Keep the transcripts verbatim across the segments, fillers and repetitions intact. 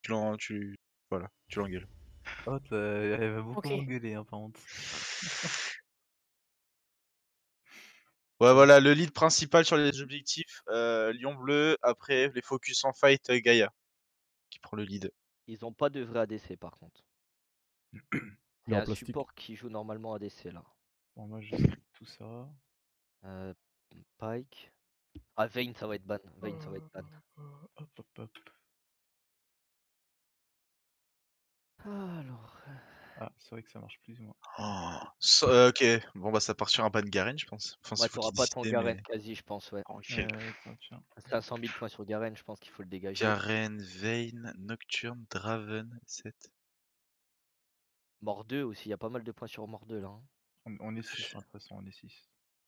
tu l'en... tu... Voilà, tu l'engueules. Oh, elle va beaucoup Ok. m'engueuler, hein, par contre. Ouais, voilà, le lead principal sur les objectifs, euh, Lion Bleu, après les focus en fight, euh, Gaïa, qui prend le lead. Ils ont pas de vrai A D C par contre. Il C'est est en un plastique. support qui joue normalement A D C là. Bon, moi je skip tout ça. Euh, Pike. Ah, Vayne ça va être ban. Vayne ça va être ban. Hop hop hop. Alors. Ah, c'est vrai que ça marche plus ou moins. Oh, so- euh, ok, bon bah ça part sur un ban Garen, je pense. Enfin, Ouais, c'est vous t'auras qui pas ton décidez, Garen mais... quasi, je pense, ouais. Ok. Euh, tiens, tiens. cinq cent mille points sur Garen, je pense qu'il faut le dégager. Garen, Vayne, Nocturne, Draven, sept. Mort deux aussi, il y a pas mal de points sur Mort deux là. hein. On, on est six, hein, de toute façon, on est six.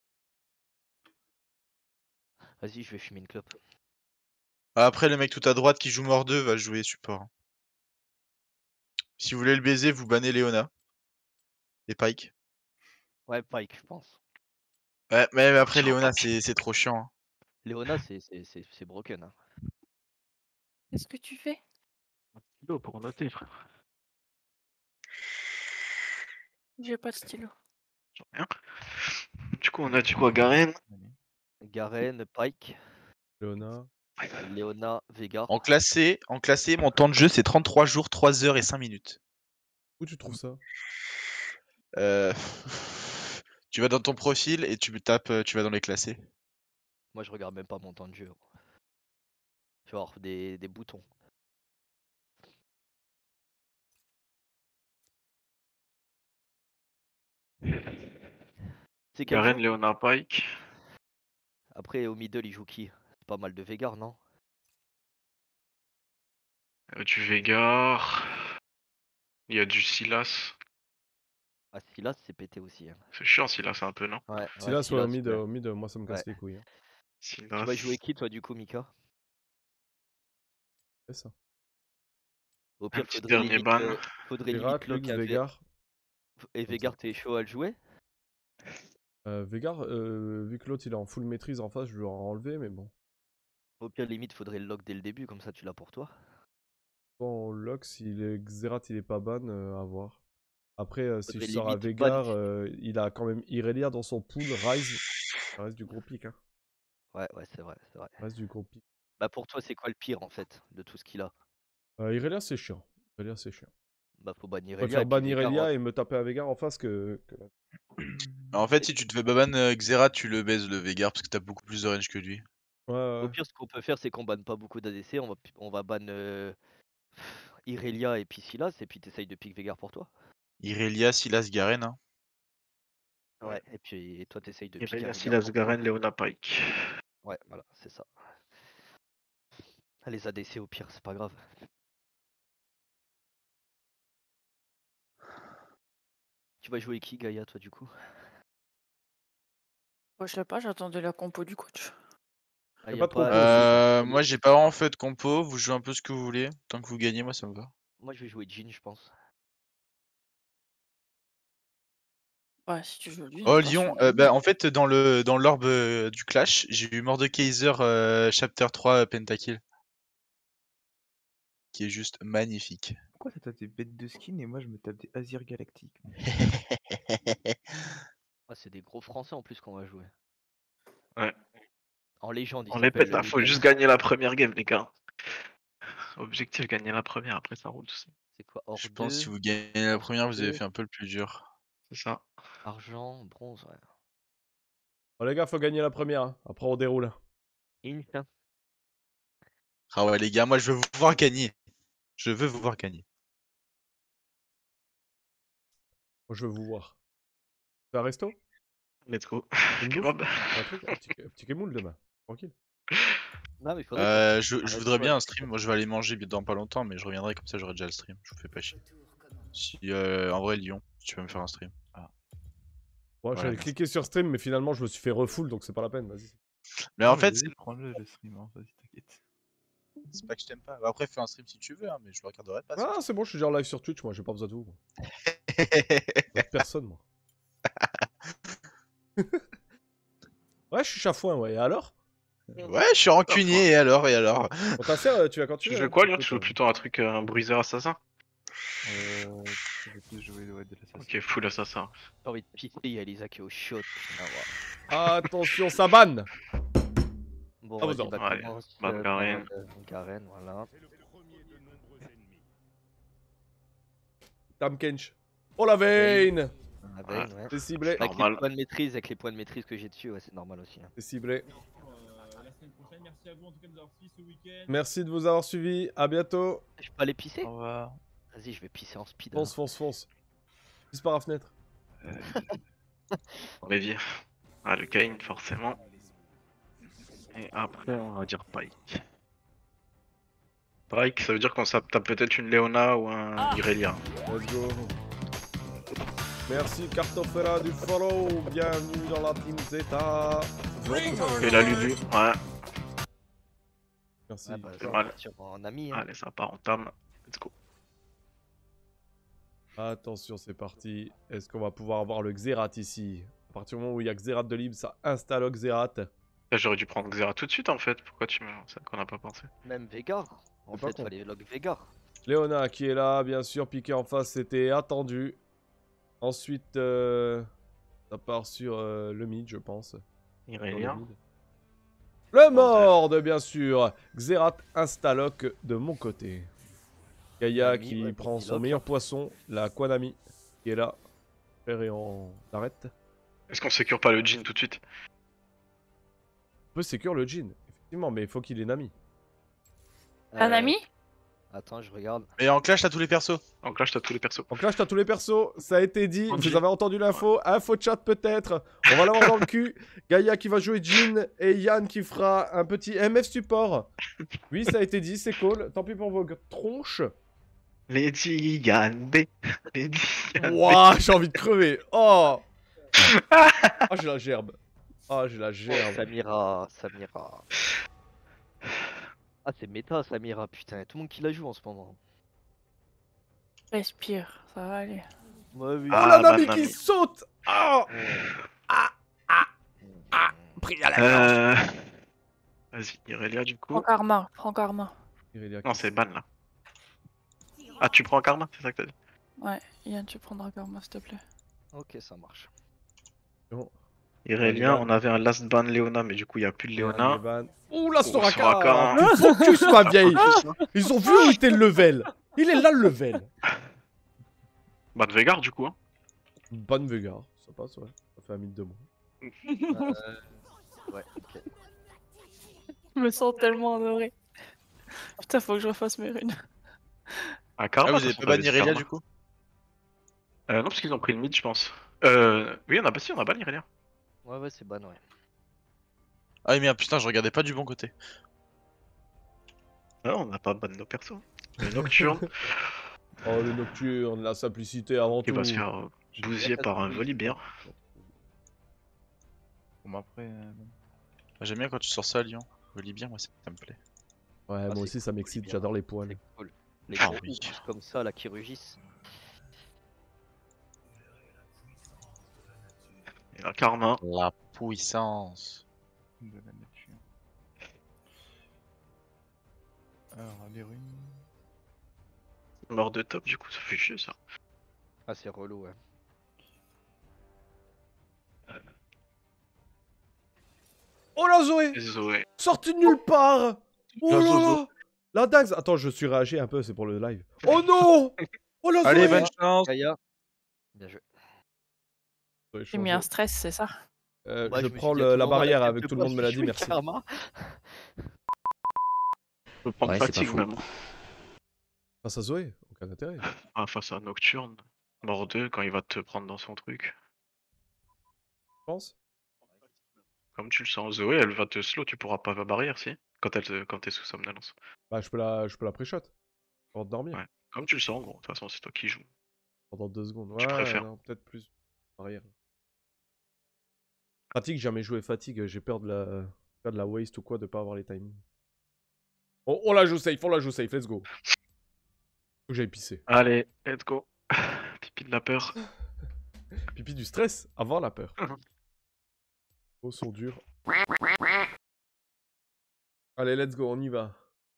Vas-y, je vais fumer une clope. Après, le mec tout à droite qui joue mort deux va jouer support. Si vous voulez le baiser, vous bannez Léona. Et Pike. Ouais, Pike, je pense. Ouais, mais après, Sur Léona, Pike. c'est trop chiant. hein. Léona, c'est c'est- c'est- c'est broken. Hein. Qu'est-ce que tu fais? Un stylo pour noter, frère. J'ai pas de stylo. J'en ai un. Du coup, on a dit quoi, Garen? Allez. Garen, Pike, Léona. Léona, Veigar. En classé, en classé, mon temps de jeu, c'est trente-trois jours, trois heures et cinq minutes. Où tu trouves ça? Euh... tu vas dans ton profil et tu me tapes, euh, tu vas dans les classés. Moi, je regarde même pas mon temps de jeu. Genre des, des boutons. C'est quel Garen, jeu Léona, Pike. Après, au middle, il joue qui? C'est pas mal de Veigar, non? Euh, du Veigar. Il y a du Silas. Ah, Silas, c'est pété aussi. Hein. C'est chiant, Silas, un peu, non? Ouais, Si ouais, là, soit au Silas, mid, ouais. au mid, moi ça me casse Ouais. les couilles. Hein. Silas. Tu vas jouer qui, toi, du coup, Mika? C'est ça. Au Un pire, petit faudrait dernier limite, ban. euh, faudrait Virat, limite lock Lux, à Ve- Veigar. Et Comme Veigar, ça. t'es chaud à le jouer? Euh, Veigar, euh, vu que l'autre il est en full maîtrise en face, je vais en enlever, mais bon. Au pire, limite, faudrait le lock dès le début, comme ça, tu l'as pour toi. Bon, Lux, il est... Xerath, il est pas ban, euh, à voir. Après, euh, si je Faudrait sors à limite ban. Veigar, euh, il a quand même Irelia dans son pool, Rise. Ça reste du gros pic, hein. Ouais, ouais, c'est vrai, c'est vrai. Ça reste du gros pic. Bah, pour toi, c'est quoi le pire, en fait, de tout ce qu'il a? Euh, Irelia, c'est chiant. Irelia, c'est chiant. Bah, faut bannir Je Irelia préfère et puis bannir Veigar. Irelia ouais. et me taper à Veigar en face que... que... En fait, si tu te fais baban euh, Xerath, tu le baises le Veigar parce que t'as beaucoup plus de range que lui. Ouais, ouais. Au pire, ce qu'on peut faire, c'est qu'on banne pas beaucoup d'A D C, on va, on va ban euh, Irelia et puis Silas, et puis t'essayes de pick Veigar pour toi. Irelia, Silas, Garen. Hein. Ouais, Ouais. et puis et toi, t'essayes de Il piquer y un a Veigar Silas, pour toi. Garen, Léona, Pike. Ouais, voilà, c'est ça. Les A D C, au pire, c'est pas grave. Tu vas jouer qui, Gaïa, toi, du coup? Moi, je sais pas, j'attendais la compo du coach. Ah, Y a y pas a de pas, compo y a aussi. pas Euh, de- moi, j'ai pas vraiment fait de compo. Vous jouez un peu ce que vous voulez. Tant que vous gagnez, moi, ça me va. Moi, je vais jouer Jhin, je pense. Ouais, si tu joues lui, de Oh, toute Lyon. façon. euh, bah, en fait, dans le dans l'orbe euh, du Clash, j'ai eu Mordekaiser euh, Chapter trois euh, Pentakill. Qui est juste magnifique. Pourquoi ça tape des bêtes de skin et moi je me tape des Azir Galactiques? Ah, c'est des gros Français, en plus, qu'on va jouer. Ouais. En légende, il On les s'appelle pète là, le faut Lux. juste gagner la première game, les gars. Objectif, gagner la première, après ça roule tout seul. C'est quoi? Or Je pense que si deux, vous gagnez la première, vous avez deux, fait un peu le plus dur. C'est ça. argent, bronze, ouais. Bon, les gars, faut gagner la première. Hein. Après, on déroule. Inf, hein. Ah ouais, les gars, moi, je veux vous voir gagner. Je veux vous voir gagner. Moi, je veux vous voir. Fais un resto? Let's go. Une bouffe? Kebab. Un truc? Un petit, un petit kémoul demain. Tranquille. Non, mais il faudrait Euh, qu'on je, fasse un je resto voudrais bien un avec- stream. Moi, je vais aller manger dans pas longtemps, mais je reviendrai comme ça, j'aurai déjà le stream. Je vous fais pas chier. Si, euh, en vrai, Lyon, si tu veux me faire un stream. Moi, Voilà, j'avais merci. cliqué sur stream, mais finalement, je me suis fait refull, donc c'est pas la peine. Vas-y. Mais Non, en mais fait, vas-y, prends-le le stream, hein, vas-y, t'inquiète. c'est pas que je t'aime pas. Après, fais un stream si tu veux, hein, mais je le regarderai pas. Ah, c'est bon, je suis déjà en live sur Twitch, moi, j'ai pas besoin de vous. Moi. Besoin de personne, moi. Ouais, je suis chafouin, ouais. Et alors? Ouais, je suis rancunier, et alors, et alors Bon, ta sœur, tu vas continuer. Tu veux hein, quoi, tu Lyon? peux, Tu veux toi. plutôt un truc, euh, un bruiseur assassin? Euh, je vais plus jouer ouais, de l'assassin. Ok, full assassin. J'ai envie de pisser, il y a Lisa qui est au shot. Putain, ouais. Attention, ça banne. Bon, Ah, vous vas-y, en- bah Allez, commence bah, euh, Garen. par, euh, Garen, voilà. Tam Kench. Oh la veine. La Vayne, ouais. C'est ciblé. Avec les Normal. points de maîtrise, avec les points de maîtrise que j'ai dessus, ouais, c'est normal aussi. hein. C'est ciblé. la semaine prochaine. Merci à vous en tout cas de nous avoir suivis ce week-end. Merci de vous avoir suivis. À bientôt. Je peux aller pisser? Au revoir. Vas-y, je vais pisser en speed. Fonce, fonce, fonce. Pisse par la fenêtre. Révier. Ah, le Kain, forcément. Et après, on va dire Pike. Pike, ça veut dire qu'on tape peut-être une Leona ou un Irelia. Let's go. Merci Cartofera du follow. Bienvenue dans la team Zeta. Et la Lulu, ouais. Merci. Ah bah, c'est ça, mal. on va partir en ami. Hein. Allez, ça part en tam. Let's go. Attention, c'est parti. Est-ce qu'on va pouvoir avoir le Xerath ici? À partir du moment où il y a Xerath de libre, ça installe Xerath. Là, j'aurais dû prendre Xerath tout de suite en fait. Pourquoi tu me. C'est qu'on n'a pas pensé. Même Veigar. En C'est pas fait, con. fallait log Veigar. Léona qui est là, bien sûr. Piqué en face, c'était attendu. Ensuite, euh, ça part sur euh, le mid, je pense. Sur le Irelia. mid. Le Mord, bien sûr. Xerath instaloc de mon côté. Gaïa Nami, qui ouais, prend petit son lock. meilleur poisson, la Kwanami, qui est là. Frère et on arrête. Est-ce qu'on sécure pas le Jin tout de suite? On peut sécure le Jin, effectivement, mais il faut qu'il ait Nami. Un Euh, ami? Attends, je regarde. Et en clash, t'as tous les persos. Donc là, je t'as tous les persos. Donc là, je t'as tous les persos, ça a été dit, On vous dit. avez entendu l'info, info chat peut-être, on va l'avoir dans le cul. Gaïa qui va jouer Jin et Yann qui fera un petit M F support. Oui, ça a été dit, c'est cool, tant pis pour vos tronches. Lady Yann B. Lady Yann B. Wouah, j'ai envie de crever. Oh Ah, j'ai la gerbe. Ah, j'ai la gerbe. Samira, Samira. Ah, c'est méta, Samira, putain. Tout le monde qui la joue en ce moment. Respire, ça va aller. Ouais, oui. Oh Ah, la bah, Nami Nami. qui saute. Ah pris à la Euh. Vas-y, Irelia du coup. Prends Karma, prends Karma. Non, c'est ban là. Ah, tu prends un karma, c'est ça que t'as dit? Ouais, Yann, tu prendras Karma, s'il te plaît. Ok, ça marche. Irelia, Ouais, on avait un last ban Léona, mais du coup, il n'y a plus de Léona. Ouh la Oh, Soraka, Soraka. Tu focus ma vieille. Ils ont vu où était le level. Il est là le level. Ban Veigar du coup, hein. Bonne Veigar, ça passe ouais. Ça fait un mille de moins. Euh... Ouais, ok. Je me sens tellement honoré. Putain, faut que je refasse mes runes. Un Ah, karma. vous de avez toute pas façon, banni t'avais dit Irelia karma. du coup? Euh, non, parce qu'ils ont pris le mid, je pense. Euh. Oui, on a pas si, on a ban Irelia. Ouais, ouais, c'est ban, ouais. Ah merde, putain, je regardais pas du bon côté. Non, on n'a pas ban nos persos. Le Nocturne Oh le nocturne, la simplicité avant qui tout. va se faire euh, bousiller par un volibear. Bon, après. euh, bon. J'aime bien quand tu sors ça à Lyon. Relis bien, moi ça ça me plaît. Ouais, Ah, moi c'est aussi ça cool, m'excite, bien. j'adore les poils. C'est cool. Les Ah gros oui. oufs comme ça, là, qui rugissent. Et un karma. La puissance. De la nature. Alors, les runes. Mort de top, du coup, ça fait chier ça. Ah, c'est relou, ouais. Oh la Zoé, Et Zoé. sortie de nulle part. Oh La là Zozo. là. La dingue. Attends, je suis réagi un peu, c'est pour le live. Oh non. Oh la Zoé. Allez, bonne chance. Gaïa. Bien joué. Zoé, J'ai mis changer. un stress, c'est ça? Euh, Bah, je me suis prends dit à le- tout la moment, barrière elle avec capte tout le pas monde me l'a si dit, je merci. joue Karma. Je peux prendre Ouais, c'est pas fatigue faux. même. Face à Zoé, aucun intérêt. Ah, face à Nocturne. Mort deux quand il va te prendre dans son truc. Je pense. Comme tu le sens, Zoé, elle va te slow, tu pourras pas la barrière si. Quand elle te... quand t'es sous somnolence. Bah, je peux la, je peux la pré-shot. Pour dormir. Ouais. Comme tu le sens, gros. De toute façon, c'est toi qui joues. Pendant deux secondes. Tu Ouais, préfères. non, peut-être plus. Arrière. Fatigue, jamais joué fatigue. J'ai peur de la, peur de la waste ou quoi, de pas avoir les timings. Oh, on la joue safe, on la joue safe, let's go. Faut que j'aille pisser. Allez, let's go. Pipi de la peur. Pipi du stress avant la peur. Oh, son dur. Allez, let's go, on y va.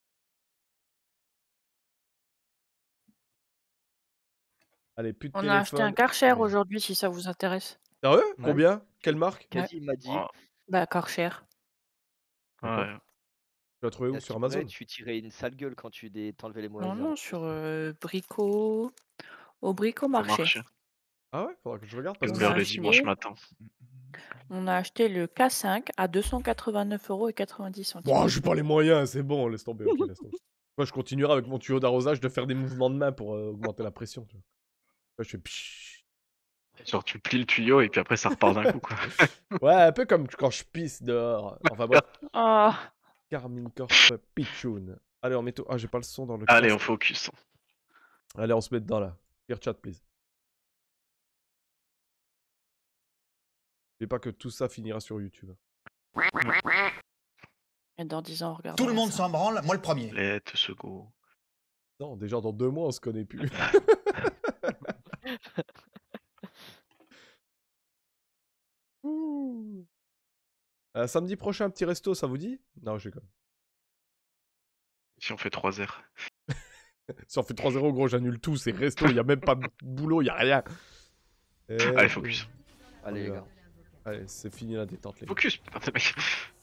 Allez, plus de On a acheté un téléphone. Karcher Rien. aujourd'hui, si ça vous intéresse. Sérieux? Ouais. Combien? Quelle marque? Quasi il m'a dit. Ah, Bah, Karcher. D'accord. ouais. Tu l'as trouvé où? à ce Sur qui paraît, Amazon? tu tirais une sale gueule quand tu dé- t'enlevais les mauvaises Non, herbes. non, sur euh, Brico. Au Brico Au Marché. marché. Ah ouais? Faudra que je regarde parce que On Ouvert a le acheté- dimanche matin. On a acheté le K cinq à deux cent quatre-vingt-neuf euros et quatre-vingt-dix centimes. Bon, j'ai pas les moyens, c'est bon, laisse tomber. Ok, laisse tomber. Moi, je continuerai avec mon tuyau d'arrosage de faire des mouvements de main pour euh, augmenter la pression. Tu vois. Là, je fais pshhh. Genre tu plies le tuyau et puis après ça repart d'un coup quoi. Ouais, un peu comme quand je pisse dehors. Enfin bref. Ah, Carmine Corp Pichoun. Allez, on met tout. Ah, j'ai pas le son dans le Allez, on casque. focus. Allez, on se met dedans là. Clear chat, please. N'oubliez pas que tout ça finira sur YouTube. et dans dix ans, on regarde. Tout le monde s'en branle, moi le premier. Let's go. Non, déjà dans deux mois, on se connaît plus. Ouh. Euh, samedi prochain, un petit resto, ça vous dit? Non, je sais quand Si on fait trois heures. Si on fait trois zéro, gros, j'annule tout. C'est resto, il y a même pas de boulot, il y a rien. Et... Allez, focus. Allez, les Voilà. gars. Allez, c'est fini la détente, les gars. Focus, putain de mec.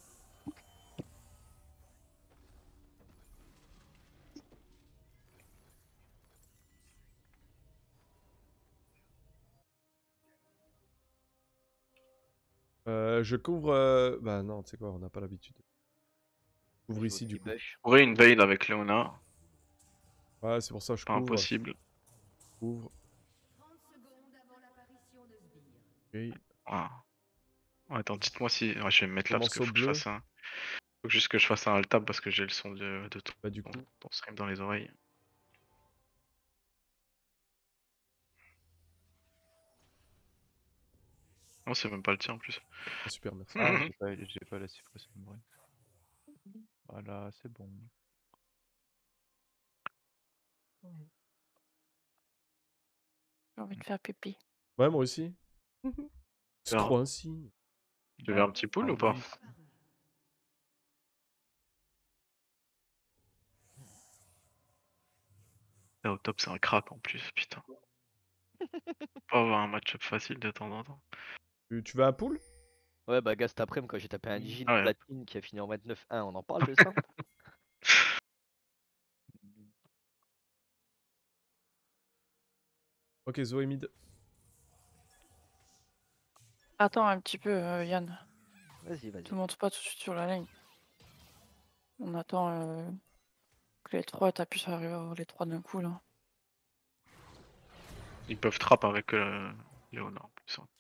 Euh, je couvre... euh, Bah non, tu sais quoi, on n'a pas l'habitude. Je couvre ici, du coup. Ouvrez une veille avec Léona. Ouais, c'est pour ça que je Pas couvre. impossible. Couvre. Ok. Ah. Oh, attends, dites-moi si. Ouais, je vais me mettre là parce Commence qu'il au faut que je bleu. fasse un. Faut juste que je fasse un alt-tab parce que j'ai le son de, de ton, Bah du coup... ton stream dans les oreilles. Non, c'est même pas le tien en plus. ah, super, merci. Ah, j'ai pas, j'ai pas la suppression de bruit. Voilà, c'est bon. J'ai envie de faire pipi. Ouais, moi aussi. C'est Alors. trop un signe. Tu veux un petit pool ou pas? Là, au top, c'est un crack en plus, putain. Pas avoir un match-up facile de temps en temps. Tu, tu veux un pool? Ouais, bah, gars, cet après-midi, quand j'ai tapé un Digin Ah ouais. platine qui a fini en vingt-neuf un, on en parle de ça? Ok, Zoé mid. Attends un petit peu, euh, Yann. Vas-y, vas-y. Tu montes pas tout de suite sur la ligne. On attend euh, que les trois, t'as pu arriver à avoir les trois d'un coup là. Ils peuvent trap avec euh, Léona en plus. hein.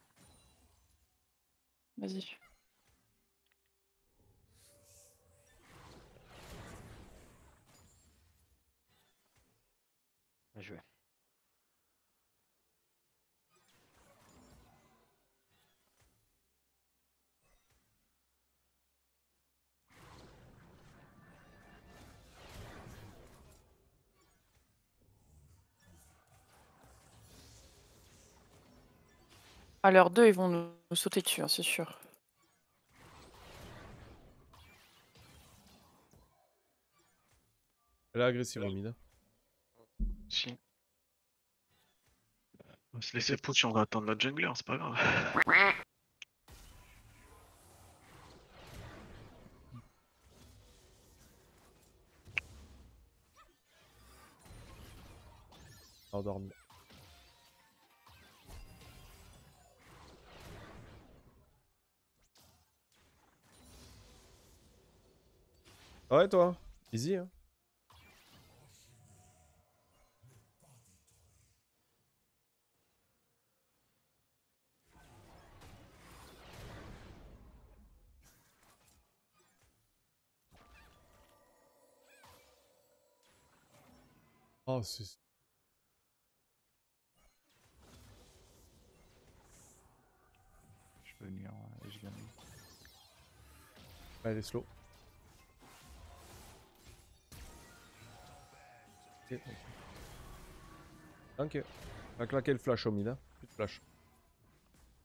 Vas-y. Bien joué. À l'heure deux, ils vont nous, nous sauter dessus, hein, c'est sûr. Elle est agressive au mid. Si. On va se laisser push, on va attendre notre jungler, c'est pas grave. Endormi. Ouais, toi. Easy, hein. Oh, c'est... Je peux venir, euh, je viens. Elle est slow. Ok. Ok. Va claquer le flash au mid, hein. Plus de flash.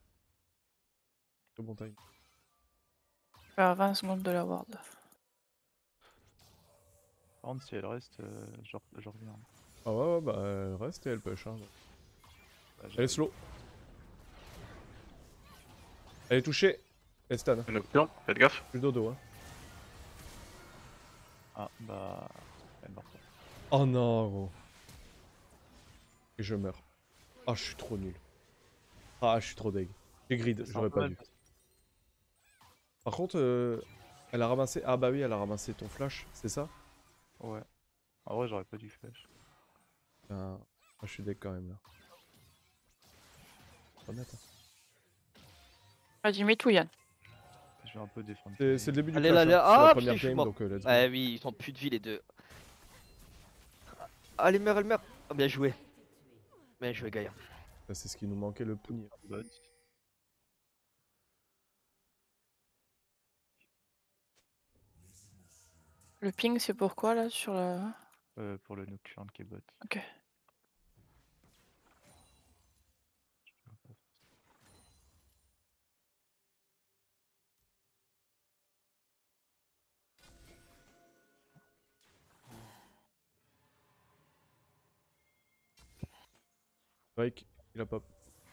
C'est bon time. Je suis à vingt secondes de la ward. Par contre, si elle reste, euh, je, re- je reviens. Ah ouais, ouais, bah elle reste et elle push. Hein. Bah, Elle est slow. Elle est touchée. Elle stun. Une option, faites gaffe. Plus dodo. Hein. Ah, bah. Elle est morte. Oh non, gros. Et je meurs. Ah, je suis trop nul. Ah, je suis trop deg. J'ai grid, C'est j'aurais un peu pas mal dû. passé. Par contre, euh, elle a ramassé. Ah, bah oui, elle a ramassé ton flash, c'est ça? Ouais. En vrai, j'aurais pas dû flash. Ah, je suis deg quand même là. Honnête. Hein. Vas-y, mets tout, Yann. Je vais un peu défendre. C'est c'est le début du Allez, clash. là, Hein. là. C'est la Ah, première putain, je suis game, mort. donc euh, let's go. Ah oui, ils sont plus de vie les deux. Allez, meurt, elle meurt. Oh, bien joué. Bien joué, Gaïa. Ça, c'est ce qui nous manquait le punir. Bot. Le ping, c'est pourquoi là sur la. Euh, pour le Nocturne qui est bot. Ok. Drake, il a pop.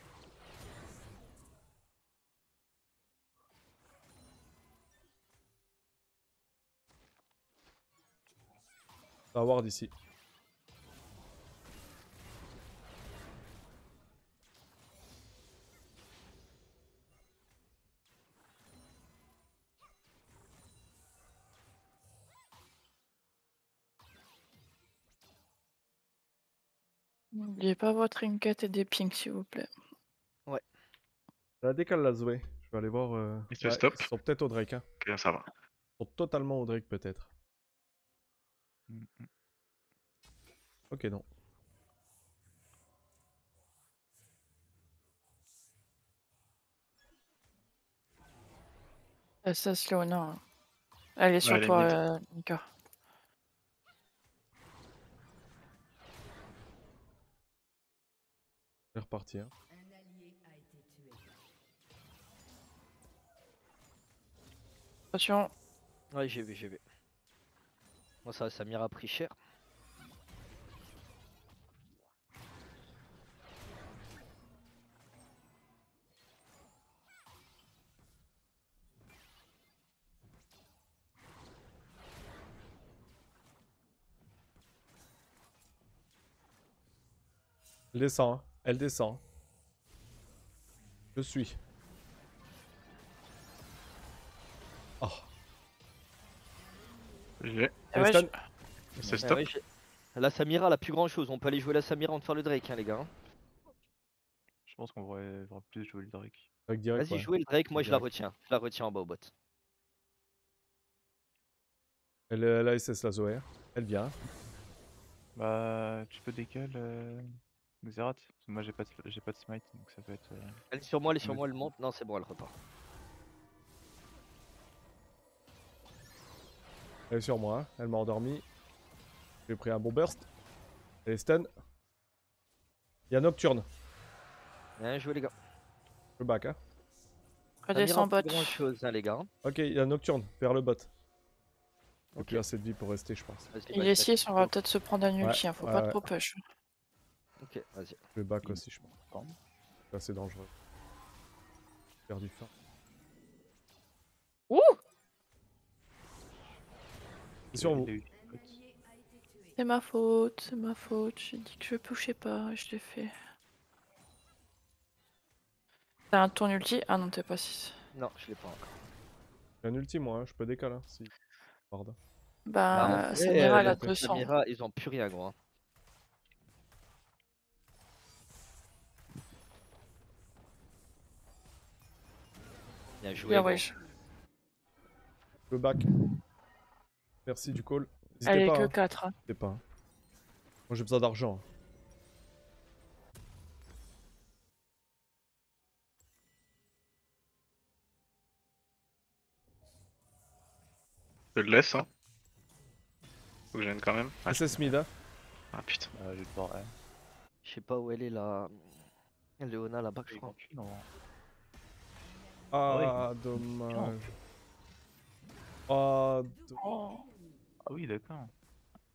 Ça va ward ici. N'oubliez pas votre trinket et des pings, s'il vous plaît. La décale la Zoé. Je vais aller voir. Euh... Il se stop. Ils sont peut-être au Drake. Hein. Ok, ça va. Ils sont totalement au Drake, peut-être. Mm, mm. Ok, non. Ah, ça, c'est Léona. Elle est sur elle est toi, mid. euh, Mika. Je vais repartir. Attention. Ouais, j'ai vu, j'ai vu. Moi, ça, ça m'ira pris cher. Elle descend. Hein. Elle descend. Je suis. Oh. J'ai. Ah ouais, stun. je- C'est Ouais, stop. ouais, j'ai- la Samira, elle a plus grand chose. On peut aller jouer la Samira avant de faire le Drake, hein, les gars. Je pense qu'on devrait, devrait plus jouer le Drake. Drake direct. Vas-y, Ouais. jouez le Drake, moi je la Direct. retiens. Je la retiens en bas au bot. Elle, elle a S S la Zoé. Hein. Elle vient. Bah, tu peux décaler euh... Xerath. Parce que moi j'ai pas, de... j'ai pas de smite, donc ça peut être. euh, Elle est sur moi, elle est sur Ouais. moi, elle monte. Non, c'est bon, elle repart. Elle est sur moi. Hein. Elle m'a endormi. J'ai pris un bon burst. Elle est stun. Il y a Nocturne. Bien joué, les gars. Je back. Hein. redescends bot. grand chose, hein, les gars. Ok, il y a Nocturne. Vers le bot. Il Ok. plus assez de vie pour rester, je pense. Vas-y, Il vas-y, est vas-y. six, on va peut-être se prendre un ulti, hein, faut ouais, pas ouais. trop push. Ok, vas-y. Je vais back aussi, je pense. Pardon. C'est assez dangereux. Faire du fort. Ouh, C'est sur Il vous. a eu bot. c'est ma faute, c'est ma faute. J'ai dit que je pushais pas, je l'ai fait. T'as un tourne ulti? Ah non, t'es pas six. Non, je l'ai pas encore. J'ai un ulti, moi. Hein. Je peux décaler. Hein, si. Pardon. Bah, en Bah, vrai, Samira, euh, elle a la deux cents. Samira, ils ont plus rien, gros. hein. Bien joué. Bien, gros. wesh. Je peux back. Merci du call. Elle N'hésitez est pas. que Hein. quatre. Hein. N'hésitez pas. Hein. Moi, j'ai besoin d'argent. Je le laisse, hein. Faut que je vienne quand même. Ah, S S mid. Hein. ah putain. Euh, j'ai pas. Ouais. Je sais pas où elle est, la. Léona là-bas, je crois. Non. Ah, dommage. Ah, do- Oh. Ah oui, d'accord.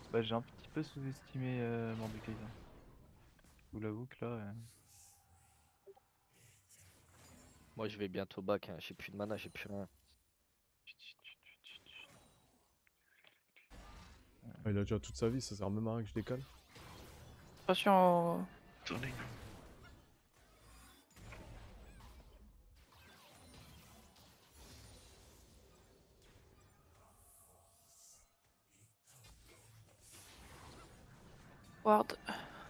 Bah, j'ai un petit peu sous-estimé euh, Mordekaiser. Je vous l'avoue que là. euh, Moi je vais bientôt back, hein. J'ai plus de mana, j'ai plus rien. Ah, il a déjà toute sa vie, ça sert même à rien que je décale. Attention au... Attendez. ward.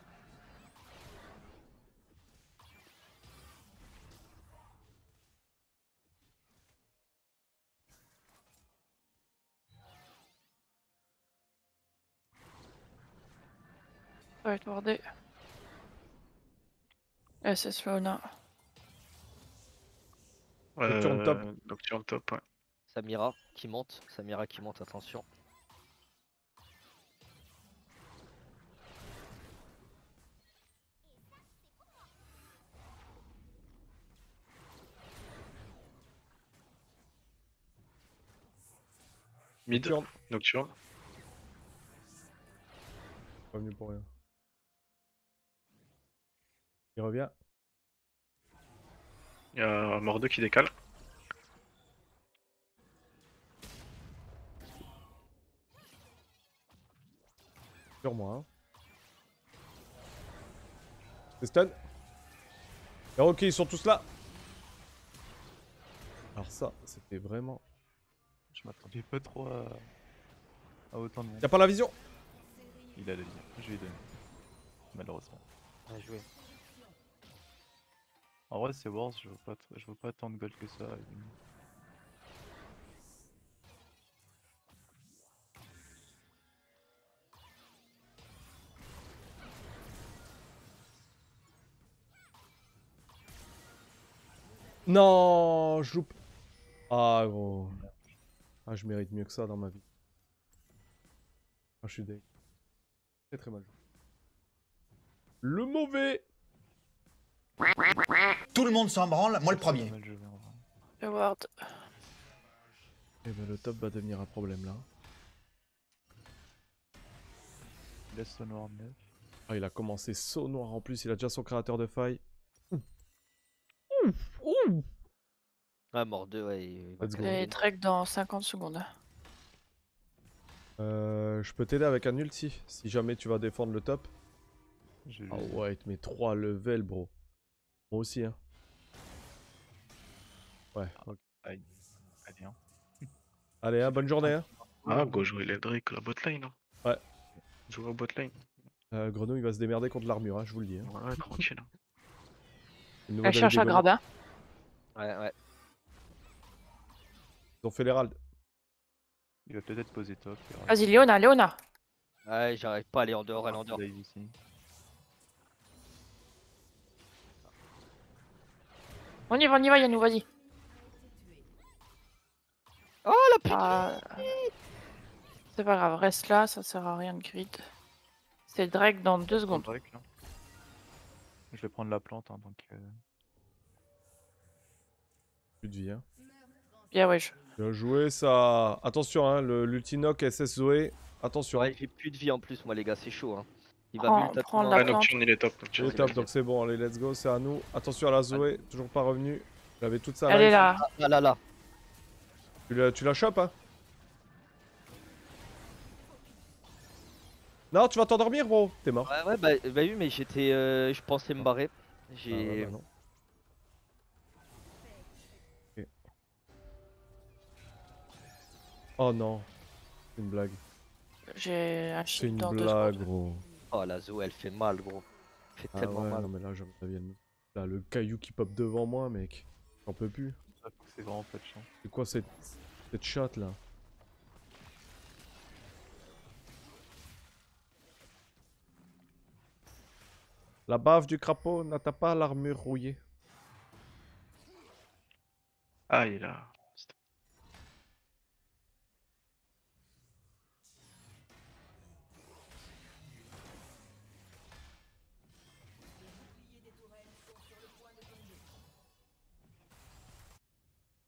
Ça va être wardé. S S Lona. Nocturne top. Euh, Nocturne top, ouais. Samira qui monte, Samira qui monte, attention. Mid, Nocturne. Nocturne. Pas venu pour rien. Il revient. Il y a Mordo qui décale. Sur moi. Hein. C'est stun. Et ok, ils sont tous là. Alors ça, c'était vraiment... Je m'attendais pas trop à... à autant de monde. Y'a pas la vision? Il a la vision. Je lui ai donné. Malheureusement. Bien joué. En vrai, c'est Wars, je veux pas, t- je veux pas tant de gold que ça. et- Non, je loupe. Ah gros. Ah, je mérite mieux que ça dans ma vie. Ah, je suis deg. Très très mal joué. Le mauvais. Tout le monde s'en branle, moi le Pas premier. mal joué, en vrai. Le ward. Eh ben le top va devenir un problème là. Il laisse son noir neuf. Ah, il a commencé saut noir en plus, il a déjà son créateur de faille. Ah, mort deux, ouais. il va Let's go. quand même Et Drake dans cinquante secondes. Euh, je peux t'aider avec un ulti si jamais tu vas défendre le top. J'ai Ah juste- ouais, il te met trois levels, bro. Moi aussi, hein. Ouais. Ok. Aïe. Allez, hein. Allez, hein, bonne journée. Hein. Ah, go jouer les Drake, la botlane. Hein. Ouais. Jouer au botlane. Euh, Grenouille va se démerder contre l'armure, hein, je vous le dis. Hein. Ouais, tranquille. Une nouvelle Elle cherche à dégueulasse. grab, hein. Ouais, ouais. Ils ont fait l'hérald. Il va peut-être poser top. il y aura- Vas-y, Léona, Léona. Ouais, j'arrive pas à aller en dehors, elle est en dehors. Dive ici. On y va, on y va, Yannou, vas-y. Oh la putain. Ah, c'est pas grave, reste là, ça sert à rien de grid. C'est Drake dans deux secondes. Drake, là. Je vais prendre la plante, hein, donc. euh, Plus de vie, hein. Bien, ouais, je... Bien joué, ça. Attention, hein, le- l'ultinoc S S Zoé. Attention. Ouais, j'ai plus de vie en plus, moi les gars, c'est chaud. Hein. Il va Prends- build à prends tout la Ah, moment. plante. Nocturne, il est top. Il Nocturne, est top, donc c'est bon. Allez, let's go, c'est à nous. Attention à la Zoé, toujours pas revenu. Elle avait toute sa Elle est life. là. Ah, là, là, là. Tu la, tu la chopes, hein. Non, tu vas t'endormir, bro. T'es mort. Ouais, ouais, bah, bah oui, mais j'étais. euh, je pensais me barrer. Ah, ouais, J'ai. bah non. Ok. Oh non. C'est une blague. J'ai un C'est shield une dans deux blague, secondes. gros. Oh, la Zo, elle fait mal, gros. Elle fait Ah tellement ouais, mal. non mais là, j'aurais pas bien. Là, le caillou qui pop devant moi, mec. J'en peux plus. C'est vraiment pas de chance. C'est quoi cette, cette chatte là? La bave du crapaud n'atteint pas l'armure rouillée. Ah, il est là.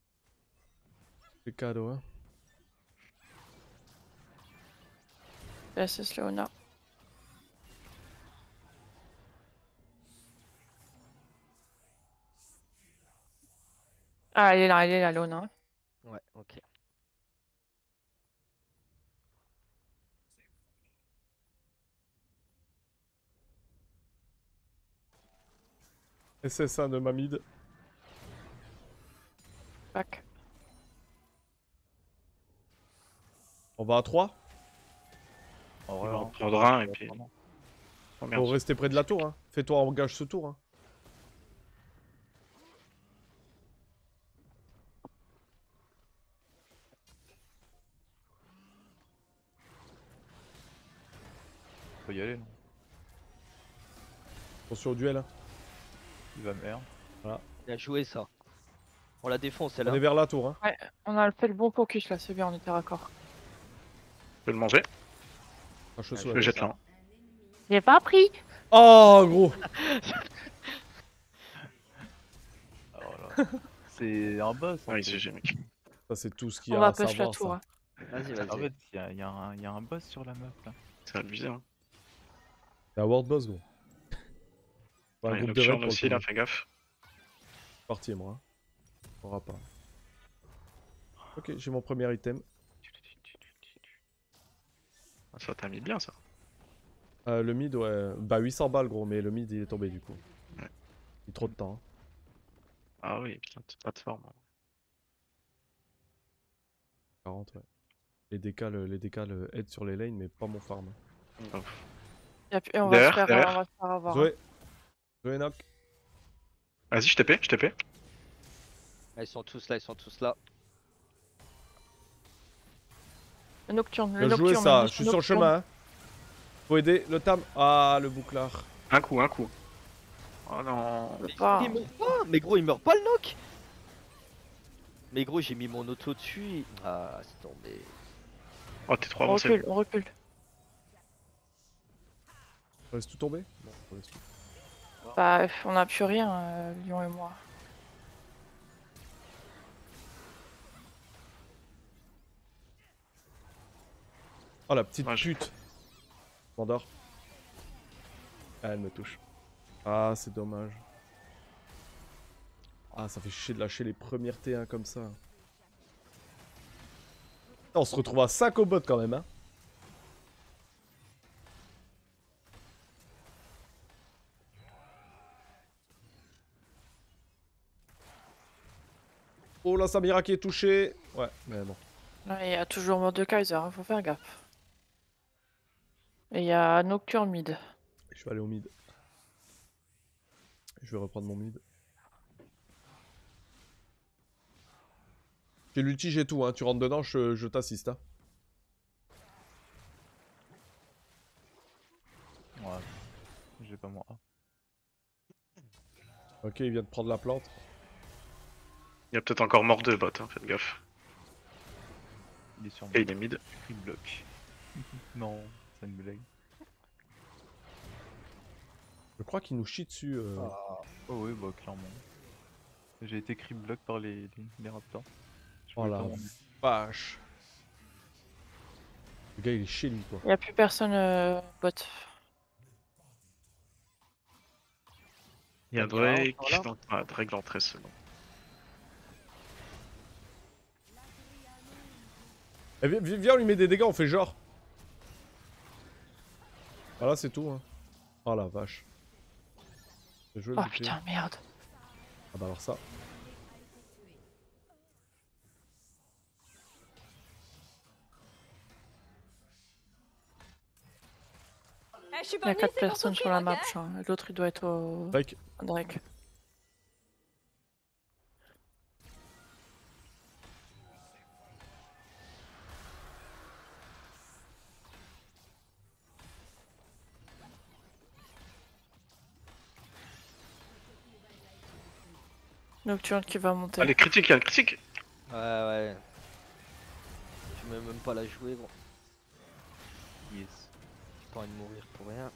C'est cadeau, hein. P S S Léona. Ah, elle est là, elle est là, Léona. Ouais, ok. S S un de ma mid. Back. On va à trois. En On vrai, va en hein, prendre un et pas puis. vraiment. Oh merde. Faut rester près de la tour. Hein. Fais-toi engage ce tour. Hein. Faut y aller, non. Attention au duel. Hein. Il va merde. Il a joué ça. On la défonce On celle-là. est vers la tour. Hein. Ouais, on a fait le bon focus là, c'est bien, on était raccord. Je peux le manger. Un chaud Ouais, sous Je la le tête. jette là. hein. J'ai pas pris. Oh gros. Alors là. C'est un boss. Ah, en oui, fait. c'est G, mec. Ça c'est tout ce qu'il y On a va à push la savoir. tour. Ça. Hein. Vas-y, En vas-y. fait, il y a, y a un- y a un boss sur la map là. C'est abusé. Hein. C'est un world boss gros. Pas un Ouais, groupe de raid Nocturne pour le aussi, là, coup. fais gaffe. Parti moi. Hein. On aura pas. Ok, j'ai mon premier item. Ah, ça t'a mis bien ça. Euh, le mid, ouais. Bah huit cents balles gros, mais le mid il est tombé du coup. Ouais. Il a trop de temps. Hein. Ah oui, putain, t'as pas de forme. hein. quarante, ouais. Les décales, les décales aident sur les lanes, mais pas mon farm. Oh. Y a plus- Et on va Derrière, se faire, derrière. on va se faire avoir. hein. Zoé. Zoé knock. Vas-y, je t'ai je t'ai Ah, ils sont tous là, ils sont tous là. Le nocturne, le Bien joué nocturne. ça, le je suis sur le nocturne. chemin. Hein. Faut aider le tam. Ah, le bouclard. Un coup, un coup. Oh non. Je peux pas. Il meurt pas. Mais gros, il meurt pas le knock. Mais gros, j'ai mis mon auto dessus. Ah, c'est tombé. Oh, t'es trop On avancé. recule, on recule. On laisse tout tomber. Bon, on laisse tout. Bah, on a plus rien, euh, Lyon et moi. Oh la petite Ouais, je- pute. Je m'endors. Ah, elle me touche. Ah, c'est dommage. Ah, ça fait chier de lâcher les premières T un comme ça. On se retrouve à cinq au bot quand même, hein. Oh là, Samira qui est touchée. Ouais, mais bon. Là, il y a toujours mode de Kaiser, hein, faut faire gaffe. Et il y a Nocturne mid. Je vais aller au mid. Je vais reprendre mon mid. J'ai l'ulti, j'ai tout, hein. Tu rentres dedans, je, je t'assiste. Hein. Ouais. J'ai pas moi. Ok, il vient de prendre la plante. Il y a peut-être encore mort de bot, hein, faites gaffe. Il est sur moi. Et il est mid. Il bloque. Non, c'est une blague. Je crois qu'il nous chie dessus. euh. Oh oui, bah clairement. J'ai été crip block par les, les, les raptors. Je Oh pouvais la pas m'en- vache. Le gars, il est chez lui, quoi. Il y a plus personne euh, bot. Il y a Il y en a un Drake. encore là dans- Ah, Drake dans treize secondes. Eh, viens, viens, viens, on lui met des dégâts, on fait genre. Voilà, c'est tout. Hein. Oh la vache. J'ai joué le Oh bouclier. putain, merde. Ah bah alors ça. Il y a quatre personnes sur la map, je crois. L'autre il doit être au Drake. Drake. Nocturne qui va monter. Allez, critique, il y a un critique. Ouais, ouais. Je peux même pas la jouer, gros. Yes. J'ai pas envie de mourir pour rien.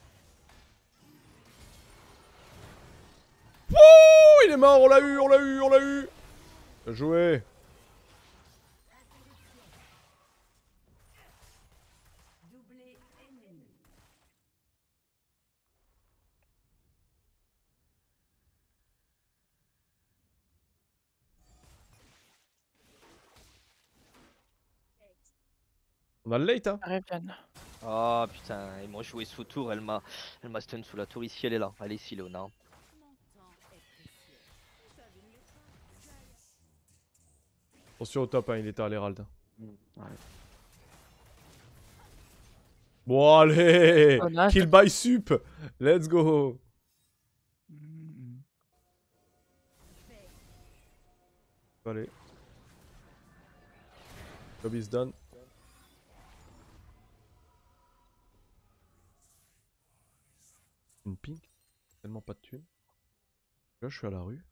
Oh, il est mort, on l'a eu, on l'a eu, on l'a eu. Bien joué. On a le late, hein. Revienne. Ah putain, ils m'ont joué sous tour, elle m'a elle m'a stun sous la tour. Ici, elle est là. Elle est ici, Léona. Attention au top, hein, il était à l'Herald. Ouais. Bon, allez Oh, là, Kill by sup. Let's go. Mm, Allez. Job is done. Une pink. Tellement pas de thunes. Là, je suis à la rue.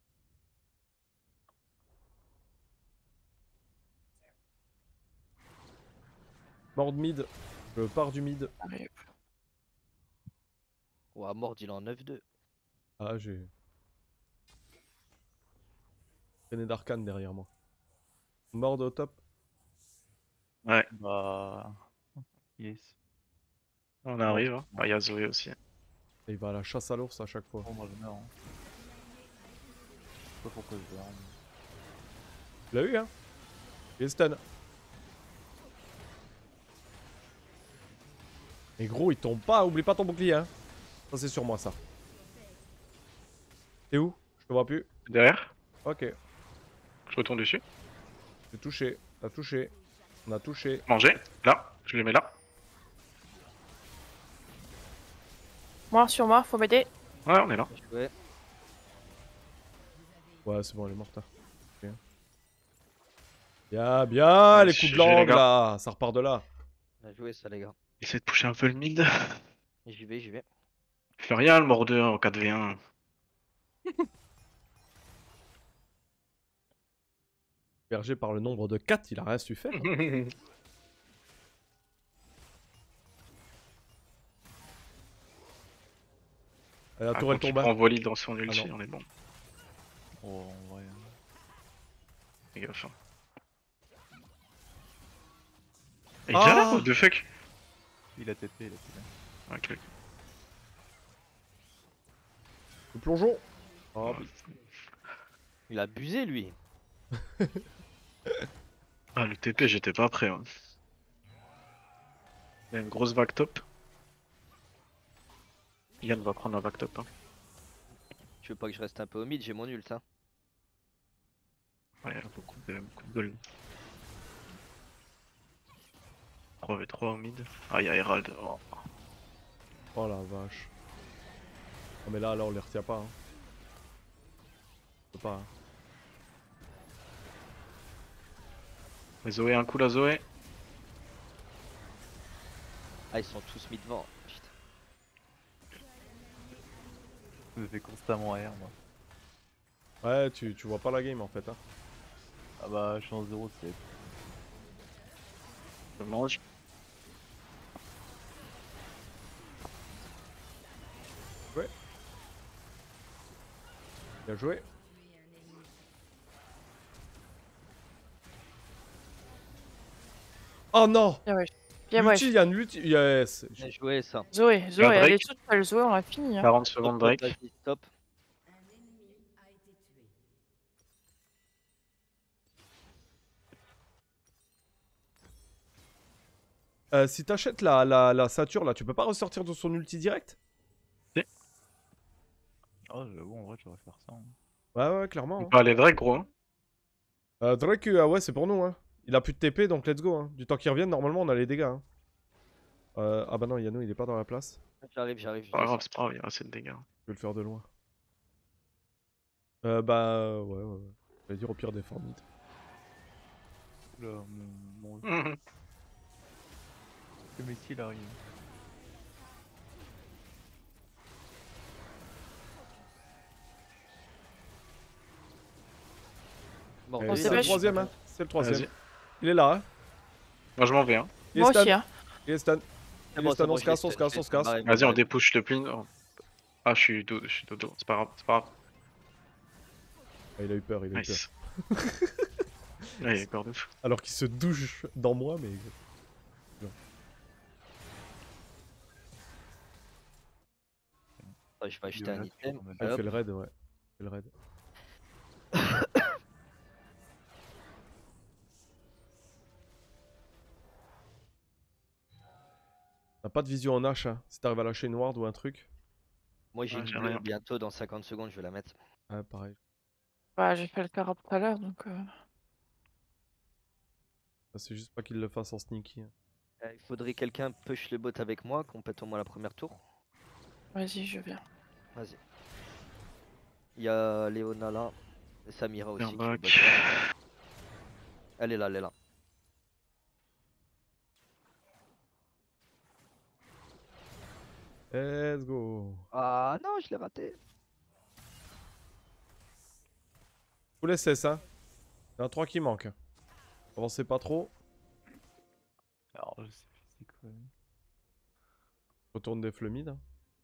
Mord mid. Je pars du mid. Arrive. Ouah, mort, il est en neuf deux. Ah, j'ai. Traîné d'arcane derrière moi. Mord au top. Ouais, Bah. Yes. on arrive. Hein. Ah, il y a Zoé aussi. Et il va à la chasse à l'ours à chaque fois. Oh, moi je meurs. Hein. Je sais pas pourquoi je meurs. mais- Tu l'as eu, hein? Il est stun. Et gros, il tombe pas, oublie pas ton bouclier, hein. Ça, c'est sur moi, ça. T'es où? Je te vois plus. Derrière, Ok. je retourne dessus. J'ai touché. T'as touché. On a touché. Manger, là, je les mets là. Moi sur moi, faut m'aider. Ouais, on est là. Bien joué. Ouais, c'est bon, elle est morte. Hein. Ok. Bien, bien, les coups G G, de langue, les gars. là. Ça repart de là. Bien joué, ça, les gars. Essaye de pusher un peu le mid. J'y vais, j'y vais. Fais rien, le mort deux en quatre v un. Berger par le nombre de quatre, il a rien su faire. Hein. Et la Ah, tour, elle quand tu tombe. prends Hein. Volley dans son ulti, non. on est bon. Oh, en vrai. Fais gaffe. hein. Et Ah déjà là, what the fuck? Il a T P, il a T P. Ok. Le plongeon. Oh, Il a abusé, lui. Ah, le T P, j'étais pas prêt. Hein. Il y a une grosse vague top. Yann va prendre la vague top. Hein. Tu veux pas que je reste un peu au mid, j'ai mon ult, hein. Ouais, il y a beaucoup de, beaucoup de gold. trois v trois au mid. Ah, il y a Herald. Oh. oh la vache. Oh, mais là, là, on les retient pas. Hein. On peut pas. Hein. Mais Zoé, un coup la Zoé. Ah, ils sont tous mis devant. Putain. Je me fais constamment R, moi. Ouais, tu, tu vois pas la game en fait. Hein. Ah bah, je suis en zéro sept. Je mange. Bien joué. Oh non! Bien ouais. Bien ouais. L'ulti, Yann, l'ulti. Yes! Bien joué, ça. Zoé, Zoé, Drake. elle est toute seule. Zoé, on l'a fini. Hein. quarante secondes Stop, break. vas-y, stop. Euh, si t'achètes la, la, la Sature là, tu peux pas ressortir de son ulti direct? Oh, j'avoue, en vrai, je devrais faire ça. Hein. Ouais, ouais, clairement. On Hein. peut aller Drake, gros. Hein. Euh, Drake, ah ouais, c'est pour nous. Hein. Il a plus de T P donc let's go. Hein. Du temps qu'il revienne, normalement, on a les dégâts. Hein. Euh, ah bah non, Yano, il est pas dans la place. J'arrive, j'arrive. je Pas grave, descends. c'est pas grave, il y a assez de dégâts. Je vais le faire de loin. Euh, bah ouais, ouais, ouais. J'allais dire au pire des formes. Oula, mon. mon... Mhm. Le métier, il arrive. Bon, Eh, On c'est s'est le vache- troisième, hein. C'est le troisième. Vas-y. Il est là, hein. Moi, je m'en vais. Hein. Il est Moi stun. aussi. Hein. Il est stun. c'est Il bon, est stun, c'est bon, on je se casse, l'ai on se stun, casse, je l'ai on se stun, casse. barré, Vas-y, on barré. dépush le pin. Oh. Ah, je suis, do... je suis dodo. C'est pas grave, c'est pas grave. Ah, il a eu peur, il a eu peur. Nice. Ouais, il a peur de fou. Alors qu'il se douche dans moi, mais. Ah, je vais acheter un Violet, item. on a Ah, il Hop. fait le raid, ouais. Il fait le raid. T'as pas de vision en H, hein, si t'arrives à lâcher une ward ou un truc. Moi j'ai Ouais, une j'ai bleue rien. bientôt dans cinquante secondes, je vais la mettre. Ouais, pareil. Bah, j'ai fait le carab tout à l'heure, donc... euh, Ah, c'est juste pas qu'il le fasse en sneaky. hein. Euh, Il faudrait quelqu'un push le bot avec moi, qu'on pète au moins la première tour. Vas-y, je viens. Vas-y. Il y a Léona là, et Samira aussi Un qui est back. bot. Elle est là, elle est là. Let's go. Ah non, je l'ai raté. Full S S, hein. Il y en a trois qui manquent. Avancez pas trop. Alors, je sais plus c'est quoi. Retourne des fleumides. hein.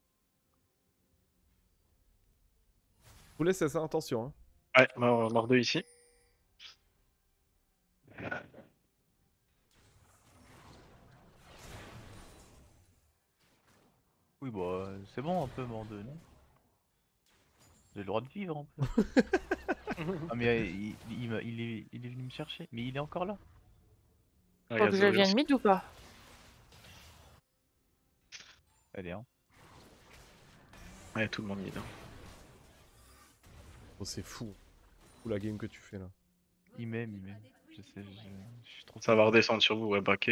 Full S S, hein, attention. Hein. Ouais, mort, mort deux ici. Oui, bah, euh, c'est bon, un peu mort de, non? J'ai le droit de vivre, un peu. Ah, mais euh, il, il, m'a- il est, il est venu me chercher. Mais il est encore là. Ouais, Faut y a que je Zoé vienne aussi. mid ou pas? Allez, hein. Ouais, tout le monde mid. hein. Oh, c'est fou. Fou la game que tu fais là. Il m'aime, il m'aime. Je sais, je, je suis trop Ça va famous. redescendre sur vous, ouais, baquer.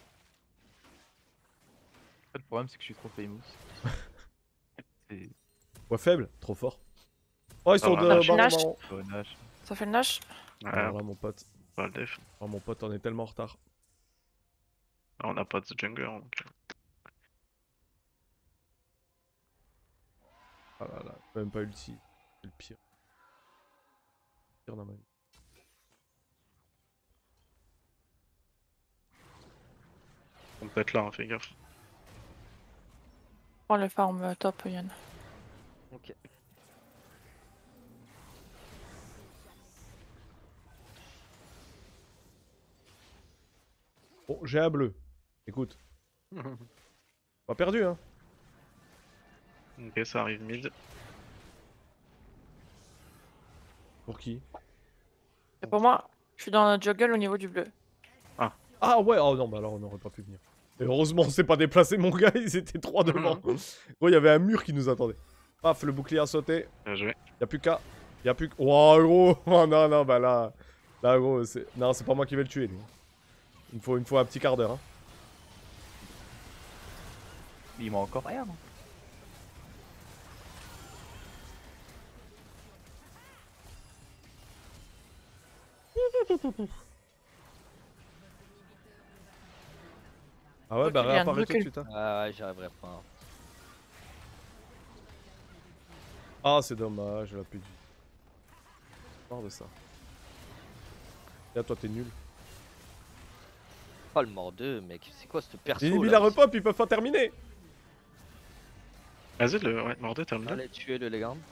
En fait, le problème, c'est que je suis trop famous. C'est Poids faible, trop fort. Oh, ils Ça sont va, de Nash. baron Nash. baron. bon Nash. Ça fait le Nash? Ouais, Alors là, mon pote. pas le def. Oh, mon pote, on est tellement en retard. Ah, on n'a pas de jungler. Donc... Ah là là, même pas ulti. C'est le pire. Pire dans ma vie. On peut être là, hein, fais gaffe. Prends le farm euh, top, Yann. Ok. Bon, j'ai un bleu. Écoute. Pas perdu, hein. Ok, ça arrive mid. Pour qui? Et pour moi, je suis dans le juggle au niveau du bleu. Ah ouais, oh non, bah alors on n'aurait pas pu venir. Et heureusement, on s'est pas déplacé, mon gars, ils étaient trois devant. Gros, il y avait un mur qui nous attendait. Paf, le bouclier a sauté. Bien joué. Y'a plus qu'à. Y'a plus que. Oh gros. Oh non, non, bah là. Là, gros, c'est. Non, c'est pas moi qui vais le tuer, lui. Il me faut, il me faut un petit quart d'heure. Hein. Il m'a encore rien. hein. Ah ouais, Ok, bah Yann, réapparaît tout de recule. suite. Hein. Ah ouais, j'y arriverai pas. Ah, c'est dommage, elle a plus de vie. Marre de ça. Et toi, t'es nul. Pas le mort deux, mec. C'est quoi ce perso Inhibi là la repop, ils peuvent pas terminer. Vas-y, le ouais, mort deux, termine. Allez, tuez-le, les gars.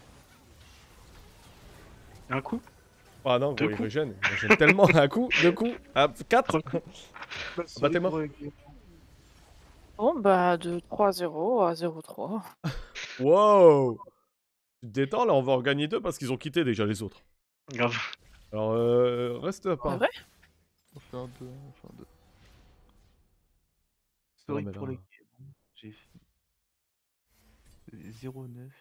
Un coup. Ah non, Deux gros, il coups. régène. Il régène tellement. Un coup, deux coups, ah, quatre. Bah, t'es mort. Bon, bah, de trois zéro à zéro trois. Wow. Tu te détends, là, on va en gagner deux parce qu'ils ont quitté déjà les autres. Grave. Alors, euh, reste C'est pas. vrai? On fait un deux, on fait un deux. Non, Sorry mais pour là- les games. J'ai fait zéro neuf.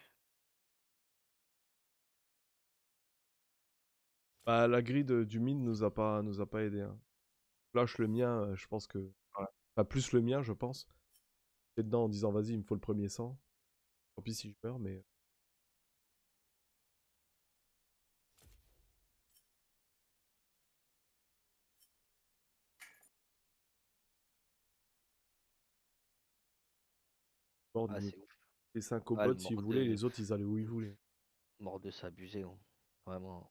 Bah, la grille de- du mid nous a pas, nous a pas aidé. Hein. Flash le mien, euh, je pense que. Voilà. Pas plus le mien, je pense. J'étais dedans en disant vas-y, il me faut le premier sang. Tant pis si je meurs, mais. Bon, Ah, il c'est ouf. les cinq au Ah, le bot si vous mort voulez, deux. les autres ils allaient où ils voulaient. Mort deux, c'est abusé, gros. Vraiment.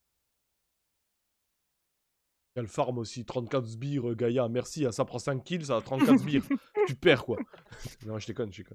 Il y a le farm aussi, trente-quatre sbires, Gaïa, merci, ah, ça prend cinq kills, ça a trente-quatre sbires. Tu perds quoi. Non, je déconne, je déconne.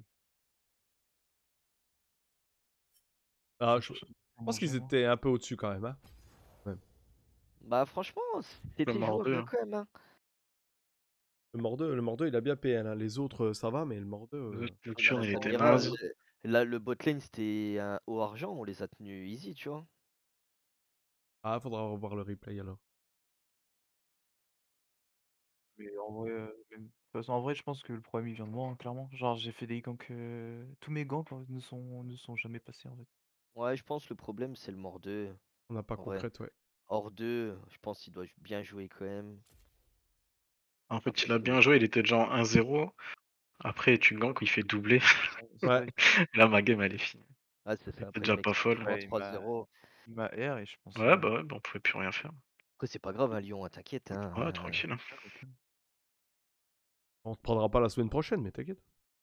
Ah, je, je pense qu'ils étaient un peu au-dessus quand même. Hein. Bah, franchement, c'était mort deux, jouable hein. quand même. Hein. Le Mordeux, le Mordeux, il a bien P L. Hein. Les autres, euh, ça va, mais le Mordeux. euh, Nocturne, il Ça était dira, naze. euh, Là, le bot lane, c'était un haut argent. On les a tenus easy, tu vois. Ah, faudra revoir le replay alors. Mais en vrai, euh, même toute façon, en vrai, je pense que le problème il vient de moi, hein, clairement. Genre, j'ai fait des ganks. euh, Tous mes ganks euh, ne sont, ne sont jamais passés en fait. Ouais, je pense le problème c'est le mort deux. On n'a pas En vrai. concrète, ouais. Hors deux, je pense qu'il doit bien jouer quand même. En fait, Après, il a c'est- bien joué, il était déjà en un zéro. Après, tu gank, il fait doubler. C'est Ouais. vrai. Là, ma game, elle est finie. Ah, c'est Elle ça. était Après, déjà le mec pas il folle. prend Ouais, il trois m'a zéro. il m'a R et je pense. Ouais, euh, bah ouais, bah on pouvait plus rien faire. Après, c'est pas grave, hein, Lyon, hein, t'inquiète. Hein, Ouais, euh, tranquille. hein. tranquille. On te prendra pas la semaine prochaine, mais t'inquiète.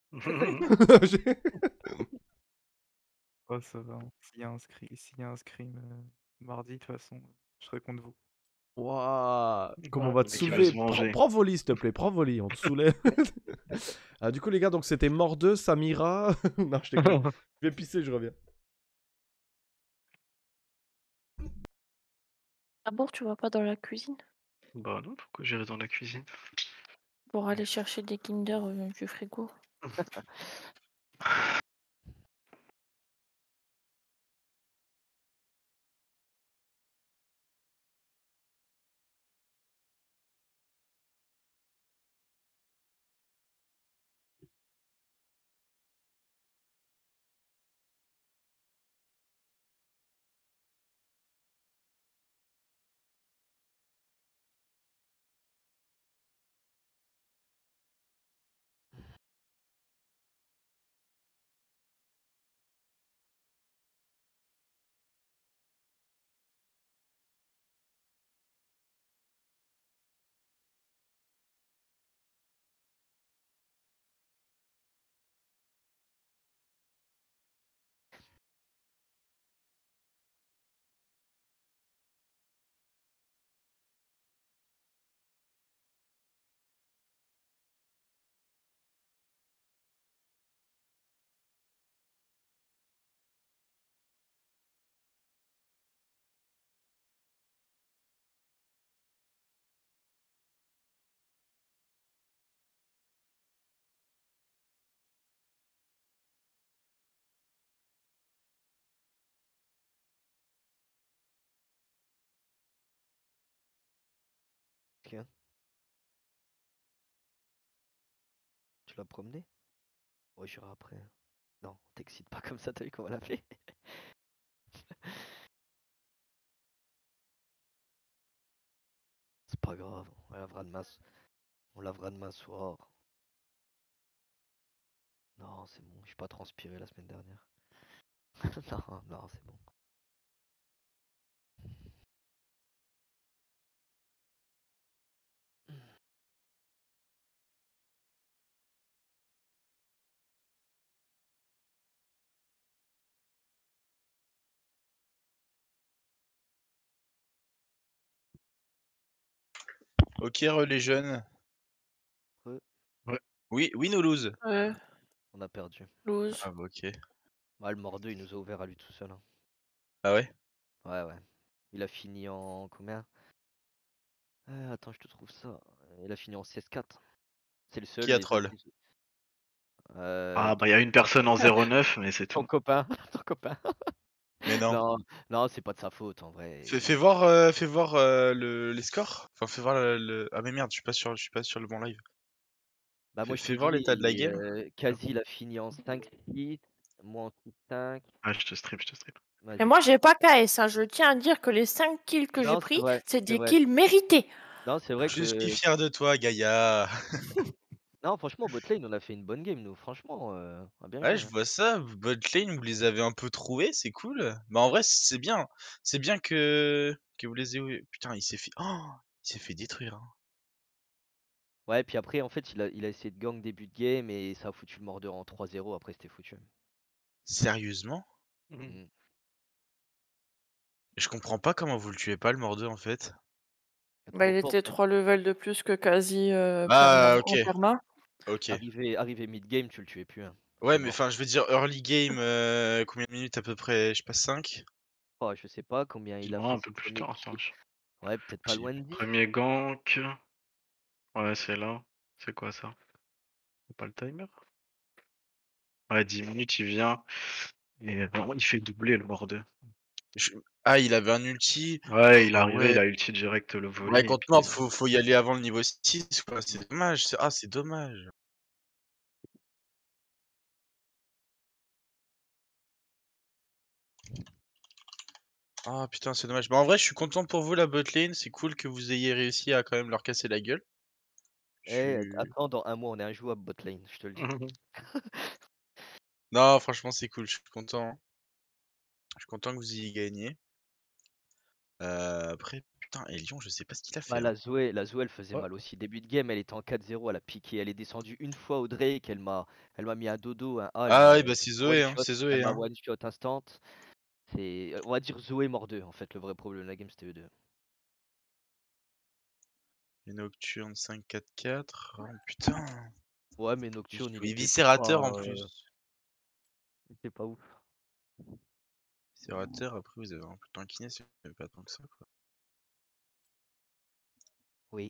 Oh, ça va. hein. S'il y a un scrim, s'il y a un scrim euh, mardi, de toute façon, je serai contre vous. Waouh, comme on Ouais, va le te mec, il veut soulever. se Prends, venger. prends volley, s'il te plaît, prends volley, on te soulève. Ah, du coup, les gars, donc c'était mort deux, Samira. Non, je déconne. Je vais pisser, je reviens. D'abord, tu vas pas dans la cuisine Bah non, pourquoi j'irai dans la cuisine? pour aller chercher des Kinder euh, du frigo. Ok. Tu l'as promené? Ouais, j'irai après. Non, t'excites pas comme ça, t'as vu qu'on va l'appeler? C'est pas grave, on lavera demain. s- On lavera demain soir. Non, c'est bon, j'ai pas transpiré la semaine dernière. Non, non, c'est bon. Ok, re, les jeunes. Ouais, Oui, win ou lose? Ouais, on a perdu. lose. Ah bah ok. Bah, le mort deux, il nous a ouvert à lui tout seul. hein. Ah ouais? Ouais, ouais. Il a fini en combien? Euh, attends, je te trouve ça. Il a fini en seize quatre. C'est le seul. Qui a Les autres, troll? ils- Euh, Ah bah il y ton, a une personne en zéro neuf, mais c'est ton tout. copain. Ton copain. Mais non. Non, non, c'est pas de sa faute en vrai. Fais, Il- fais voir, euh, fais voir euh, le, les scores. Enfin, fais voir le, le- Ah mais merde, je suis pas sur, je suis pas sur le bon live. Bah, moi, Fais, je fais te voir dis, l'état de la game. euh, quasi, il a fini en cinq six. Moi en six cinq. Ah, je te strip, je te strip. Et Vas-y. moi, j'ai pas K S, hein. Je tiens à dire que les cinq kills que j'ai Non, c'est pris, vrai. c'est C'est des vrai. kills mérités. Non, c'est vrai Je suis que. fier de toi, Gaïa. Non, franchement, botlane, on a fait une bonne game, nous. Franchement, euh, on a bien Ouais, joué. je hein. vois ça. Botlane, vous les avez un peu trouvés, c'est cool. Bah en vrai, c'est bien. C'est bien que que vous les ayez. Putain, il s'est fait. Oh, il s'est fait détruire. hein. Ouais, puis après, en fait, il a, il a essayé de gang début de game et ça a foutu le mordeur en trois zéro. Après, c'était foutu. Sérieusement? Mm. Je comprends pas comment vous le tuez pas le mordeux en fait. Il y a Bah, trop il de était portes. hein. trois levels de plus que quasi euh, Ah perma- ok, en perma. ok. Arrivé, arrivé mid-game, tu le tuais plus. hein. Ouais, C'est mais mort. enfin, je veux dire early game, euh, combien de minutes à peu près? Je passe cinq. Oh, je sais pas combien il a Dis-moi fait un peu ses plus premiers tard, ça. kills. Ouais, peut-être pas loin de dix. Premier gank. Ouais, c'est là. C'est quoi ça? C'est pas le timer? Ouais, dix minutes, il vient. Et vraiment, il fait doubler le mort deux. Je- Ah, il avait un ulti. Ouais, il est Ah arrivé, ouais. il a ulti direct le volley. Ouais, et contre puis- Mord, faut, faut y aller avant le niveau six, quoi. C'est dommage. c'est- Ah, c'est dommage. Ah putain, c'est dommage. Mais en vrai, je suis content pour vous, la botlane. C'est cool que vous ayez réussi à quand même leur casser la gueule. Je Eh, suis- attends, dans un mois, on est injouable bot lane, je te le dis. Non, franchement, c'est cool. Je suis content. Je suis content que vous ayez gagné. Euh, après, putain, et Lyon, je sais pas ce qu'il a fait. Bah, hein. la Zoé, la Zoé, elle faisait Ouais. mal aussi. Début de game, elle était en quatre zéro, elle a piqué, elle est descendue une fois au Drake, elle m'a, elle m'a mis un dodo, un A, elle Ah m'a ouais, bah c'est Zoé, hein. one-shot, C'est Zoé, elle m'a hein. one shot instant. C'est, on va dire Zoé mort deux en fait. Le vrai problème de la game, c'était eux deux. Et Nocturne cinq quatre quatre. Oh, putain. Ouais, mais Nocturne, il Oui, était Viscérateur pas, en euh, plus. il était pas ouf. Viscérateur, après, vous avez un peu tankiné, c'est pas tant que ça, quoi. Oui.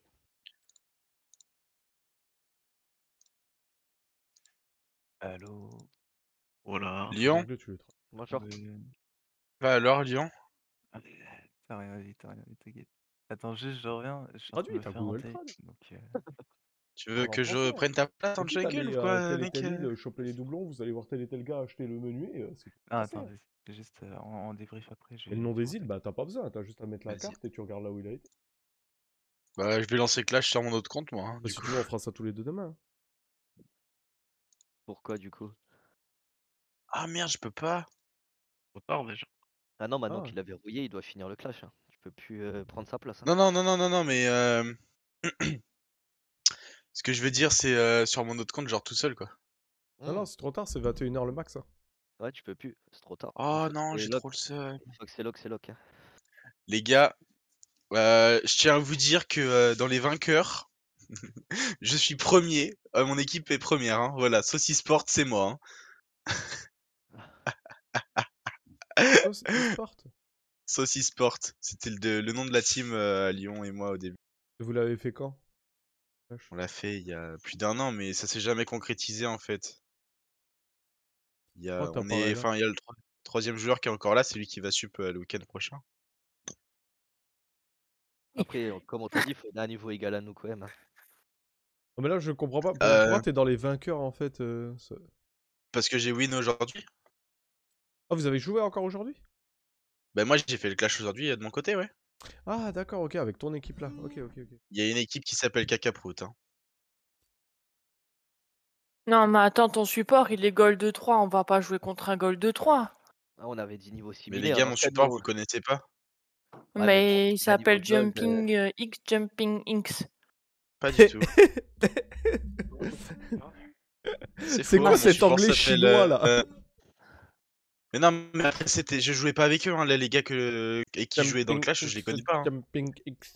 Allô. Voilà. Lyon Anglais, tu les traites. Bonjour. Euh, Bah alors, Lyon ah, T'as rien dit, t'as rien dit, t'inquiète. Attends, juste, je reviens. Je suis en train de Traduit, me t'as faire Google hanter. Trad. Donc, euh, Tu veux Parle en que je français, hein. prenne ta place en Et puis, t'as jungle les, ou quoi, euh, telle et mec telle euh île, choper les doublons, vous allez voir tel et tel gars acheter le menu, et euh, c'est tout. Ah, Français, attends, hein. c'est juste euh, en, en débrief après. Je Et le vais nom me faire des îles, hanter. bah t'as pas besoin, t'as juste à mettre la Vas-y. carte et tu regardes là où il a été. Bah, je vais lancer Clash sur mon autre compte, moi. hein, Bah, du si coup. tu veux, on fera ça tous les deux demain. hein. Pourquoi du coup? Ah merde, je peux pas. Trop tard déjà. Ah non, maintenant Ah. qu'il a verrouillé, il doit finir le clash. hein. Tu peux plus euh, prendre sa place. hein. Non, non, non, non, non, non, mais. Euh... Ce que je veux dire, c'est euh, sur mon autre compte, genre tout seul, quoi. Non, Hmm. non, c'est trop tard, c'est vingt et une heures le max. hein. Ouais, tu peux plus, c'est trop tard. Une Oh fois que non, c'est j'ai lock, trop le seum. une fois que c'est lock, c'est lock. hein. Les gars, euh, je tiens à vous dire que euh, dans les vainqueurs, je suis premier. Euh, mon équipe est première. Hein. Voilà, Saucy Sport, c'est moi. Hein. Oh, c'est e-sport. Saucy Sport, c'était le, de- le nom de la team euh, à Lyon et moi au début. Et vous l'avez fait quand? Wesh. On l'a fait il y a plus d'un an, mais ça s'est jamais concrétisé en fait. Il y a, Oh, t'as on parlé est, là. enfin, il y a le tro- troisième joueur qui est encore là, c'est lui qui va sup euh, le week-end prochain. Après, on- comme on t'a dit, il faut un niveau égal à nous quand même. hein. Non, mais là, je comprends pas. Pour- Euh, Pourquoi t'es dans les vainqueurs en fait euh, ce- parce que j'ai win aujourd'hui. Ah, vous avez joué encore aujourd'hui? Bah moi j'ai fait le clash aujourd'hui euh, de mon côté, ouais. Ah, d'accord, ok, avec ton équipe là. Ok, ok, ok. Il y a une équipe qui s'appelle Cacaprout. Hein. Non, mais attends, ton support, il est gold trois. On va pas jouer contre un gold trois. Ah, on avait dit niveau Mais similaire. les gars, à mon l'ancien support, vous niveau. le connaissez pas? Ouais, mais Mais il bon, un niveau s'appelle gold, euh, Jumping euh, X, Jumping Inks. Pas du tout. C'est faux, quoi mon cet support anglais s'appelle, chinois là? euh, Mais non, mais après, c'était, je jouais pas avec eux, hein, là, les gars que... et qui jouaient dans le clash, je les connais pas. Hein. Jumping X.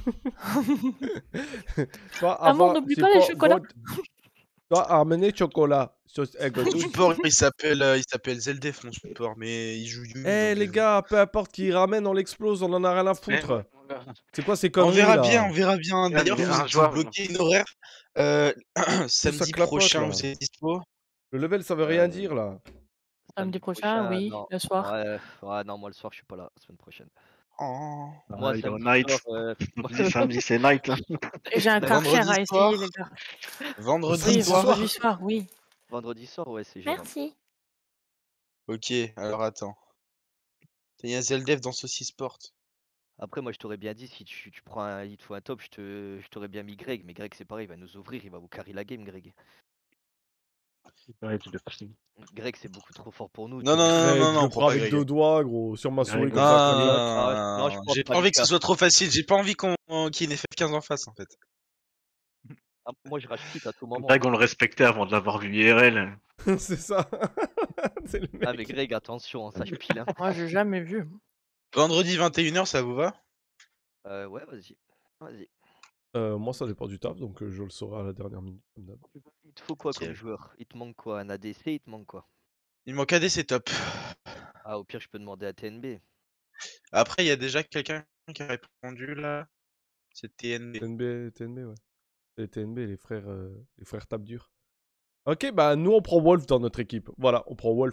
Toi, Ah bon, avant, n'oublie c'est pas les pas chocolats. votre- Toi, amener chocolat. Sauce egg Mon douce. support, il s'appelle, euh, il s'appelle Zeldef, mon support, mais il joue Yumi. Eh donc, les euh, gars, peu importe qui ramène, on l'explose, on en a rien à foutre. C'est quoi ces On conneries verra là? bien, on verra bien. Il a D'ailleurs, mis vous un vous joueur, bloquez une horaire. Euh, ça samedi clapote, prochain, là. vous êtes dispo? Le level, ça veut rien Euh, dire là. Samedi prochain, oui, non. le soir. Ouais, ouais, non, moi le soir, je suis pas là. Semaine prochaine. Oh. Moi, Ah, il est au samedi night. soir, euh, Samedi, samedi, c'est night là. Et j'ai un Vendredi carcher à essayer, soir. les gars. Vendredi Oui, Samedi soir. vendredi soir, oui. vendredi soir, ouais, c'est gérable. Merci. Ok, alors attends. Il y a Zeldef dans Saucy Sport. Après, moi, je t'aurais bien dit, si tu, tu prends un, il te faut un top, je te, je t'aurais bien mis Greg. Mais Greg, c'est pareil, il va nous ouvrir, il va vous carry la game, Greg. Ouais, tu le fais. Greg, c'est beaucoup trop fort pour nous. Non, tu non, sais. non, Greg, non, je non, le prends prends pas avec Greg. deux doigts, gros, sur ma souris Greg, comme Non, ça, non, clac, non, clac. Ah, non, non, je non, pense j'ai pas pas envie les que ce cas. soit trop facile. J'ai pas envie qu'on qu'il y ait une F quinze en face, en fait. Ah, moi, je rage quitte à tout moment. Greg, on le respectait avant de l'avoir vu I R L. C'est ça. C'est le Ah, mais mec. Greg, attention, hein, ça je pile. Hein. Moi, j'ai jamais vu. Vendredi vingt et une heures, ça vous va? Euh, ouais, vas-y. Vas-y. Euh, moi, ça dépend du taf, donc euh, je le saurai à la dernière minute. Comme d'hab. Il te faut quoi Ok. comme joueur? Il te manque quoi? Un A D C, il te manque quoi? Il manque A D, c'est top. Ah, au pire, je peux demander à T N B. Après, il y a déjà quelqu'un qui a répondu là. C'est T N B. T N B, T N B, ouais. Les T N B, les frères, euh, les frères tapent dur. Ok, bah nous on prend Wolf dans notre équipe. Voilà, on prend Wolf.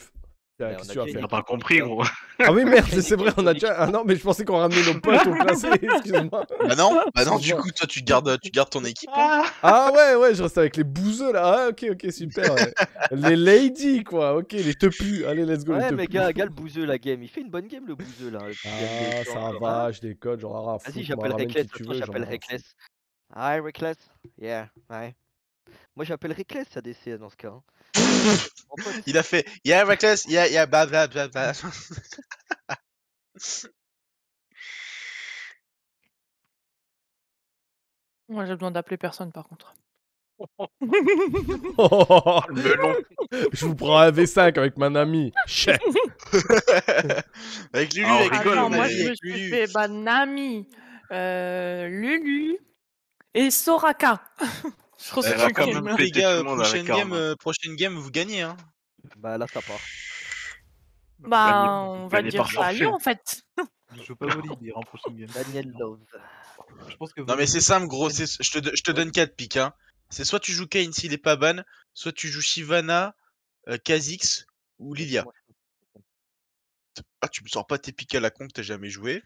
Tiens, Mais on qu'est-ce a que tu vas déjà Il faire a pas compris, gros. Ah oui, merde, Une c'est vrai, équipe on a sur déjà. l'équipe. Ah non, mais je pensais qu'on ramenait nos potes au classé, excuse-moi. Bah non, bah non, du Excuse-moi. coup, toi, tu gardes, tu gardes ton équipe. Hein. Ah Ah ouais, ouais, je reste avec les bouseux là. Ah, ok, ok, super. Ouais. Les ladies, quoi. Ok, les tepus. Allez, let's go, les Ouais, mais tepus. gars, gars, le bouseux, la game. Il fait une bonne game, le bouseux, là. Qui gagne les Ah, gens, ça genre, hein. va, je déconne, j'en ai rien à Vas-y, foutre. Moi, j'appelle ramène Reckless. qui tu Attends, veux, j'en ai j'appelle rien à foutre. Reckless. Hi, Reckless. Yeah, ouais. Moi, j'appelle Reckless A D C dans ce cas. Hein. Mon pote. Il a fait, yeah, reckless, yeah, yeah, bah, bah, bah, bah. Moi, j'ai besoin d'appeler personne, par contre. le melon. Je vous prends un V cinq avec mon ami. Chais. Avec Lulu, Ah, on avec rigole, Attends, Lulu, moi, mais- je me avec suis Lulu. fait bah, Nami, euh, Lulu et Soraka. Je Elle ressens a quand tranquille. même là. pété Les gars, tout le euh, monde prochaine avec game, Arma. euh, prochaine game, vous gagnez, hein. Bah, là, ça part. Bah, Gagné- on va gagné dire par ça à forfait. Lyon, en fait. Je joue pas Volibear en prochaine game. Daniel Love. Je pense que Non mais c'est Volibear- simple gros, c'est- je te, je te donne quatre pics hein. C'est soit tu joues Kayn s'il est pas ban, soit tu joues Shyvana, euh, Kha'Zix ou Lilia. Ah tu me sors pas tes pics à la con que t'as jamais joué.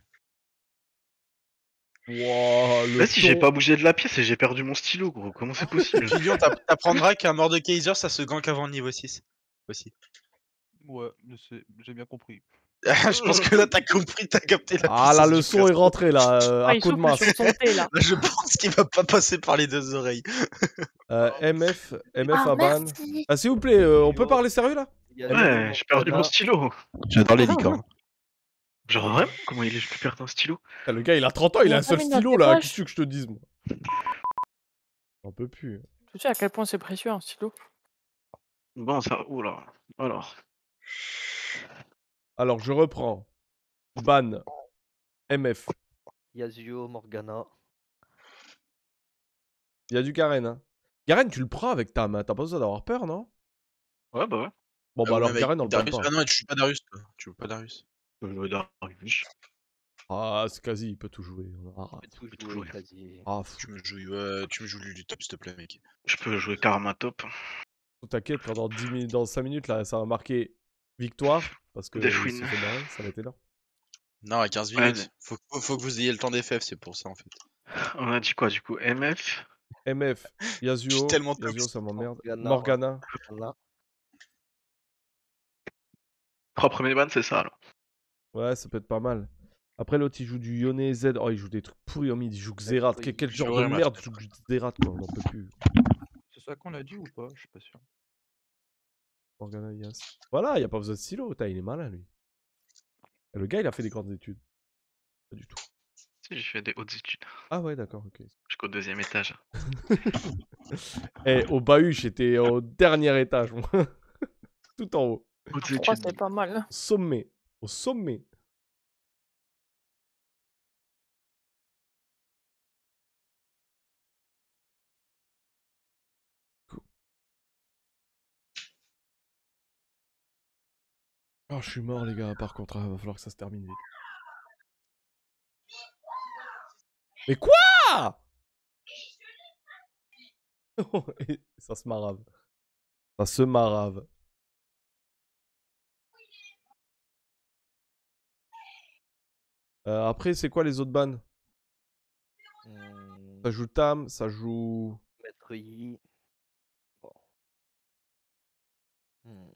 Wow, le Là, si j'ai ton. pas bougé de la pièce et j'ai perdu mon stylo, gros, comment c'est possible? Kylian t'app- t'apprendras qu'un mort de Kaiser ça se gank avant le niveau six. Aussi. Ouais, je sais, j'ai bien compris. Je pense que là t'as compris, t'as capté la Ah, la puissance du leçon est perso. rentrée là, euh, Ah, à il coup de souffle masse. sur son thé, là. Là, je pense qu'il va pas passer par les deux oreilles. Euh, M F, M F Ah, à ban. merci. Ah, s'il vous plaît, euh, on peut Yo. parler sérieux là Ouais, j'ai perdu mon stylo. J'adore les licornes. Genre vraiment, comment il est, je peux perdre un stylo? Ah, le gars, il a trente ans, il Il a a un pas seul mis dans stylo tes là. poches. Qu'est-ce que tu veux que je te dise, moi J'en peux plus. Tu sais à quel point c'est précieux, un stylo. Bon, ça, oula. Alors, Alors, je reprends. Ban. M F. Yasuo, Morgana. Il y a du Garen, hein. Garen, tu le prends avec ta main. T'as pas besoin d'avoir peur, non ouais, bah ouais. Bon, Ah, bah ou alors, même avec Garen, on le prend Darius. pas. Ah non, tu joues pas Darius toi. Tu joues pas Darius. Je veux Darius. Ah, c'est quasi, il peut tout jouer. Ah, Je peux tout tout jouer, jouer. quasi. ah fou. Tu me joues, ouais, tu me joues Lulu top s'il te plaît mec. Je peux jouer Karma top. T'inquiète, quand dans, dix minutes, dans cinq minutes, là, ça va marquer victoire. Parce que Des il fouines. s'est fait marrer, ça va être énorme. Non à quinze Ouais, minutes. Faut, faut, faut que vous ayez le temps des F F, c'est pour ça en fait. On a dit quoi du coup? M F? M F, Yasuo. Je suis tellement Yasuo, toxique. ça m'emmerde. Morgana. Morgana. Morgana. Trois premiers bans, c'est ça alors. Ouais, ça peut être pas mal. Après, l'autre, il joue du Yone Z. Oh, il joue des trucs pourris en mid. Il joue Xerath. pourri. Quel, quel Je genre jouerai de un merde match. joue Xerath, quoi. On n'en peut plus. C'est ça qu'on a dit ou pas? Je suis pas sûr. Morgana, Yas. Voilà, il a pas besoin de stylo. Putain, il est malin, lui. Et le gars, il a fait des grandes études. Pas du tout. Si, j'ai fait des hautes études. Ah ouais, d'accord, ok. Jusqu'au deuxième étage. Eh, au bahut, j'étais au dernier étage, moi. Tout en haut. Hautes trois, études. c'est pas mal. Sommet. Au sommet. Oh, je suis mort, les gars, par contre, il va falloir que ça se termine vite. Mais quoi? Et ça se marave. Ça se marave. Euh, après, c'est quoi les autres bans? Hmm, Ça joue Tam, ça joue... Maître Yi. Bon. Hmm.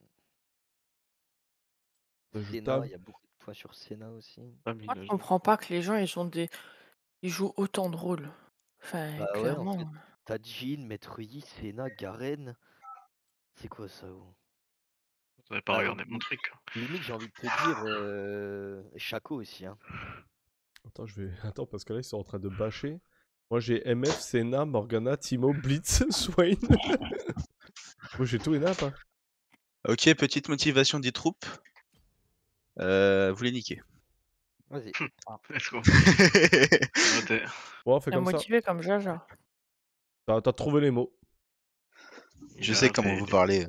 Ça joue Senna, Tam. il y a beaucoup de points sur Senna aussi. Pas mille, Moi, je je- comprends pas que les gens, ils ont des... Ils jouent autant de rôles. Enfin, Bah ouais, en clairement. fait. T'as Jean, Maître Yi, Senna, Garen. C'est quoi ça? oh Vous avez pas Ah, regardé oui. mon truc. Limite, j'ai envie de te dire. Euh... Shaco aussi. Hein. Attends, je vais... Attends, parce que là, ils sont en train de bâcher. Moi, j'ai M F, Senna, Morgana, Timo, Blitz, Swain. Moi, j'ai tout et nappe. Hein. Ok, petite motivation des troupes. Euh, vous les niquez. Vas-y. Let's go. Noté. Bon, on fait Bien comme ça. motivé comme Jaja. T'as t'as trouvé les mots. Je sais comment vous parlez.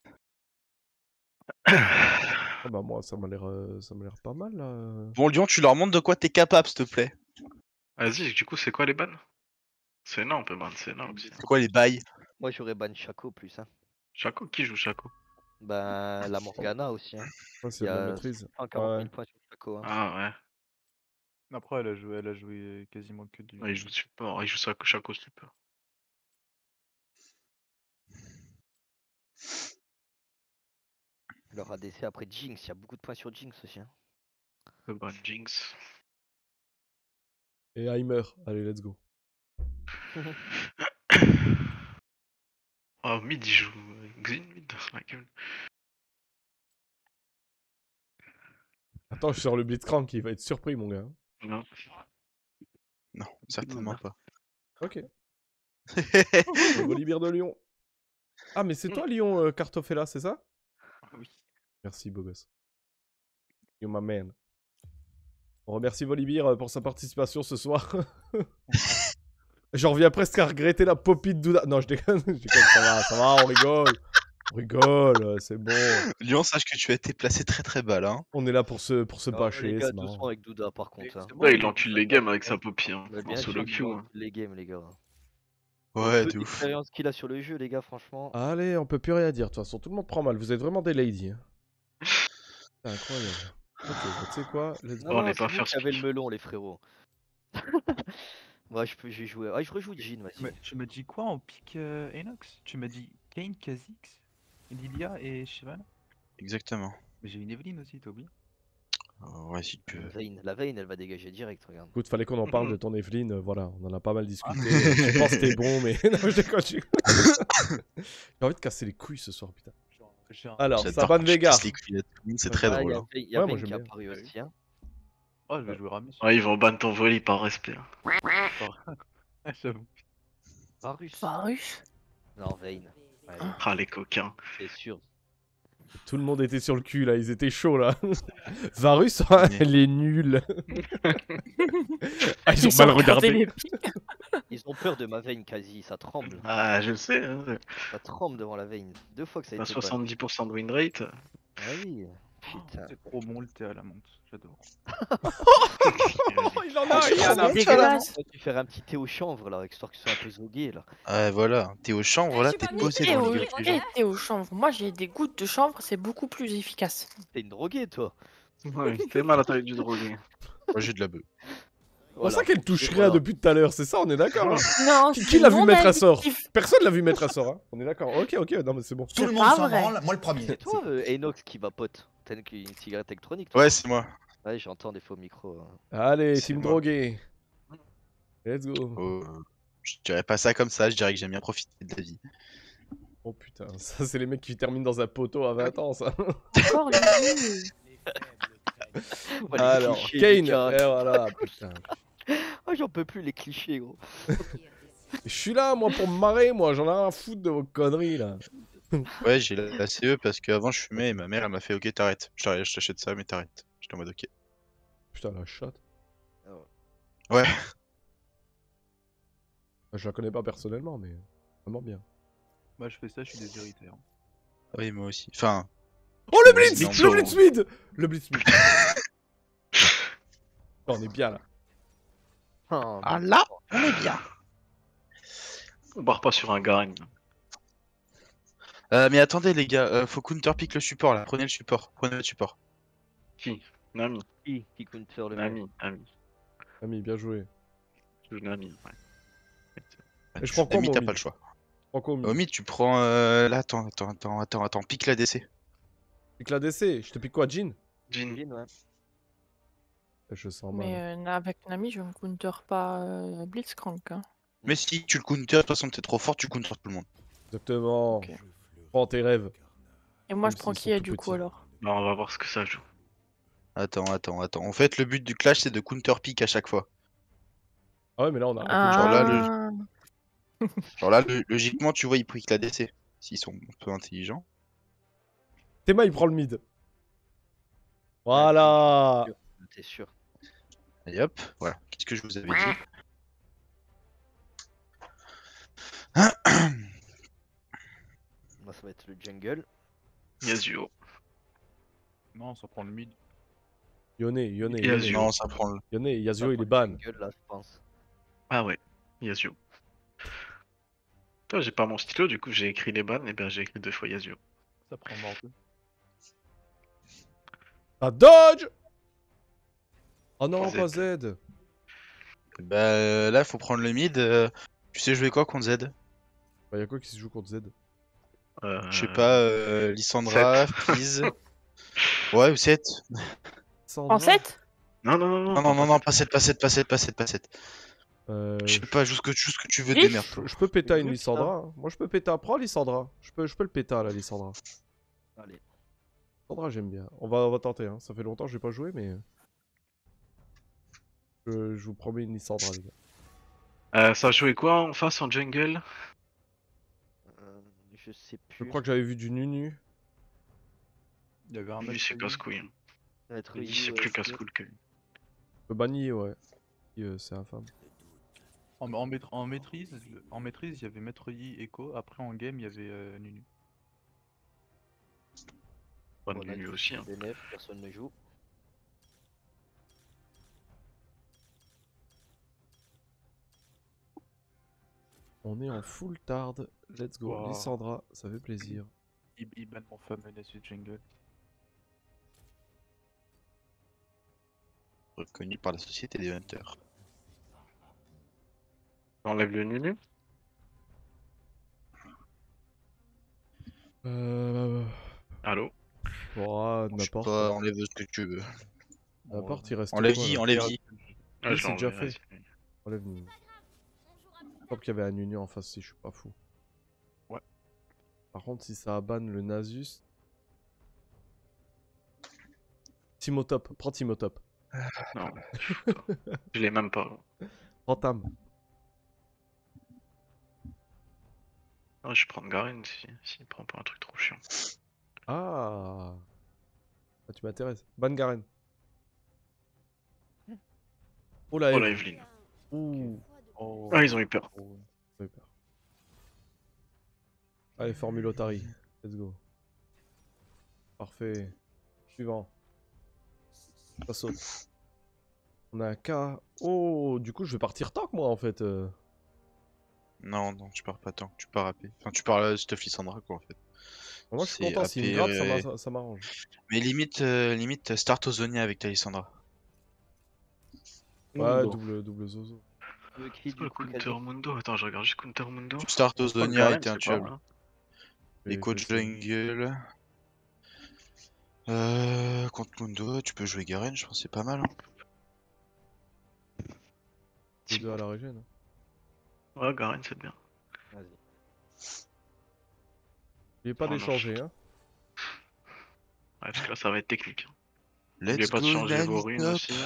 Ah bah moi, ça m'a l'air euh, ça m'a l'air pas mal, là. Bon Lyon, tu leur montres de quoi t'es capable, s'il te plaît. Vas-y, du coup, c'est quoi les bans? Senna, on peut ban Senna aussi. C'est quoi les bails? Moi, j'aurais ban Shaco plus. Hein. Shaco, qui joue Shaco? Bah, la Morgana aussi. Hein. Ouais, Il c'est y de la a maîtrise. cent quarante Ouais. mille points sur Chaco. Hein. Ah ouais. Après, elle a joué, elle a joué quasiment que du. Ouais, il joue support, il joue ça chaque support. Leur A D C après Jinx, il y a beaucoup de points sur Jinx aussi. Hein. Le bon Jinx. Et Heimer. Allez, let's go. Oh, mid, il joue Xin mid, ma gueule. Attends, je sors le Blitzcrank, il va être surpris, mon gars. Non. Non, certainement pas. Ok. Le Volibear de Lyon. Ah, mais c'est toi, Lyon, euh, Cartofella, c'est ça? Oui. Merci, beau gosse. You my man. On remercie Volibear pour sa participation ce soir. J'en reviens presque à regretter la popie de Douda. Non, je déconne, je déconne, ça va, ça va, on rigole. On rigole, c'est bon. Lyon, sache que tu as été placé très très bas là. Hein. On est là pour se, pour se Oh, les bâcher, gars, c'est doucement marrant. avec Douda par contre. Hein. Ouais, il encule les games avec sa popie, hein. Mais En bien solo sûr, queue. il Hein. encule les games, les gars. Ouais, peu de ouf. d'expérience qu'il a sur le jeu, les gars, franchement. Allez, on peut plus rien dire, de toute façon, tout le monde prend mal. Vous êtes vraiment des ladies. Hein. C'est incroyable. Ok, bah, tu sais quoi let's Non, Oh, go. on non, n'est c'est pas vous faire qui avez le speak. melon, les frérots. Ouais, je peux, j'ai joué. Ah, je rejoue Jean, vas-y. Mais tu m'as dit quoi en pick euh, Enox? Tu m'as dit Kane, Kha'Zix, Lilia et Shyvana? Exactement. Mais j'ai une Evelyn aussi, t'as oublié? Euh, ouais, si tu La veux. Vayne, la Vayne, elle va dégager direct, regarde. Écoute, fallait qu'on en parle de Mhm. ton Evelyne, euh, voilà, on en a pas mal discuté. euh, tu penses que t'es bon, mais non, je déconne. je déconne. J'ai envie de casser les couilles ce soir, putain. J'ai un- Alors, J'adore Saban quand tu Vega. casses les couilles à tout le monde, c'est très Ah, drôle. il y a, Hein. Vayne- il y a Ouais, moi, Vayne qui j'aime a bien. paru aussi. Hein. Oh, je vais jouer Ramus. Ouais, ils vont ban ton volley par respect. Hein. Ah, j'avoue. Varus. Varus. Non, Vayne. Ouais, Ah, les coquins. c'est sûr. Tout le monde était sur le cul là, ils étaient chauds là. Varus, hein, Mais- elle est nulle. Ah, ils ont Ils ont mal regardé regardé. les pics. Ils ont peur de ma Vayne quasi, ça tremble. Ah, je le sais. Hein. Ça tremble devant la Vayne. Deux fois que ça a T'as été ban. soixante-dix pour cent de win rate. Ah oui. Putain. C'est trop bon le thé à la menthe, j'adore. Il en Ah, a c'est rien trop à dégueulasse. On va faire un petit thé au chanvre là, histoire qu'ils soient un peu zogués là. Ouais, voilà. T'es au chanvre là, t'es posé Et dans au, le lit avec les gens. et au chanvre. Moi, j'ai des gouttes de chanvre, c'est beaucoup plus efficace. T'es une droguée toi. Ouais, t'es mal à taille du drogué. Moi j'ai de la bœuf. C'est pour ça qu'elle touche Et rien voilà. depuis tout à l'heure, c'est ça, on est d'accord. hein. Non, Qui, c'est qui l'a vu non mettre un sort addictif. Personne l'a vu mettre un sort, hein. On est d'accord. Ok, ok, non mais c'est bon. Tout le C'est monde pas s'en vrai. branle, moi le premier. C'est toi, euh, Enox, qui vapote. T'as qu'une cigarette électronique toi. Ouais, c'est moi. Ouais, j'entends des faux micros. hein. Allez, C'est team moi. drogué. Let's go. Oh, je dirais pas ça comme ça, je dirais que j'aime bien profiter de la vie. Oh putain, ça c'est les mecs qui terminent dans un poteau à vingt ans, ça. Encore lui. Ouais, les Alors, clichés, Kane, Lucas. et voilà, putain. Oh, j'en peux plus les clichés gros. Je suis là, moi, pour me marrer, moi, j'en ai rien à foutre de vos conneries, là. Ouais, j'ai la, la C E parce qu'avant je fumais et ma mère elle m'a fait ok, t'arrêtes. Je t'arrête- je t'achète ça, mais t'arrêtes. J'étais en mode ok. Putain, la chatte. Ouais. Je la connais pas personnellement, mais vraiment bien. Bah, je fais ça, je suis déshérité. Hein. Oui, moi aussi. Enfin. Oh, le Ouais, Blitz non, Le non. Blitz mid Le Blitz mid. On est bien, là. Oh, Ah là, on est bien. On barre pas sur un gagne. Euh, mais attendez les gars, euh, faut counterpick le support là. Prenez le support. Prenez le support. Qui Nami. qui qui compte faire le Nami. Nami. Ami, bien joué. Je joue Nami. Ouais. Et je prends quoi, Ami, moi, t'as au pas mid le choix. Prends quoi au mid Omi, tu prends. Euh... Là, attends, attends, attends, attends, attends. Pique la D C. Pique la D C, je te pique quoi, Jean Jean. Jean, ouais. Je sens Mais mal. euh, avec Nami, je ne counter pas euh, Blitzcrank. Hein. Mais si tu le counter, de toute façon t'es trop fort, tu counter tout le monde. Exactement. Ok. Prends tes rêves. Et moi, Même je prends s'ils qui sont est tout du coup petits. alors? Bah, on va voir ce que ça joue. Attends, attends, attends. En fait, le but du clash c'est de counterpick à chaque fois. Ah ouais, mais là, on a... Genre là, le- Ah. Genre là, le- logiquement, tu vois, ils piquent la D C. S'ils sont un peu intelligents. Théma, il prend le mid. Voilà. T'es sûr. Et hop, voilà. Qu'est-ce que je vous avais dit? Moi, ça va être le jungle. Yasuo. Non, ça prend le mid. Yone, Yone, Et Yone. Azure. Non, ça prend le. Yone, Yasuo, Ça il prend est le ban. jungle, là, je pense. Ah ouais. Yasuo. Toi, j'ai pas mon stylo, du coup j'ai écrit les bans, et bien j'ai écrit deux fois Yasuo. Ça prend mort deux. Ah, dodge! Oh non, Z. pas Z. Bah euh, là, faut prendre le mid. euh, Tu sais jouer quoi contre Z? Bah, y'a quoi qui se joue contre Z? Euh... Je sais pas, euh, Lissandra, sept. Fizz. Ouais, ou sept. Sandra? En sept? Non, non, non, non. Non, non, non, non, pas sept, pas sept, pas sept, pas sept, pas sept. Euh, Je sais pas, juste que, juste que tu veux Dix? des merdes, toi. je, je peux péter une Good, Lissandra. hein. Moi, je peux péter. Prends Lissandra. Je peux, je peux le péter à la Lissandra. Allez. Lissandra, j'aime bien. On va, on va tenter. Hein. Ça fait longtemps que j'ai pas joué, mais. Je, je vous promets une Lissandra, les gars. Euh, ça jouait quoi en face en jungle? Euh, je sais Je plus. crois que j'avais vu du Nunu. Il y avait un Lui, mec. c'est casse-couille. Maître Lui, Yi c'est ou plus Est-ce que- casse-couille que lui. Le banni, ouais. Et, euh, c'est infâme. En, en, maître- en maîtrise, en maîtrise, il y avait Maître Yi, Echo. Après en game, il y avait euh, Nunu. Bonne On a lui dit aussi. Hein. D N F, personne ne joue. On est en full tard. Let's go. Wow. Lissandra, ça fait plaisir. Il, il banne mon fameux Nessie Jungle. Reconnu par la société des hunters. Enlève le Nunu. Euh. Allô? Oh, Je sais n'importe. pas, enlève ce que tu veux. N'importe, il reste Enlève quoi, Yi, là enlève Yi. Ah, Oui, je c'est l'ai déjà enlevé, fait. vas-y. Enlève Nunu. Je crois qu'il y avait un Nunu en face si je suis pas fou. Ouais. Par contre, si ça ban le Nasus. Timotop, prends Timotop. Non, je l'ai même pas. Prends Tam. Ah, je vais prendre Garen si, s'il prend pas un truc trop chiant. Ah. Ah, tu m'intéresses. Ban Garen. Oh la Oh la Eve. Evelyn. Ouh. Oh. Ah, ils ont eu peur. J'ai peur. Allez, Formule Otari. Let's go. Parfait. Suivant. Ça saute. On a un K. Oh, du coup, je vais partir tank, moi, en fait. euh. Non, non, tu pars pas tant, tu pars A P. Enfin, tu pars euh, stuff Lissandra, quoi, en fait. Moi, je suis C'est content. S'il me A P, gratte, ça euh, m'a- ça m'arrange. Mais limite, euh, limite, start au Zonia avec ta Lissandra. Ouais, Mundo. double, double Zozo. Le cri C'est quoi du coup, Counter Mundo? Attends, je regarde juste Counter Mundo. Tu start au Oh, Zonia Garen, et t'es c'est pas intuable. mal, hein. Et Echo je sais. Jungle. Euh, contre Mundo, tu peux jouer Garen, je pense que c'est pas mal. Hein. Les deux à la régène. Ouais, Garen, c'est bien. Vas-y. N'oubliez pas Oh non, d'échanger, je- hein. Ouais, parce que là, ça va être technique. Let's N'oubliez pas de go, changer vos Nani runes top. aussi.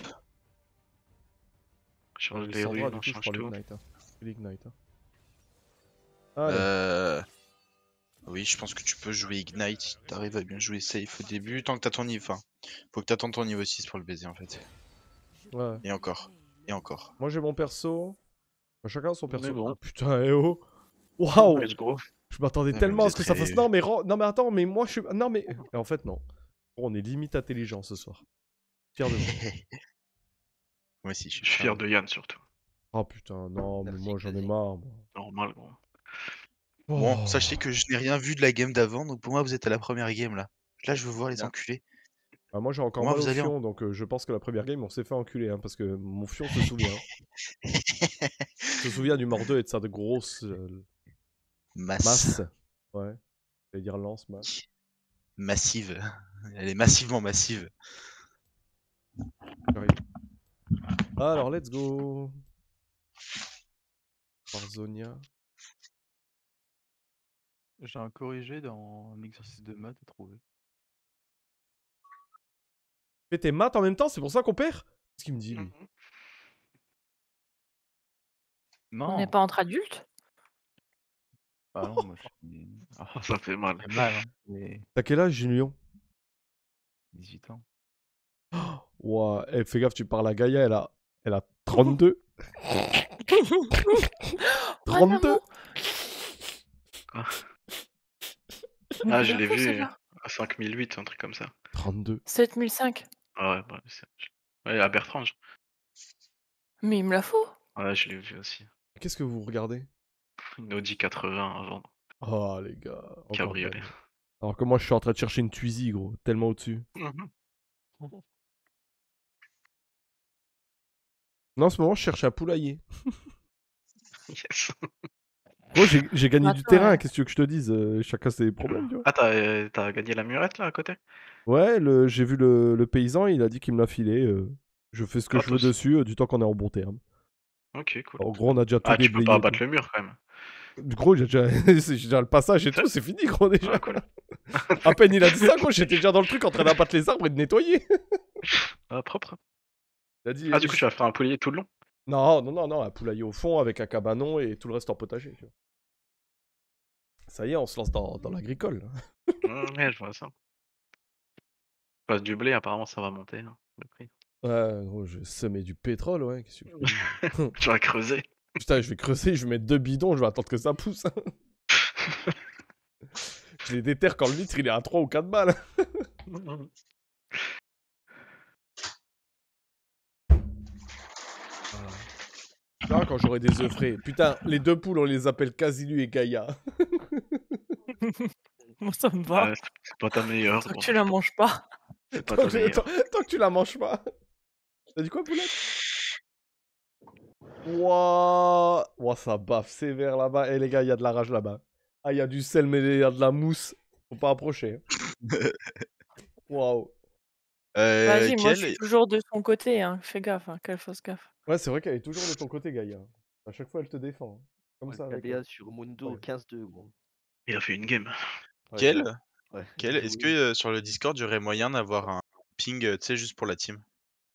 Change les Lissandra, runes, du on coup, je change prends tout. l'Ignite. Hein. L'Ignite. Hein. Allez. Euh... Oui, je pense que tu peux jouer Ignite si t'arrives à bien jouer safe au début, tant que t'as ton niveau. Enfin, faut que t'attendes ton niveau six pour le baiser en fait. Ouais. Et encore. Et encore. Moi, j'ai mon perso. Bah, chacun a son perso. Mais bon. Oh, putain, eh oh. Waouh. Let's go. Je m'attendais mais tellement vous à ce que êtes ça très- fasse. Non, mais, ren- non, mais attends, mais moi, je suis. Non, mais. Et en fait, non. On est limite intelligent ce soir. Fier de moi. Moi aussi, je Je suis fier de Yann surtout. Oh putain, non, mais Merci, moi, j'en ai Kazi. marre. moi. Normal, gros. Bon, Oh. sachez que je n'ai rien vu de la game d'avant, donc pour moi, vous êtes à la première game là. Là, je veux voir les Bien. enculés. Ah, moi, j'ai encore Moi, mal vous au allez en- fion, donc euh, je pense que la première game, on s'est fait enculer, hein, parce que mon fion se souvient. hein. se souvient du Mordeux et de sa de grosse euh, Masse. masse. Ouais. J'allais dire lance, masse. Massive. Elle est massivement massive. J'arrive. Alors, let's go. Warzonia. J'ai un corrigé dans l'exercice de maths à trouver. Fais tes maths en même temps, c'est pour ça qu'on perd? Qu'est-ce qu'il me dit, lui? On Non. n'est pas entre adultes? Ah non, moi je suis. Ah, Ça fait mal. c'est mal, hein. J'ai T'as quel âge, Julien? dix-huit ans. Ouah, eh, fais gaffe, tu parles à Gaïa, elle a, elle a trente-deux. trente-deux. Ah, je l'ai Fou, vu celle-là. à cinq mille huit, un truc comme ça. trente-deux. sept mille cinq. Ah ouais, bah, c'est... Ouais, à Bertrand. je- Mais il me la faut. Ouais, je l'ai vu aussi. Qu'est-ce que vous regardez? Une Audi quatre-vingts à vendre. Oh, les gars. encore Cabriolet. pas. Alors que moi, je suis en train de chercher une Twizy, gros. Tellement au-dessus. Mhm. Non, en ce moment, je cherche un poulailler. Yes. Gros, j'ai j'ai gagné du Attends, terrain, ouais. qu'est-ce que tu veux que je te dise? euh, Chacun ses problèmes, tu vois. Ah, t'as euh, t'as gagné la murette là à côté? Ouais, le, j'ai vu le, le paysan, il a dit qu'il me l'a filé. euh, je fais ce que je veux Gratos. dessus, euh, du temps qu'on est en bon terme. Ok, cool. En gros, on a déjà tout Ah, tu peux déblayé pas et abattre tout. le mur quand même. Gros, j'ai déjà... j'ai déjà le passage et C'est tout, c'est fini, gros, déjà. Ah, cool. À peine il a dit ça, gros, j'étais déjà dans le truc en train d'abattre les arbres et de nettoyer. Ah, propre. Il a dit... Ah, du coup, tu vas faire un poulailler tout le long? Non, non, non, non, un poulailler au fond avec un cabanon et tout le reste en potager, tu vois. Ça y est, on se lance dans, dans l'agricole. Mmh, ouais, je vois ça. Passe du blé, apparemment, ça va monter, hein, le prix. Ouais, gros, je vais semer du pétrole, ouais, qu'est-ce que je te dis. Tu vas creuser. Putain, je vais creuser, je vais mettre deux bidons, je vais attendre que ça pousse. Je les déterre quand le litre il est à trois ou quatre balles. Tu vois, quand j'aurai des œufs frais. Putain, les deux poules, on les appelle Casilu et Gaïa. Moi, ça me va. Ouais, c'est c'est pas ta meilleure. Tant que bon, tu la manges pas. C'est pas Tant ta que, meilleure. tant- tant que tu la manges pas. T'as dit quoi, poulette? Wouah, Wouah, ça baffe sévère là-bas. Eh les gars, il y a de la rage là-bas. Ah, il y a du sel, mais il y a de la mousse. Faut pas approcher. hein. Waouh. Euh, Vas-y, moi, je quel suis toujours de son côté, hein. Fais gaffe, hein. Qu'elle fasse gaffe. Ouais, c'est vrai qu'elle est toujours de ton côté, Gaïa. À chaque fois, elle te défend. hein. Comme ça avec K B A elle. sur Mundo Ouais. quinze deux, gros. Il a fait une game. Ouais, Quel grave. Ouais, Quel j'ai Est-ce que joué. euh, sur le Discord, il y aurait moyen d'avoir un ping, euh, tu sais, juste pour la team?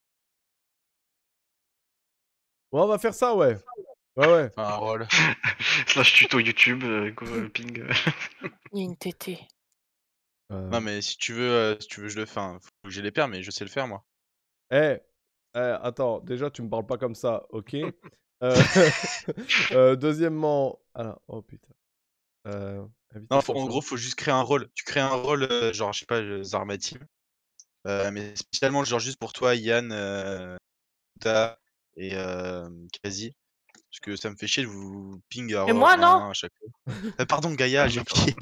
Ouais, on va faire ça, ouais. Ouais, ouais. Enfin, un rôle. Slash tuto YouTube, euh, go, euh, ping. euh. Il y a une tétée. Euh, Non, mais si tu veux, euh, si tu veux, je le fais. Hein. Faut que j'ai les paires, mais je sais le faire, moi. Eh, eh, attends, déjà, tu me parles pas comme ça, ok? Euh, euh, deuxièmement... Alors, oh putain. Euh, Non, invitation faut- en sur- gros, faut juste créer un rôle. Tu crées un rôle, euh, genre, je sais pas, euh, Zarma Team. Euh, mais spécialement, genre, juste pour toi, Yann, euh, Ta et euh, Kazi. Parce que ça me fait chier de vous ping à Et moi, un, non? à chaque fois. Euh, pardon, Gaïa, j'ai oublié.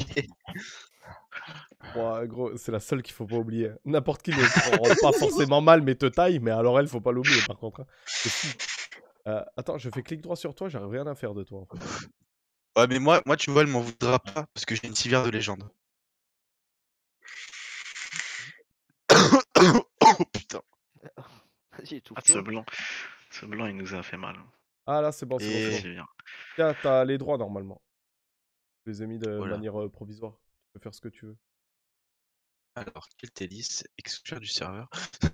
Ouah, gros, c'est la seule qu'il faut pas oublier. N'importe qui ne prend pas forcément mal, mais te taille, mais alors elle, faut pas l'oublier, par contre. hein. C'est fou. Euh, attends, je fais clic droit sur toi, j'arrive rien à faire de toi, en fait. Ouais, mais moi, moi, tu vois, elle m'en voudra pas parce que j'ai une civière de légende. Oh putain. Vas-y, Ah, étouffe-toi. ce blanc. Ce blanc, il nous a fait mal. Ah là, c'est bon, c'est bon, Et- c'est C'est bon. bien. Tiens, t'as les droits, normalement. Je les ai mis de Voilà. manière euh, provisoire. Tu peux faire ce que tu veux. Alors, quel Télis, exclure du serveur.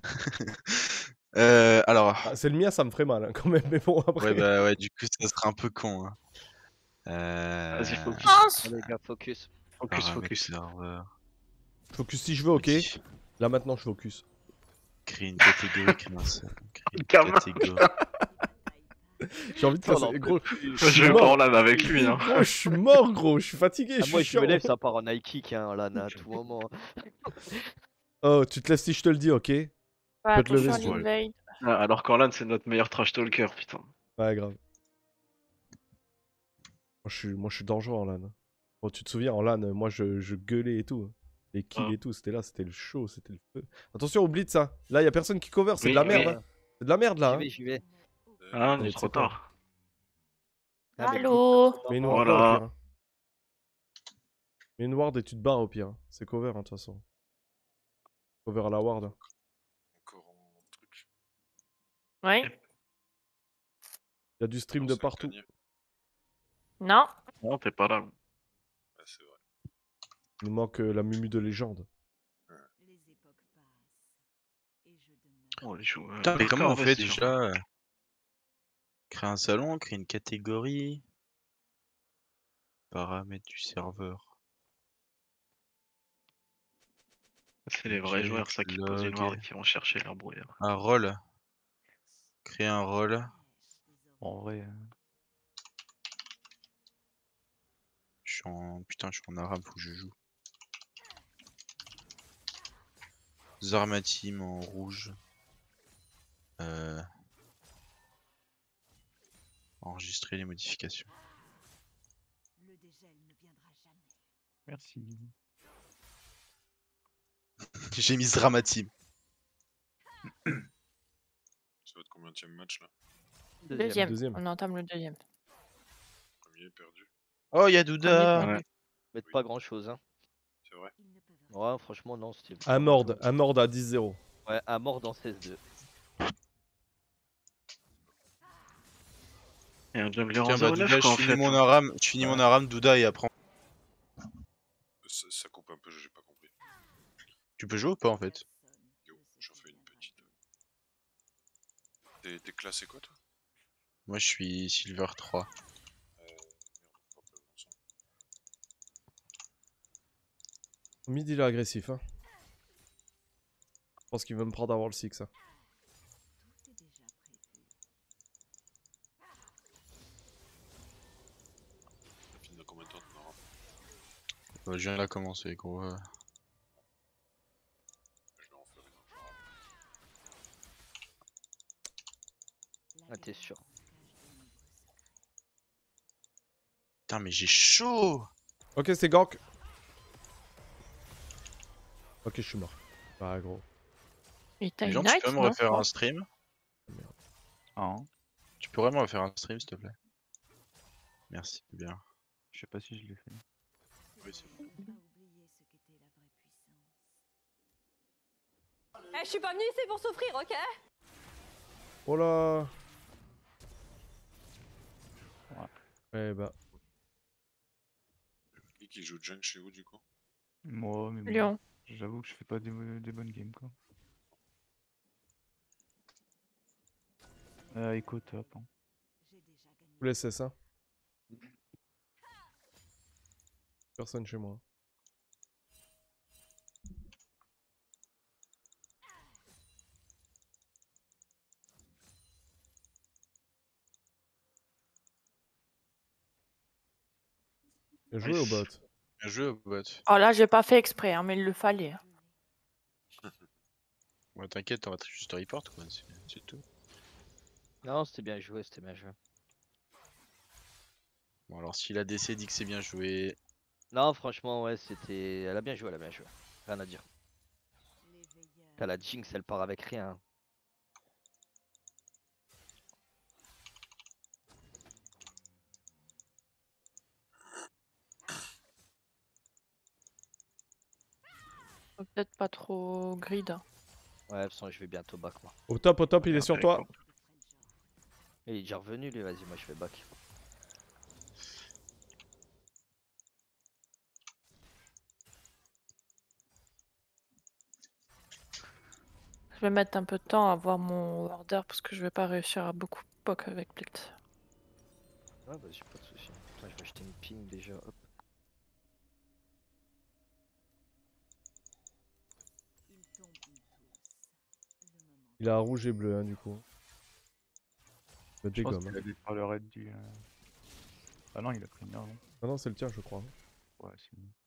euh, alors, Ah, c'est le mien, ça me ferait mal, hein, quand même, mais bon, après... ouais, bah ouais, du coup, ça serait un peu con. Hein. Euh... Vas-y, focus. Mince. Allez, gars, focus. Focus, paramètres focus. serveur. Focus si je veux, ok? Modifie. Là, maintenant, je focus. Créer une catégorie, créer un seul. Créer une Gamin. catégorie. J'ai envie de Putain, on casser... en Gros, Moi, je vais mort. pas en lave avec lui. Hein. gros, je suis mort, gros. Je suis fatigué, Ah, je moi, suis je me chiant. lève, ça part en high kick, hein, là, à tout moment. Oh, tu te laisses si je te le dis, ok? Ouais, peux te lever attention si à tu veux. l'invade. Ah, alors qu'Orlan, c'est notre meilleur trash talker, putain. Ouais, grave. Moi, je suis, moi, je suis dangereux en LAN. Bon, tu te souviens, en LAN, moi, je, je gueulais et tout. Les kills Ah. et tout, c'était là, c'était le show, c'était le feu. Attention, oublie de ça. Là, y a personne qui cover, c'est Oui, de la oui. merde. hein. C'est de la merde, là. J'y hein. vais, j'y vais. Ah, on Allez, est tu trop sais quoi. tard. Ah, mais Allô? dis- Mets une non, ward Voilà. là, au pire. hein. Mets une ward et tu te barres, au pire. hein. C'est cover, hein, de toute façon. Cover à la ward. hein. Encore en truc. Oui? Y a du stream de Commence à partout. gagner. Non? Non, t'es pas là. Ouais, c'est vrai. Il nous manque euh, la mumu de légende. Oh, les joueurs. Putain, mais comment on fait Corvus, déjà euh, créer un salon, créer une catégorie, paramètres du serveur. C'est les vrais Check, joueurs, ça, qui posent une log. ward et qui vont chercher leur brouillard. Un rôle. Créer un rôle. En vrai. euh, Je suis en. Putain, je suis en arabe, faut que je joue. Zarma Team en rouge. Euh... Enregistrer les modifications. Merci. J'ai mis Dramatim. C'est votre combienième match là? Deuxième. Deuxième. On entame le deuxième. Premier perdu. Oh, y'a Premier Douda. perdu. Mais pas grand chose, hein. C'est vrai. Ouais, franchement, non, c'était. Un mord, un mord à dix zéro. Ouais, un mort dans seize deux. Et un jungler en Tiens, bah, zéro neuf Douda, je quoi en finis fait. mon hein. aram, je finis mon aram, Douda, et après. Ça, ça coupe un peu, j'ai pas compris. Tu peux jouer ou pas en fait? Yo, j'en fais une petite. T'es t'es classé quoi toi? Moi, je suis Silver trois. Euh. Merde, on va pas le lancer. Mid il est agressif, hein. Je pense qu'il veut me prendre avant le six. Hein. Ça finit dans combien de temps ton aram? Bah, je viens là commencer, gros. euh. Je vais en faire une autre. Ah, t'es sûr. Putain, mais j'ai chaud. Ok, c'est Gank. Ok, je suis mort. Ah, gros. Et t'as Les une gens, tu night, peux me non refaire un stream? Hein. Tu pourrais me refaire un stream, s'il te plaît? Merci, bien. Je sais pas si je l'ai fait. Oui, c'est bon. Eh, je suis pas venue ici pour souffrir, ok? Oh là. Eh bah. Qui qui joue Junk chez vous du coup? Moi, mais bon, Lyon. j'avoue que je fais pas des, des bonnes games quoi. Euh, écho top. Hein. Vous laissez ça. Personne chez moi. Bien joué au bot. Bien joué au bot. Oh là, j'ai pas fait exprès, hein, mais il le fallait. hein. Ouais, t'inquiète, on va juste te report quoi, c'est c'est tout. Non, c'était bien joué, c'était bien joué. Bon, alors si la D C dit que c'est bien joué. Non, franchement, ouais, c'était. Elle a bien joué, elle a bien joué. Rien à dire. T'as la Jinx, elle part avec rien. Faut peut-être pas trop grid. hein. Ouais, de toute façon, je vais bientôt back, moi. Au top, au top, il est sur toi. Et il est déjà revenu, lui, vas-y, moi je vais back. Je vais mettre un peu de temps à voir mon order parce que je vais pas réussir à beaucoup poke avec Blitz. Ouais, vas-y, pas de soucis. Putain, je vais acheter une ping déjà, hop. Il a rouge et bleu, hein, du coup. Le Je pense dégomme. qu'il a dû faire le raid du. euh, Ah non, il a pris une heure. non Ah non, c'est le tien, je crois. Ouais, c'est bon.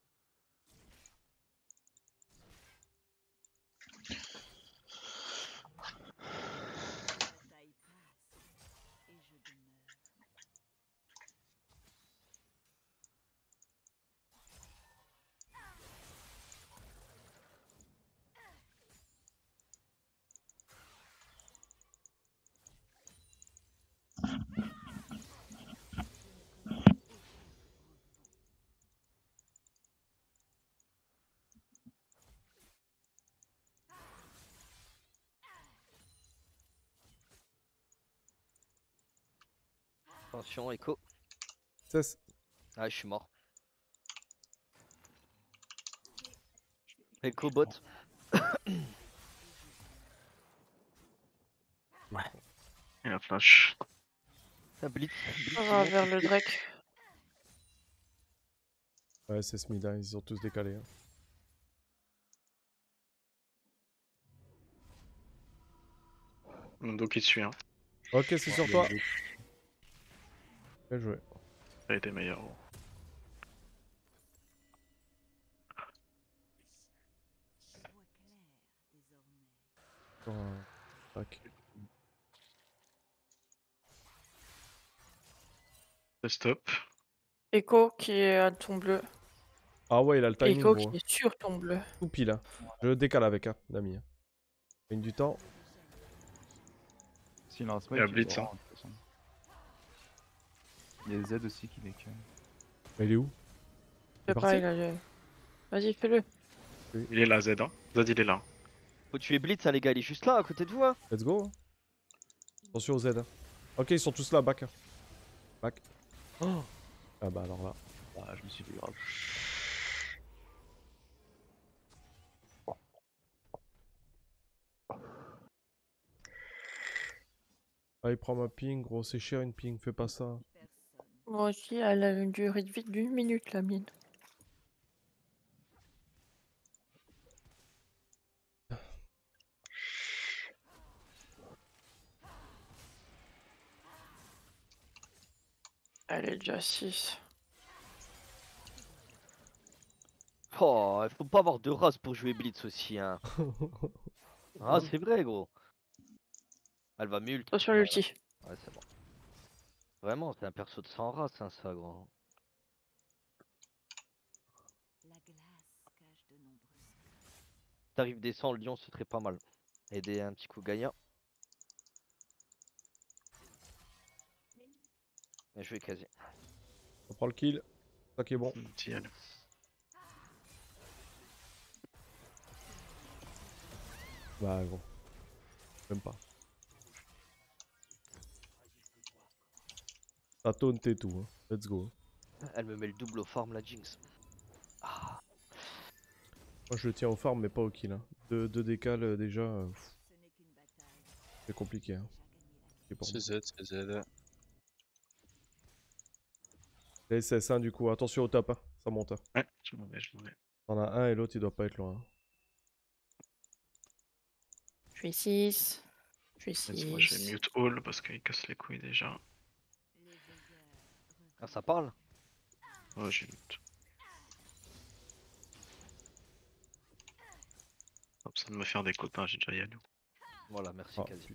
Attention, Echo. Cesse. Ah, je suis mort. Echo bot. Et la flash. Ah, Blitz. Blitz, On il va monte. vers le Drake. Ouais, c'est ce mid, hein, ils sont tous décalés. Hein. Mundo qui te suit, hein. Ok, c'est sur toi. Bien joué. Ça a été meilleur. gros. Encore un pack. Stop. Echo qui est à ton bleu. Ah ouais, il a le timing, Echo gros. qui est sur ton bleu. Tout pile, hein. Je le décale avec, hein, l'ami. Hein. Gagne du temps. S'il en Il y a smite, il Blitz, l'aura, hein. de toute façon. Il y a Z aussi qui décale. Mais il est où? Je Il sais est pas, parti? il a le- Vas-y, fais-le. Il est là, Z. Hein. Z, il est là. Faut tuer Blitz, hein, les gars, il est juste là, à côté de vous. Hein. Let's go. Hein. Attention au Z. Hein. Ok, ils sont tous là, back. Hein. Back. Oh ah bah alors là. Ah, je me suis fait grave. Ah, il prend ma ping, gros, c'est cher une ping, fais pas ça. Moi aussi, elle a une durée de vie d'une minute, la mienne. Elle est déjà six. Oh, il faut pas avoir de race pour jouer Blitz aussi. Hein. Ah, c'est vrai, gros. Elle va mult. Toi sur l'ulti. Ouais, c'est bon. Vraiment, c'est un perso de sans race, hein, ça, gros. T'arrives descend, le lion, ce serait pas mal. Aider un petit coup Gaïa. Bien joué, quasi. On prend le kill. Ça qui est bon. Tiens. Bah gros. Même pas. Ça taunt et tout. Hein. Let's go. Elle me met le double au farm, la Jinx. Ah. Moi je le tiens au farm mais pas au kill. Hein. Deux, deux décales euh, déjà. Euh, c'est compliqué. Hein. C'est Z, c'est Z. Les S S un du coup. Attention au top. Hein. Ça monte. Hein. Ouais, je m'en vais, je m'en vais. T'en as un et l'autre il doit pas être loin. Hein. Je suis six. Je suis Laisse-moi, je vais six. mute all parce qu'il casse les couilles déjà. Ah, ça parle? Ouais, j'ai mute. Pas besoin de me faire des copains, j'ai déjà Yannou. Voilà, merci, Ah, quasi.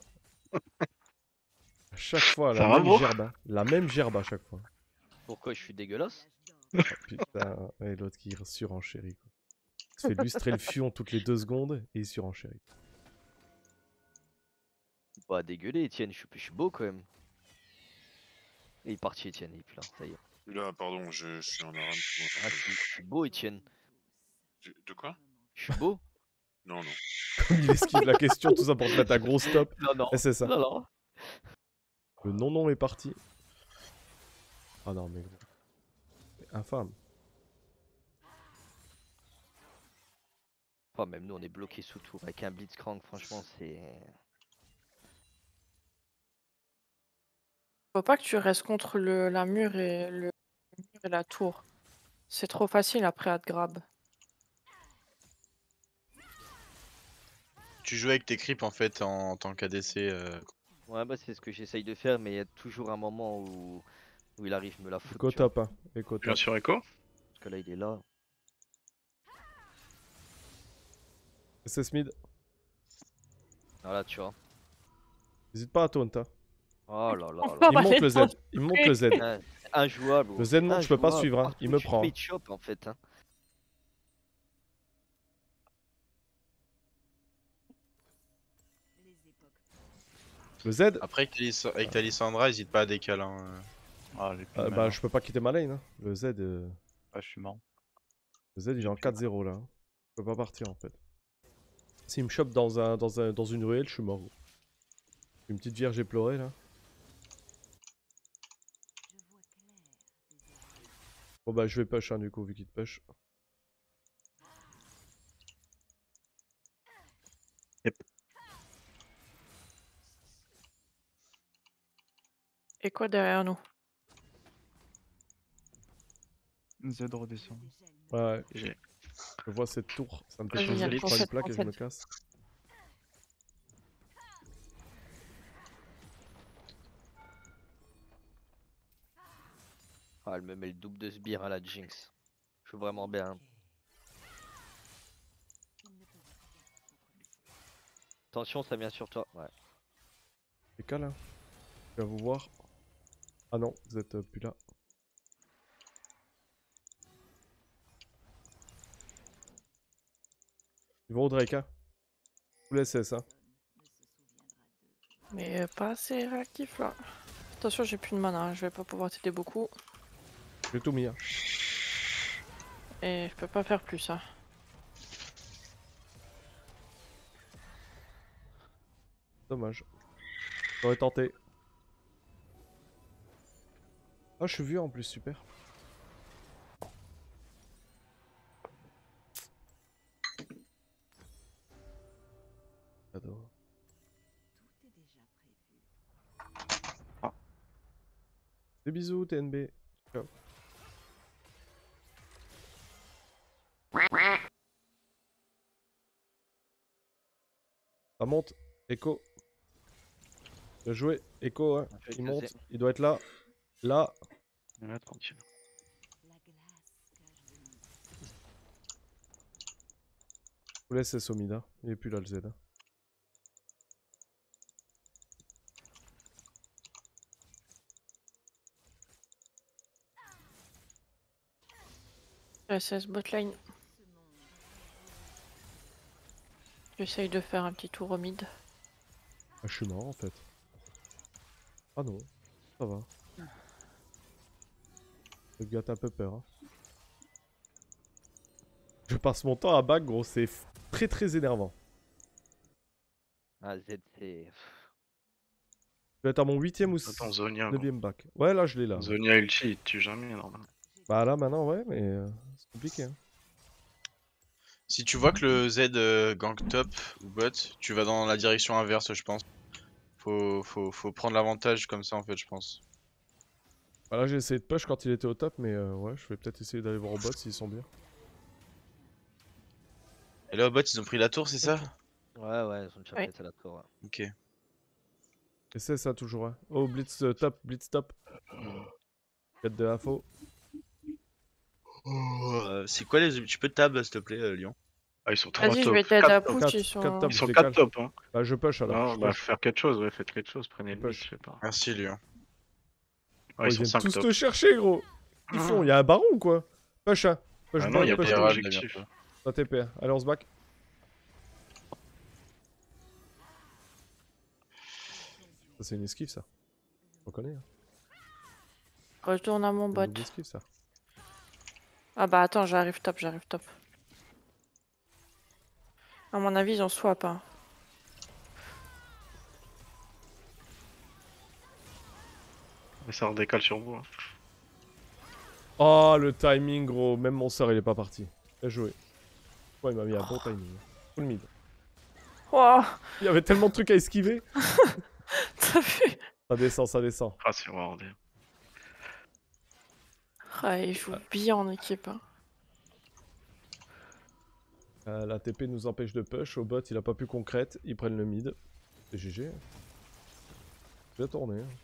À chaque fois, Ça la va, même bro gerbe. Hein. La même gerbe à chaque fois. Pourquoi je suis dégueulasse? Oh, putain. Et l'autre qui surenchérit. Quoi. Il se fait lustrer le fion toutes les deux secondes et il surenchérit. Pas dégueuler, Etienne, je suis, je suis beau quand même. Et il est parti, Etienne, il est plus là, ça y est. Là, pardon, je, je suis en arame. Ah, je suis, je suis beau, Etienne. De, de quoi? Je suis beau? Non, non. Comme il esquive la question, tout ça pour te mettre un gros stop. Non, non. Et c'est ça. Non, non. Le non-non est parti. Ah non, mais gros. Infâme. Oh, même nous, on est bloqué sous tour. Avec un Blitzcrank, franchement, c'est. Faut pas que tu restes contre le, la mur et le, le mur et la tour. C'est trop facile après à te grab. Tu joues avec tes creeps en fait en, en tant qu'A D C. Euh... Ouais, bah, c'est ce que j'essaye de faire, mais il y a toujours un moment où, où il arrive me la foutre. Echo tu vois. top, hein. Echo Bien top. sûr, Echo. Parce que là, il est là. S S mid. Voilà, tu vois. N'hésite pas à taunt. Hein. Oh là là Oh, là. Il bah, monte le c'est Z. Il monte le Z. Ouais, c'est injouable. Le gros. Z monte, je peux pas Injouable. suivre. Hein. Partout Il où me tu prend. fais, Hein. il te chope, en fait. Hein. Le Z. Après, avec ta, Lys- avec ta Lysandra, hésite pas à décaler. Hein. Ah, j'ai plus Euh, de bah, mana. je peux pas quitter ma lane. Hein. Le Z. Euh... Ah, je suis mort. Le Z, il est en quatre zéro là. Hein. Je peux pas partir en fait. S'il me chope dans, un, dans, un, dans une ruelle, je suis mort. Gros. Une petite vierge éplorée là. Bon bah je vais push hein, du coup vu qu'il te push. Yep. Et quoi derrière nous? Z redescend. Ouais, J'ai- je vois cette tour. Ça me fait Vas-y, plaisir. viens, Je prends une trente-sept, plaque et je me trente-sept. casse. Ah, elle me met le double de sbire à la Jinx. Je suis vraiment bien. Attention, ça vient sur toi. Ouais. C'est calme hein. Je viens vous voir. Ah non, vous êtes euh, plus là. Ils vont au Drake, hein. Vous laissez ça. Mais euh, pas assez réactif là. Attention, j'ai plus de mana, hein, je vais pas pouvoir t'aider beaucoup. J'ai tout mis. Hein. Et je peux pas faire plus. Hein. Dommage. J'aurais tenté. Ah, je suis vieux en plus, super. J'adore. Des bisous, T N B. Ciao. Ça monte. Echo. Bien joué. Echo, hein. Il monte. Il doit être là. Là. Ouais, tranquille. Je vous laisse Somida. Il est plus là le Z. S S botline. J'essaye de faire un petit tour au mid. Ah, je suis mort en fait. Ah non. Ça va. Le gars, t'as un peu peur. Hein. Je passe mon temps à back, gros. C'est très très énervant. Ah, Z, c'est. Je vais être à mon huitième ou Attends, Zonia. neuvième back. Ouais, là, je l'ai là. Zonia ulti, il tue jamais, normalement. Bah là, maintenant, ouais, mais euh, c'est compliqué. Hein. Si tu vois que le Z euh, gank top ou bot, tu vas dans la direction inverse, je pense. Faut, faut, faut prendre l'avantage comme ça, en fait, je pense. Bah là, j'ai essayé de push quand il était au top, mais euh, ouais, je vais peut-être essayer d'aller voir au bot s'ils sont bien. Et là, au bot, ils ont pris la tour, c'est ça? Ouais, ouais, ils ont déjà Ouais. pété la tour. Ouais. Ok. Essaie ça toujours. Hein. Oh, blitz euh, top, blitz top. quatre de info. Euh, c'est quoi les... Tu peux tab, s'il te plaît, euh, Lyon? Ah, ils sont trois Vas-y, top. je vais t'aider à quatre top. push, ils sont... quatre top. Ils je sont les quatre cale. top, hein. Bah, je push alors. Non, je bah, push. faire quelque chose, ouais, faites quelque chose, prenez le Push. lead, je sais pas. Merci, Lyon. Oh, Ouais, ils ils sont viennent cinq tous top. te chercher, gros. Ils font, il y a un baron ou quoi? Push, hein. Push, Ah non, bot, y a push, pas bot. de Herald, objectif. bientôt. Ça T P. Allez, on se back. Ça, c'est une esquive, ça. On connaît. Hein. Retourne à mon C'est bot. une double esquive, ça. Ah bah attends, j'arrive top, j'arrive top. À mon avis, ils ont swap. Hein. Mais ça redécale sur vous. Hein. Oh, le timing, gros. Même mon sort, il est pas parti. Bien joué. Ouais, il m'a mis un bon timing. Full mid. Oh, Il y avait tellement de trucs à esquiver. t'as vu? Ça descend, ça descend. Ah, c'est wardé. Ah, ils jouent bien en équipe. Hein. Euh, la T P nous empêche de push. Au bot, il a pas pu concrète. Ils prennent le mid. C'est G G. Bien tourné. Hein.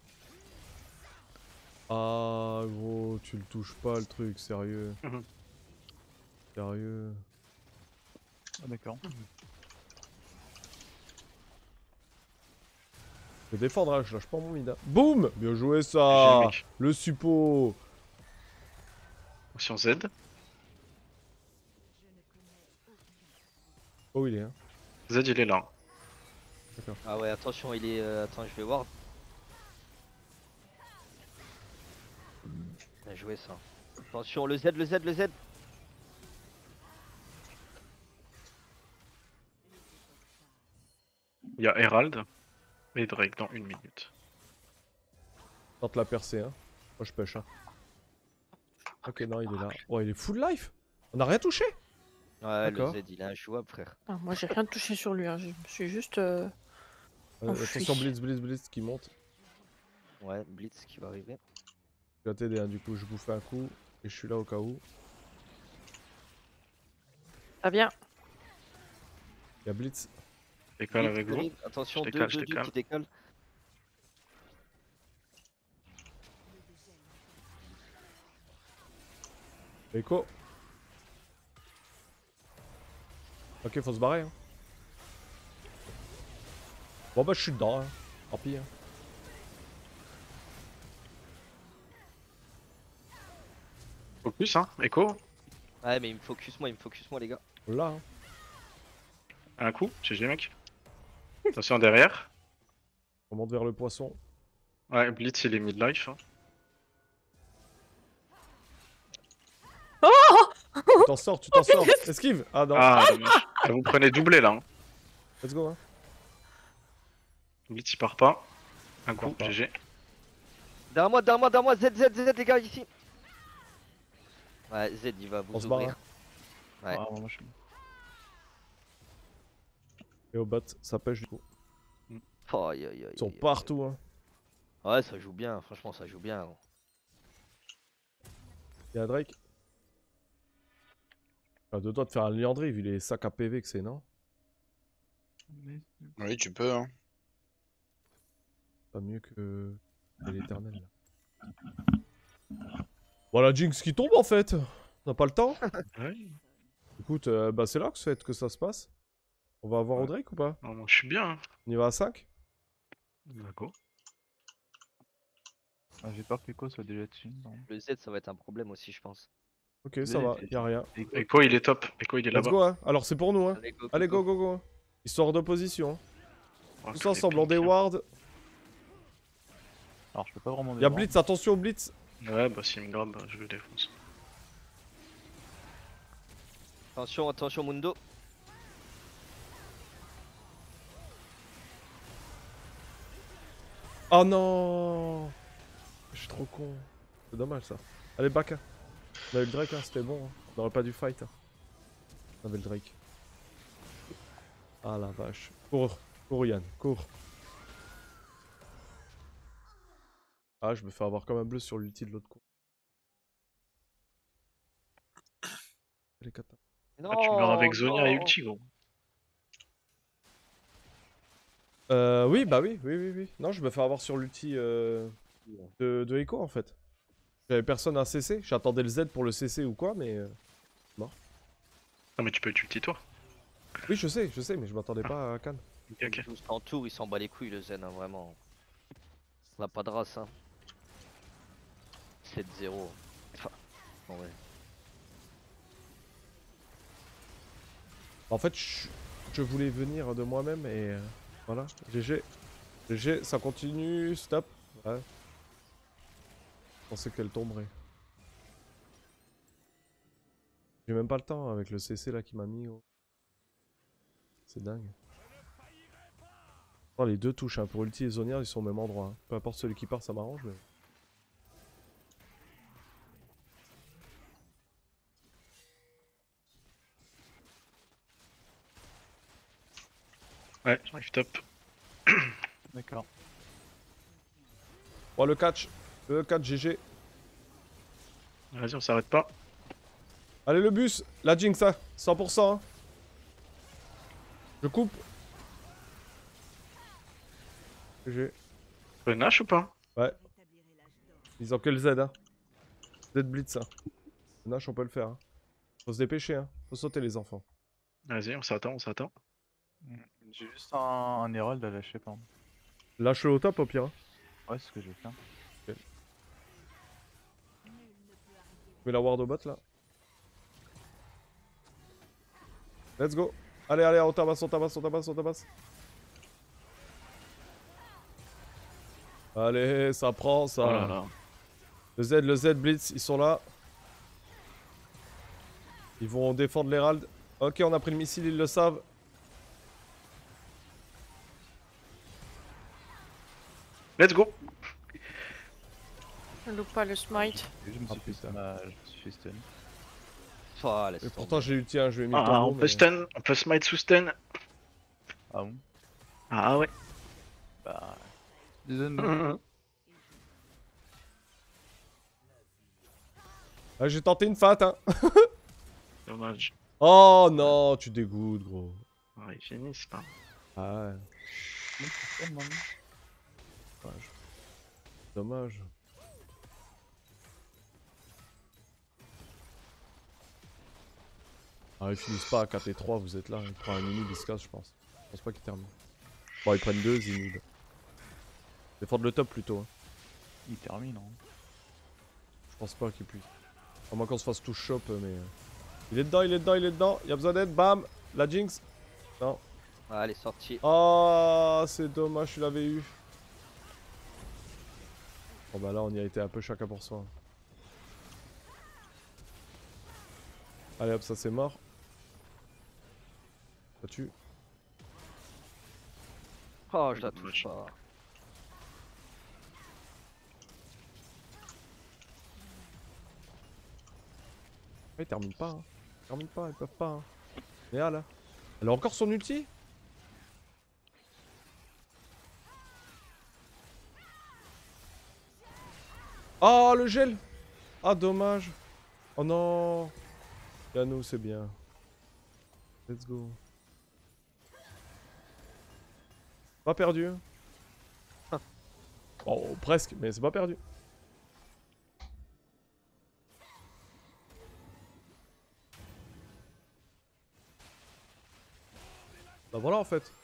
Ah, gros, tu le touches pas, le truc. Sérieux. Mhm. Sérieux. Ah, d'accord. Je vais défendre, hein, je lâche pas mon mid. Hein. Boum! Bien joué, G G, ça! mec. Le suppo! Sur Z. Oh, il est, hein. Z, il est là. Ah ouais, attention, il est. euh, Attends, je vais voir. Bien joué ça. Attention, le Z, le Z, le Z. Il y a Herald et Drake dans une minute. Tente la percée, hein. Moi, je push, hein. Ok, non, il est là. Oh, il est full life! On a rien touché! Ouais, le D'accord. Z, il est injouable, frère. Ah, moi, j'ai rien touché sur lui. Hein. Je me suis juste. Euh... Euh, Enfui. attention, blitz, blitz, blitz qui monte. Ouais, Blitz qui va arriver. Je vais t'aider, hein, du coup, je bouffe un coup. Et je suis là au cas où. Ah bien. Il y a blitz. Décale Blitz avec qui vous. arrive. Attention, Je deux, décale, deux, je deux décale. qui décalent. Echo. Ok, faut se barrer. Hein. Bon bah je suis dedans. Hein. Tant pis. Hein. Focus, hein. Echo. Ouais, mais il me focus moi, il me focus moi, les gars. Là. Hein. Un coup, G G mec. Attention derrière. On monte vers le poisson. Ouais, Blitz il est mid-life. Hein. Tu t'en sors, tu t'en sors. Esquive. Ah non. Ah, dommage. Ah, vous prenez doublé là. Hein. Let's go. Hein. Blitz il part pas. Un coup, part pas. G G. Derrière moi, derrière moi, derrière moi, Z, Z, Z, les gars, ici. Ouais, Z, il va vous On se barre. ouvrir. Hein. Ouais. Ah, moi, je... Et au bot, ça pêche du coup. Oh, aïe, aïe, aïe, Ils sont aïe, aïe. partout. Hein. Ouais, ça joue bien, franchement, ça joue bien. Il y a Drake. Ah, de toi de faire un Liandry vu les sacs à P V que c'est, non? Oui, tu peux, hein. Pas mieux que que l'éternel. Voilà, Jinx qui tombe en fait. On n'a pas le temps. Ouais. Écoute, euh, bah c'est là que, ça- que ça se passe. On va avoir Ouais. Drake ou pas? Non, moi, je suis bien. Hein. On y va à cinq? D'accord. Ah, j'ai peur qu'Echo soit déjà dessus. Non. Bah, Le Z, ça va être un problème aussi, je pense. Ok, ça va, y'a rien. Echo il est top. Echo il est Let's là-bas. go, hein. Alors c'est pour nous, hein. Allez, go, go, Allez, go, go. go, go. Histoire de position. Oh, Tous ça ensemble, on dépend, tiens. déward. Alors, je peux pas vraiment. Y'a défendre. Blitz, attention au Blitz. Ouais, bah s'il me grabe, bah, je le défonce. Attention, attention, Mundo. Oh non. Je suis trop con. C'est dommage ça. Allez, back. Hein. On avait le Drake, hein. C'était bon. Hein. On aurait pas dû fight. Hein. On avait le Drake. Ah la vache. Cours, cours Yann, cours. Ah, je me fais avoir comme un bleu sur l'ulti de l'autre coup. Les katas. Non, Ah, tu meurs avec Zonia et non. ulti gros. Euh, oui, bah oui, oui, oui, oui. Non, je me fais avoir sur l'ulti euh, de, de Echo en fait. J'avais personne à C C. J'attendais le Z pour le C C ou quoi, mais. Euh... Non mais tu peux être ulti toi. Oui, je sais, je sais, mais je m'attendais pas à Cannes. Ok, ok. douze en tour, il s'en bat les couilles le Zen, hein, vraiment. On a pas de race, hein. sept zéro. Enfin, en vrai. En fait, je, je voulais venir de moi-même et euh, voilà. G G. G G, ça continue. Stop. Ouais. Je pensais qu'elle tomberait. J'ai même pas le temps avec le C C là qui m'a mis. Oh. C'est dingue. Oh, les deux touches hein, pour ulti et Zonia, ils sont au même endroit. Hein. Peu importe celui qui part, ça m'arrange. Mais... Ouais, j'arrive top. D'accord. Oh, le catch. Le catch, G G. Vas-y, on s'arrête pas. Allez, le bus. La Jinx, hein. cent pour cent. Hein. Je coupe. G G. Le Nash ou pas? Ouais. Ils ont que le Z, hein. Z Blitz, hein. Le Nash, on peut le faire. Hein. Faut se dépêcher, hein. Faut sauter, les enfants. Vas-y, on s'attend, on s'attend. J'ai juste un, un Herald à lâcher, pardon. Lâche-le au top, au pire. Hein. Ouais, c'est ce que je vais faire. Okay. Je mets la ward au bot, là. Let's go. Allez, allez, on tabasse, on tabasse, on tabasse, on tabasse. Allez, ça prend, ça. Oh là là. Le Z, le Z, Blitz, ils sont là. Ils vont défendre l'Herald. Ok, on a pris le missile, ils le savent. Let's go. Je loupe pas le smite. Je me Ah, suis fait putain. stun. ah, je me suis fait stun. Oh, laisse Et tomber. pourtant, j'ai eu le tien, je lui ai mis le Ah, tombeau, on peut mais- stun, on peut smite sous stun. Ah bon? Ah ouais. Bah. Désolé. Ah, j'ai tenté une feinte, hein. Dommage. Oh non, tu dégoûtes, gros. Ouais, ils finissent pas. Ah ouais. Dommage. Dommage. Ah, ils finissent pas à quatre et trois, vous êtes là. Il prend un inhib, il se casse, je pense. Je pense pas qu'ils terminent. Bon, ils prennent deux inhibs. Défendre le top plutôt. Hein. Il termine, hein. Je pense pas qu'il puisse. À moins qu'on se fasse tout shop, mais. euh, Il est dedans, il est dedans, il est dedans. Il y a besoin d'aide, bam. La Jinx. Non. Ah, elle est sortie. Oh, c'est dommage, tu l'avais eu. Bon bah là, on y a été un peu chacun pour soi. Allez hop, ça c'est mort. Ça tue. Oh, je la touche pas. Ils terminent pas. Hein. Ils terminent pas, ils peuvent pas. Hein. Léa là. Elle a encore son ulti? Oh le gel. Ah dommage. Oh non. Yano c'est bien. Let's go. Pas perdu. Oh presque, mais c'est pas perdu. Bah voilà en fait.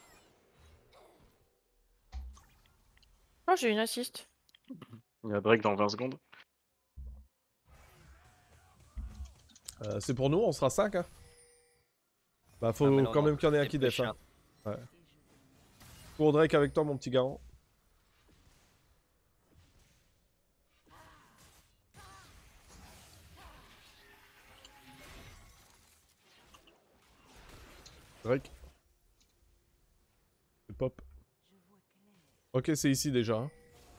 Oh, j'ai une assist. Il y a break dans vingt secondes. Euh, c'est pour nous, on sera cinq. Hein. Bah faut Ah, mais non, quand non, même qu'il y en ait un c'est qui plus def. Hein. chien. Ouais. Pour Drake avec toi mon petit garant. Drake. C'est pop. Ok, c'est ici déjà. Hein.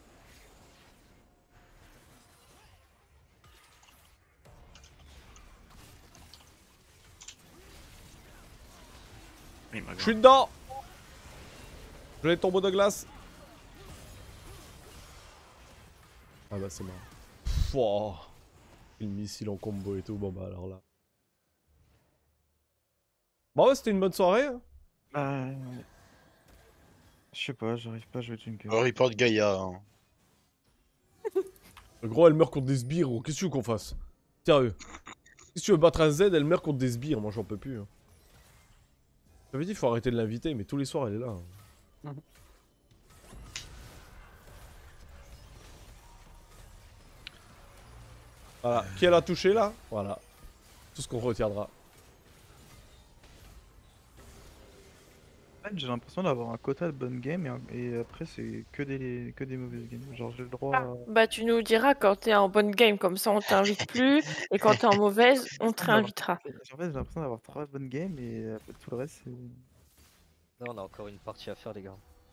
Il m'a Je suis dedans. Je l'ai tombeau de glace. Ah bah c'est marrant. Pff, oh. Le missile en combo et tout, bon bah alors là. Bon ouais, c'était une bonne soirée. Hein. Bah... Je sais pas, j'arrive pas à jouer Junker. Oh, report Gaïa. Hein. Le gros, elle meurt contre des sbires, gros. Qu'est-ce que tu veux qu'on fasse? Sérieux. Si tu veux battre un Z, elle meurt contre des sbires. Moi, j'en peux plus. Hein. J'avais dit, il faut arrêter de l'inviter, mais tous les soirs, elle est là. Hein. Voilà. Qui elle a touché, là? Voilà. Tout ce qu'on retiendra. J'ai l'impression d'avoir un quota de bonnes games et, un- et après c'est que des, que des mauvaises games. Genre j'ai le droit à... Bah, tu nous diras quand t'es en bonne game, comme ça on t'invite plus. Et quand t'es en mauvaise, on te réinvitera. En fait j'ai l'impression d'avoir trois bonnes games et euh, tout le reste c'est... Non, on a encore une partie à faire, les gars.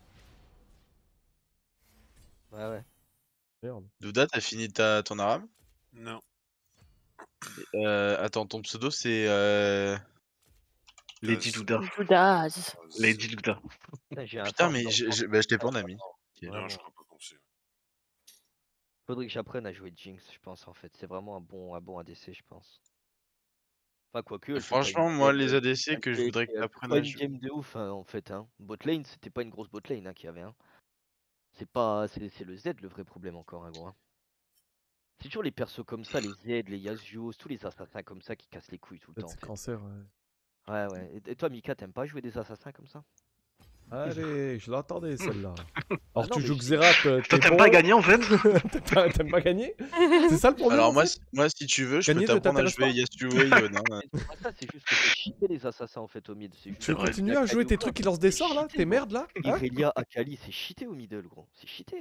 Ouais, ouais. Merde. Douda, t'as fini ta, ton aram? Non. Euh, attends, ton pseudo c'est... Euh... Lady Douda. Doudaz. Lady Douda. Putain, j'ai un Putain, farm mais dans je, le je, ventre. bah, je t'ai pas en ami. Ok. Non, Vraiment. je crois pas qu'on sait. Faudrait que j'apprenne à jouer Jinx, je pense, en fait. C'est vraiment un bon, un bon A D C, je pense. Enfin, quoique, elle fait pas Franchement, une moi, game, les euh, A D C elle que je fait- voudrais que elle fait t'apprennes pas à une jouer. game de ouf, hein, en fait. Hein. Bot lane, c'était pas une grosse bot lane hein, qu'il y avait. Hein. C'est pas, c'est c'est le Z le vrai problème encore, hein, gros. Hein. C'est toujours les persos comme ça, les Z, les Yasuo, tous les assassins comme ça qui cassent les couilles tout le temps. C'est En fait. cancer, ouais. Ouais, ouais. Et, et toi, Mika, t'aimes pas jouer des assassins comme ça? Allez, je l'attendais celle-là. Alors Ah non, tu mais joues je- Xerath, euh, Toi t'es t'aimes bon. pas gagner en fait? T'aimes pas- T'aimes pas gagner? C'est ça le problème Alors en moi, fait si- moi, si tu veux, je peux Gagner ne t'apprendre à t'intéresse jouer pas Yasuo et Yone. Hein. C'est pas ça, c'est juste que c'est cheaté les assassins en fait au mid. C'est juste Tu veux vrai. continuer à jouer tes trucs qui lancent des sorts là? cheaté, Tes gros. merdes là? Hein Irelia, Akali, c'est cheaté au middle, gros. C'est cheaté.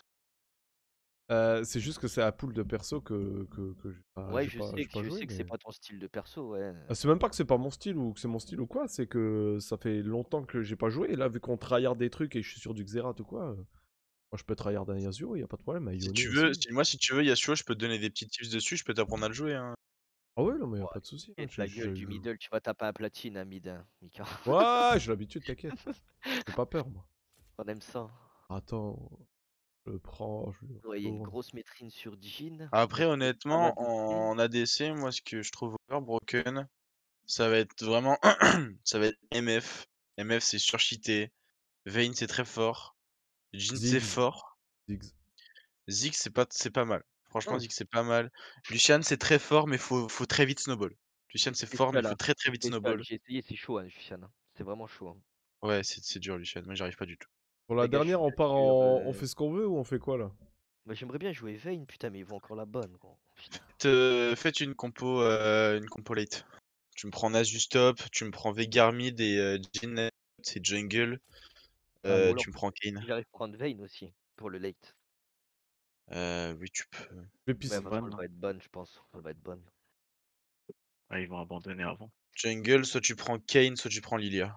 Euh, c'est juste que c'est la pool de perso que, que, que j'ai pas, ouais, j'ai je pas, sais, j'ai que, pas je joué, sais que mais- c'est pas ton style de perso, ouais. Ah, c'est même pas que c'est pas mon style ou que c'est mon style ou quoi, c'est que ça fait longtemps que j'ai pas joué et là vu qu'on tryhard des trucs et je suis sur du Xerath ou quoi, euh, moi je peux tryhard un Yasuo, y a pas de problème, un Si Yone tu veux, aussi. si, moi, si tu veux Yasuo, je peux te donner des petits tips dessus, je peux t'apprendre à le jouer. Hein. Ah ouais, non mais y a pas de souci. Et hein, la j'ai- gueule j'ai- du middle, tu vas taper un platine à mid, hein, Mika. Ouais, j'ai l'habitude, t'inquiète. J'ai pas peur moi. On aime ça. Attends, je le prends, je le Ouais, il y a une retourne. grosse maîtrise sur Jhin. Après, On a honnêtement, D C. en A D C, moi, ce que je trouve overbroken, ça va être vraiment... ça va être M F. M F, c'est surcheaté. Vayne, c'est très fort. Jhin, c'est Ziggs. fort. Ziggs. Ziggs, c'est pas, c'est pas mal. Franchement, Oh. Ziggs, c'est pas mal. Lucian, c'est très fort, mais faut, faut très vite snowball. Lucian, c'est fort, mais Spécial, faut hein. très très vite Spécial, snowball. J'ai essayé, c'est chaud, hein, Lucian. hein. C'est vraiment chaud. Hein. Ouais, c'est c'est dur, Lucian. Moi, j'arrive pas du tout. Pour la Les gars, je dernière, suis on part sur, en. euh, On fait ce qu'on veut ou on fait quoi là? Moi, j'aimerais bien jouer Vayne, putain, mais ils vont encore la bonne, gros. Putain. Te- Faites une compo, euh, une compo late. Tu me prends Nasus top, tu me prends Veigar mid et euh, Jhin c'est jungle. Ah, Euh, ou alors, tu me prends Kane. j'arrive à prendre Vayne aussi, pour le late. Euh, oui, tu peux. Je vais pisser. Ouais, maintenant, ban, elle hein. va être bonne, je pense. Elle va être bonne. Ah, ils vont abandonner avant. Jungle, soit tu prends Kane, soit tu prends Lilia.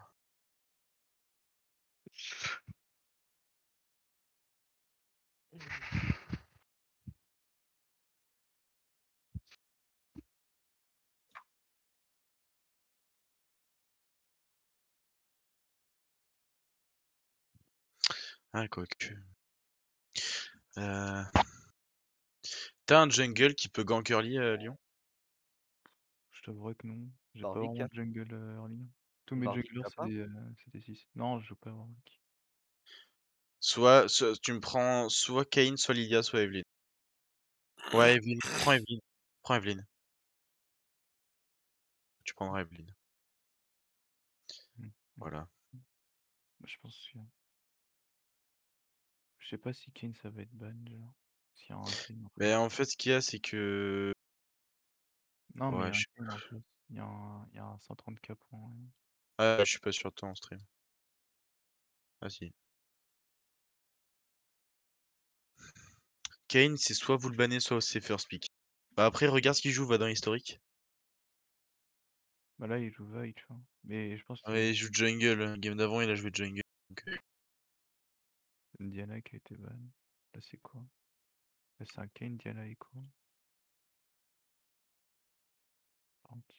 Ah, quoique. Euh... T'as un jungle qui peut gank early, euh, Lyon? Je t'avouerais que non. J'ai pas Warwick, vraiment hein. de jungle euh, early. Tous mes Warwick, junglers t'as c'est pas des, euh, c'est des six. Non, je joue pas Warwick. Soit, soit tu me prends soit Kane, soit Lilia, soit Evelyn. Ouais, Evelyn. Prends Evelyn. Prends Evelyn. Tu prendras Evelyn. Hmm. Voilà. Moi, je pense que. Je sais pas si Kane ça va être ban déjà. S'il y a un Kane en Mais face. en fait, ce qu'il y a, c'est que. Non, mais il y Ouais, a je un sais Kane en face. Il y a un, il y a un cent trente K pour. pas. Ouais, je suis pas sûr de toi en stream. Ah si. Kane, c'est soit vous le bannez, soit c'est first pick. Bah après, regarde ce qu'il joue, va dans l'historique. Bah là, il joue Vi, tu vois. Mais je pense que Ouais, il joue jungle. Game d'avant, il a joué jungle. Donc, euh, c'est Diana qui a été ban. Là, c'est quoi? Là, c'est un Kane, Diana et quoi? trente.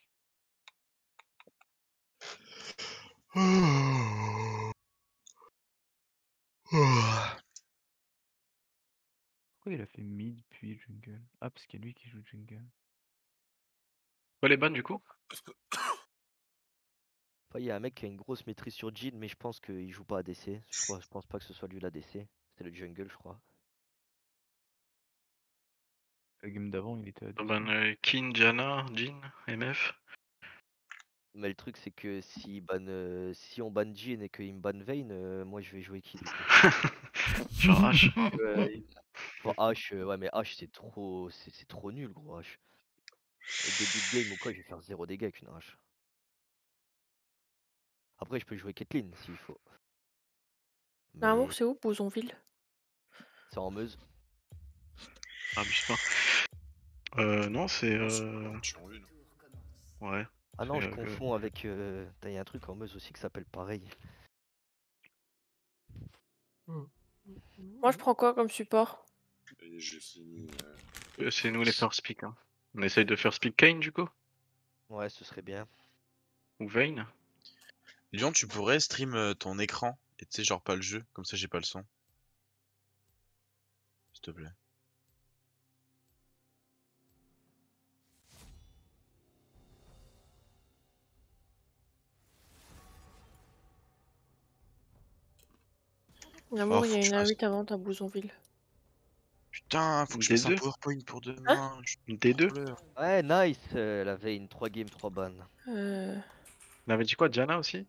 Pourquoi il a fait mid puis jungle? Ah, parce qu'il y a lui qui joue jungle. Quoi les bans du coup? Enfin, il y a un mec qui a une grosse maîtrise sur Jhin, mais je pense qu'il joue pas à D C. Je crois, je pense pas que ce soit lui l'A D C. C'est le jungle, je crois. La game d'avant, il était à On deux. ban euh, Kin, Diana, Jhin, M F. Mais le truc, c'est que si, ban, euh, si on ban Jhin et qu'il me ban Vayne, euh, moi je vais jouer qui du coup? Genre H. Ouais, enfin, H, euh, ouais, mais H c'est trop, c'est c'est trop nul, gros H. Au début de game ou quoi, je vais faire zéro dégâts avec une H. Après, je peux jouer Caitlyn s'il faut. L'amour, Mais c'est où, Bouzonville? c'est en Meuse. Abuse pas. Euh, non, c'est. Euh... Tu en une. Ouais. Ah non, c'est, je euh, le- confonds avec. Euh... Il y a un truc en Meuse aussi qui s'appelle pareil. Moi, je prends quoi comme support? Et j'ai fini. euh, euh, C'est nous les first pick. Hein. On essaye de first pick Kane du coup? Ouais, ce serait bien. Ou Vayne? Lyon, tu pourrais stream euh, ton écran et tu sais, genre pas le jeu, comme ça j'ai pas le son. S'il te plaît. L'amour, Oh, il y faut a que je une fasse. A huit avant à Bouzonville. Putain, faut que je D fasse un deux? PowerPoint pour demain. Hein je- Une D deux? trop l'heure. Ouais, nice. euh, Elle avait une trois games, trois ban. Euh... On avait dit quoi, Diana aussi?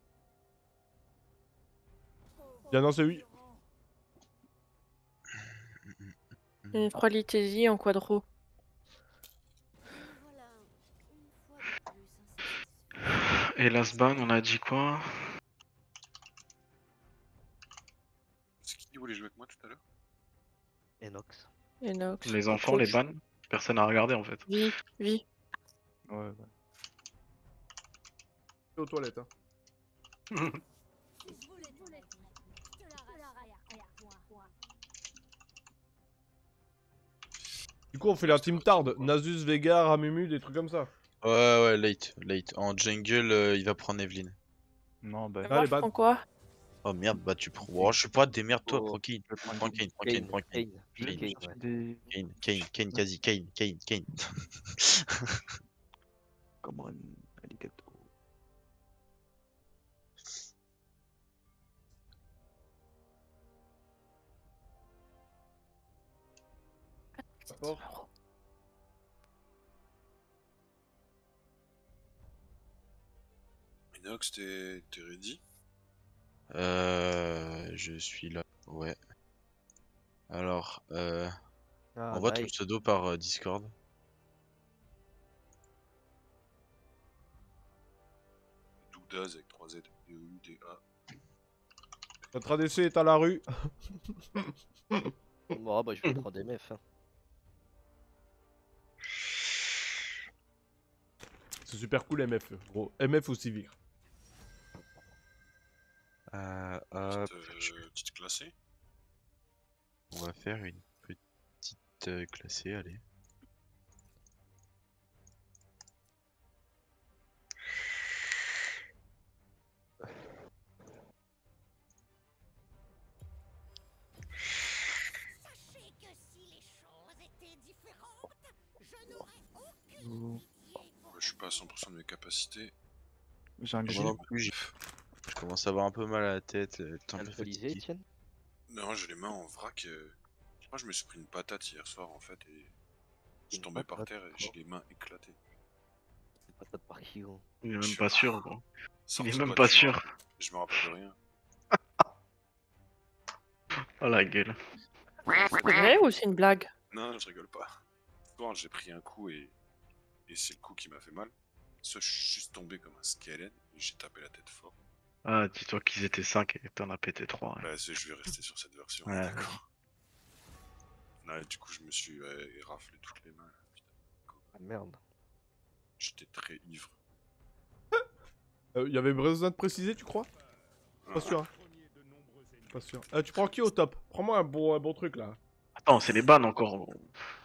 Bien non, c'est oui. Une trois litésie en quadro. Et last ban, on a dit quoi? C'est qui voulait jouer avec moi tout à l'heure? Enox. Enox. Les le enfants, les coach. bans? Personne n'a regardé en fait. Vie, vie. Ouais, ouais. Je suis aux toilettes. Hein. Du coup, on fait la team Tard. Nasus, Veigar, Amumu, des trucs comme ça. Ouais, ouais, late, late. En jungle, euh, il va prendre Evelyn. Non, bah. Et Ah, moi, les je bad. prends quoi? Oh merde, bah tu prends. Oh, je sais pas, démerde-toi, Oh, prends Kane. Je vais prendre Prends Kane. Kane, prends Kane, prends Kane. Kane. Je vais Kane, me Kane, chercher ouais. des. Kane, Kane, Kane, quasi, Kane, Kane, Kane. Come on, alligator. Rapport. Inox, t'es t'es ready? Euh, je suis là. Ouais. Alors, euh, Ah, envoie ton nice. pseudo par euh, Discord. Doudaz avec trois Z. D O U D A. Notre A D C est à la rue. Bon, bah je vais prendre M F. Hein. C'est super cool M F, gros. M F ou civil. Euh, hop, Petite, euh, petite classée. on va faire une petite euh, classée, allez. Sachez que si les choses étaient différentes, je n'aurais aucune pitié pour Ouais, je suis pas à cent pour cent de mes capacités. J'ai un Moi grille. non plus, j'ai- je commence à avoir un peu mal à la tête, euh, t'es un peu Alcoolisé, fatigué. Etienne? Non, j'ai les mains en vrac. euh, Je crois que je me suis pris une patate hier soir en fait et je Une tombais par patate, terre et j'ai quoi. les mains éclatées. C'est pas ça de par qui, gros. Il est Je même sais pas pas. sûr, gros. Ça Il est ressemble même à pas du- je me sûr. rappelle- Je me rappelle de rien. Oh la gueule. C'est vrai ou c'est une blague? Non, je rigole pas. Ce soir, j'ai pris un coup et, et c'est le coup qui m'a fait mal. Ce, je suis juste tombé comme un squelette et j'ai tapé la tête fort. Ah, dis-toi qu'ils étaient cinq et t'en as pété trois. Ouais. Bah, c'est- je vais rester sur cette version. Ouais. D'accord. Ouais, du coup, je me suis ouais, éraflé toutes les mains. Là. Putain, Ah merde. j'étais très ivre. Il y avait besoin de préciser, tu crois? Pas sûr. Hein. Pas sûr. Euh, tu prends qui au top? Prends-moi un bon, un bon truc là. Attends, c'est les bannes encore. Gros.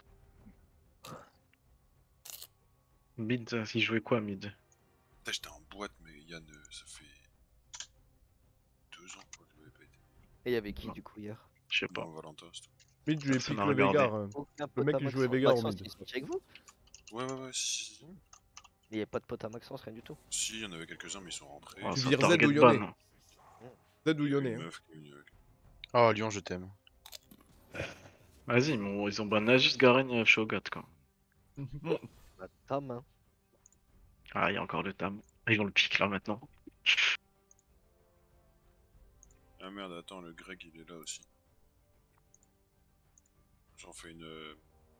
Mid, euh, si je jouais quoi, mid? Putain, j'étais en boîte, mais Yann, euh, ça fait deux ans que je l'avais pas été. Et il y avait qui Non. du coup hier? Je sais pas. Non, Valentin, c'est tout. Mid, je lui ai Personne piqué n'a le regardé. Veigar. euh. Aucun Le pote mec à qui jouait Maxence. Veigar au Maxence, mid. ils sont avec vous? Ouais, ouais, ouais, si. Il n'y avait pas de pote à Maxence, rien du tout. Si, il y en avait quelques-uns, mais ils sont rentrés. Oh, Tu ça vires Z target ou ban. Yone? Z ou Il y a Yone, une hein. meuf qui est venue avec. Oh Lyon, je t'aime. Vas-y, ils, m'ont- ils ont ban Aegis, Garen et Shogat quoi. La Tam, hein. Ah, il y a encore le tam. Ah, ils ont le pic là maintenant. Ah merde, attends, le Greg il est là aussi. J'en fais une. euh,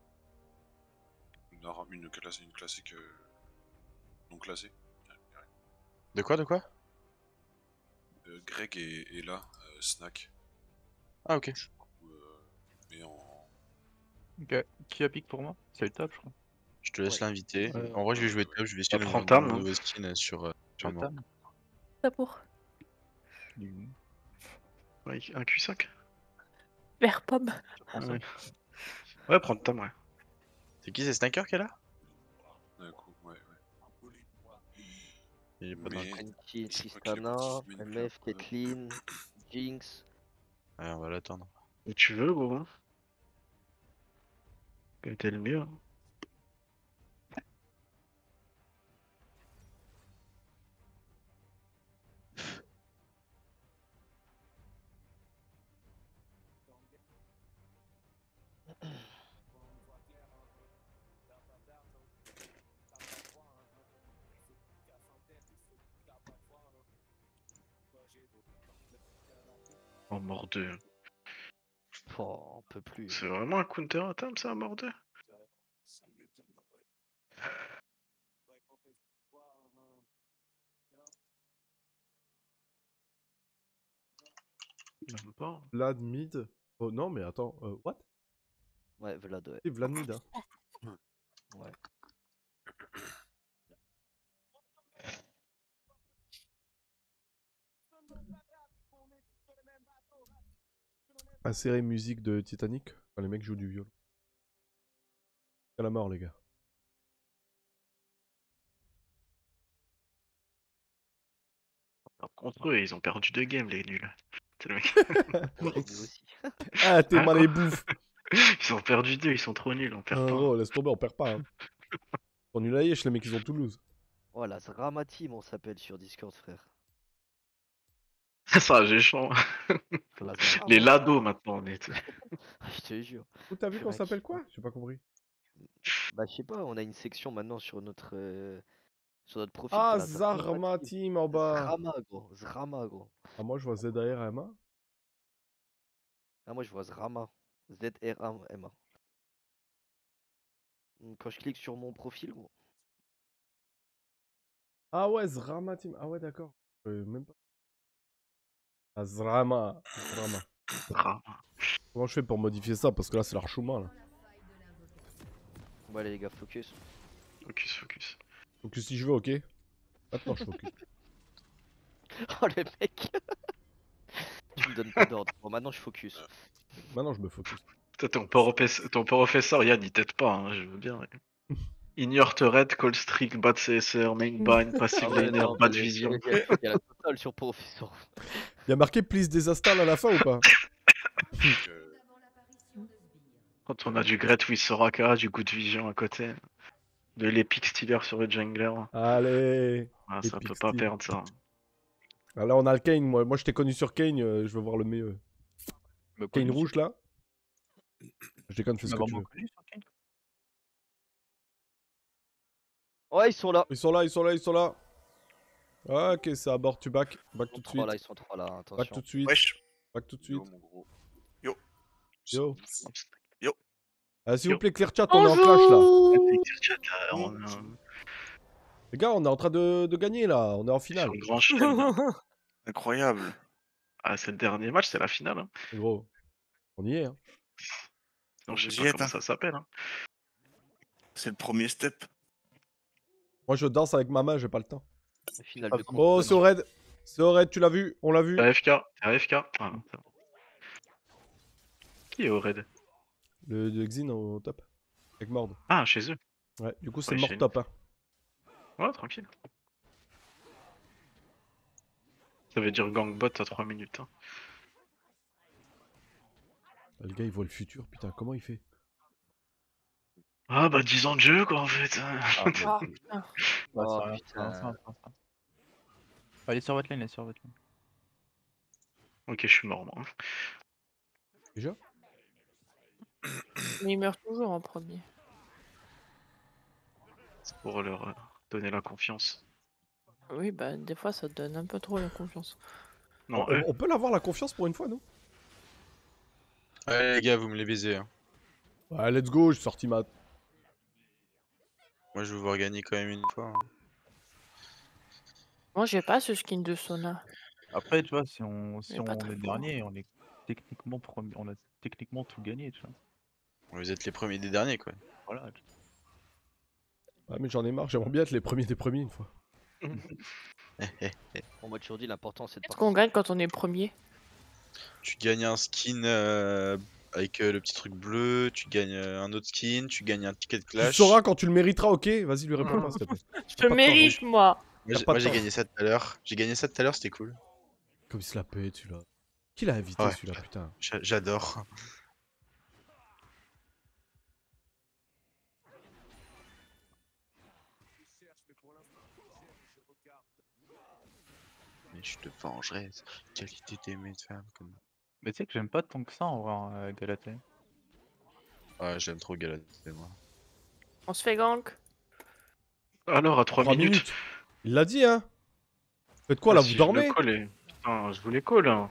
Une, ara- une, classe, une classique. euh, Non classée. De quoi, de quoi? Euh, Greg est, est là, euh, Snack. Ah ok. Ou, euh, mais en. Ok. Qui a pique pour moi? C'est le top, je crois. Je te laisse Ouais. l'inviter. Euh, En vrai, je vais ouais, jouer ouais, top, je vais Ça essayer de prend me Tam, de hein. nouveau skin euh, sur, euh, sur Le moi. tam. Ça pour. Du- Ouais, un cul cinq. Vert pomme. Je prends Ah, ça. ouais. Ouais, prends le tam, ouais. C'est qui, c'est Sniker qui est là? D'un coup, ouais, ouais. Il est pas dans le Mais. coin. Anti, je crois qu'il a Tristana, pas de semaine, M F, puis après- Kathleen, Jinx. Ouais, on va l'attendre. Et tu veux, gros. Hein. Que t'es le mieux. Hein. En mort deux. Oh, on peut plus. C'est vraiment un counter à tam, ça, un mort deux? Même pas. Vlad mid. Oh non, mais attends. Euh, what? Ouais, Vlad, ouais. C'est Vlad mid, hein. Ouais. Insérez musique de Titanic quand les mecs jouent du violon. C'est la mort, les gars. Contre eux, ils ont perdu deux games, les nuls. C'est le mec. On l'a dit aussi. Ah, t'es Hein, mal quoi les bouffes. Ils ont perdu deux, ils sont trop nuls, on perd Ah, pas. gros, laisse tomber, on perd pas. Hein. On est là, les mecs, ils ont Toulouse. Voilà, Zrama Team, on s'appelle sur Discord, frère. Ça, j'ai chaud. La Zrama. Les lados maintenant, on est. Je te jure. Où t'as vu qu'on Mec. s'appelle quoi? J'ai pas compris. Bah, je sais pas, on a une section maintenant sur notre, euh, sur notre profil. Ah, pour la Zrama Zarma Team. Team en bas. Zrama, gros. Zrama, gros. Ah, moi, je vois Z A R M A. Ah, moi, je vois Zrama. Z R A M A. Quand je clique sur mon profil, gros. Ah ouais, Zrama Team. Ah ouais, d'accord. Euh, même pas. Ah, Zrama. Zrama. Ah, Comment je fais pour modifier ça? Parce que là, c'est l'archouma, là. Bon, allez, les gars, focus. Focus, focus. Focus si je veux, ok? Maintenant, je focus. Oh, le mec. Tu me donnes pas d'ordre. Bon, maintenant, je focus. Maintenant, je me focus. Putain, ton professeur, ton professeur Yann, il t'aide pas, hein, je veux bien. ouais. Ignore turret, call streak, bad C S R, main bind, passive Ah ouais, laner, non, bad mais vision. Il y, a- il y a la totale sur professeur. Y'a marqué please désinstalle à la fin ou pas? Donc, euh, Quand on a du Great with Soraka, du Good Vision à côté, de l'Epic Stealer sur le jungler, Allez. ah, ça Epic peut pas Steel. perdre ça. Ah, là, on a le Kane. Moi, moi je t'ai connu sur Kane. euh, je veux voir le mieux. Bah, Kane connu, rouge, là? Je déconne, fais tu ce m'as que tu vraiment veux. connu sur Kane. Ouais, ils sont là. Ils sont là, ils sont là, ils sont là. Ah, ok, c'est à bord, tu back. Back Ils tout sont de trois suite. là, ils sont trois là, Back attention. tout de suite. wesh. Back tout de Yo, suite. mon gros. Yo. Yo. Yo. Ah, s'il Yo. vous plaît, clear chat, on est en clash là. Là, on est euh, Les gars, on est en train de, de gagner là. On est en finale. sur le grand chelem. là. Incroyable. Ah, c'est le dernier match, c'est la finale. Hein. Gros, on y est. Hein. Non, je Vous sais y pas êtes, comment hein. ça s'appelle. Hein. C'est le premier step. Moi, je danse avec ma main, j'ai pas le temps. La finale Ah, de bon. compte. Oh, c'est au raid. C'est au raid, tu l'as vu? On l'a vu. T'es A F K, t'es A F K. Ah, non, c'est bon. Qui est au raid? Le, le Xin au top. Avec Mord. Ah, chez eux. Ouais, du coup, c'est Ouais, Mord chez nous. top. Hein. Ouais, tranquille. Ça veut dire gangbot à trois minutes. Hein. Ah, le gars, il voit le futur. Putain, comment il fait? Ah, bah dix ans de jeu, quoi, en fait. Ah, Ah, putain. bah, Oh, c'est rien, c'est putain. rien, c'est rien, c'est rien. Allez sur votre lane, allez sur votre lane. Ok, je suis mort, moi. Déjà? Mais il meurt toujours en premier. C'est pour leur euh, donner la confiance. Oui, bah des fois ça te donne un peu trop la confiance. Non, on, eux. on peut l'avoir la confiance pour une fois, non? Ouais, les gars, vous me les baisez. Hein. Ouais, let's go, j'ai sorti ma. Moi, je vais vous regagner quand même une fois. Hein. Moi j'ai pas ce skin de Sona. Après, tu vois, si on, si Mais on pas très est fort. dernier, on est techniquement premier, on a techniquement tout gagné, tu vois. Vous êtes les premiers des derniers, quoi. Voilà. Ouais, mais j'en ai marre, j'aimerais bien être les premiers des premiers une fois. Bon, moi, toujours dit, l'important c'est de Qu'est-ce qu'on gagne quand on est premier? Tu gagnes un skin euh, avec euh, le petit truc bleu, tu gagnes euh, un autre skin, tu gagnes un ticket de Tu clash. sauras quand tu le mériteras, ok? Vas-y, lui réponds pas, s'il te plaît. Je T'as pas de mérite moi. Moi, T'as j'ai- pas moi, de j'ai temps. gagné ça tout à l'heure. J'ai gagné ça tout à l'heure, c'était cool. Comme il se la pète, celui-là. Qui l'a invité, Ouais. celui-là, putain? J'a- J'adore. Mais je te vengerai. Qualité d'aimer de femme. Comme... Mais tu sais que j'aime pas tant que ça en vrai, euh, Galatée. Ouais, j'aime trop Galat, moi. On se fait gank. Alors, à trois Trois minutes. minutes. Il l'a dit, hein? Faites quoi, Ah, là, si vous je dormez? le collais. Putain, je voulais call. Hein.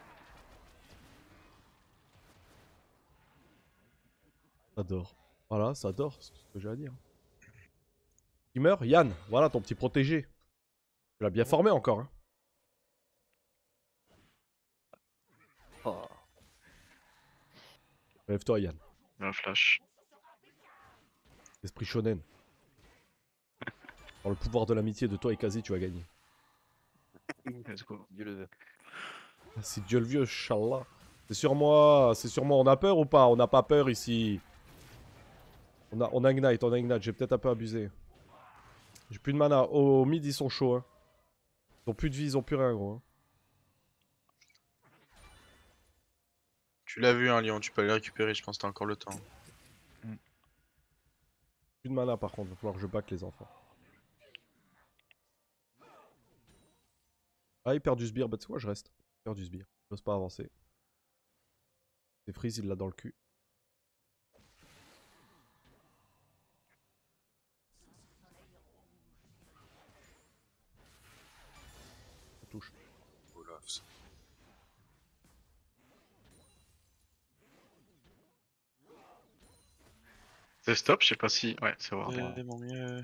Ça dort. Voilà, ça dort, c'est ce que j'ai à dire. Il meurt? Yann, voilà ton petit protégé. Tu l'as bien formé encore, hein? Oh. Lève-toi, Yann. Un flash. Esprit shonen. Par le pouvoir de l'amitié de toi et Kazi, tu vas gagner. Let's go. Dieu le veut. Ah, si Dieu le vieux, Inch'Allah. C'est sur moi, c'est sur moi. On a peur ou pas? On n'a pas peur ici. On a, on a Ignite, on a Ignite. J'ai peut-être un peu abusé. J'ai plus de mana. Au mid, ils sont chauds. Hein. Ils ont plus de vie, ils ont plus rien, gros. Hein. Tu l'as vu, hein, Lyon, tu peux aller récupérer, je pense que t'as encore le temps. Plus de mana, par contre. Il va falloir que je back les enfants. Ah, il perd du sbire. Bah, tu sais quoi, je reste. Il perd du sbire. J'ose pas avancer. C'est Freeze, il l'a dans le cul. Ça touche. Olaf, ça. C'est stop, je sais pas si. Ouais, c'est voir. Euh, mon mieux.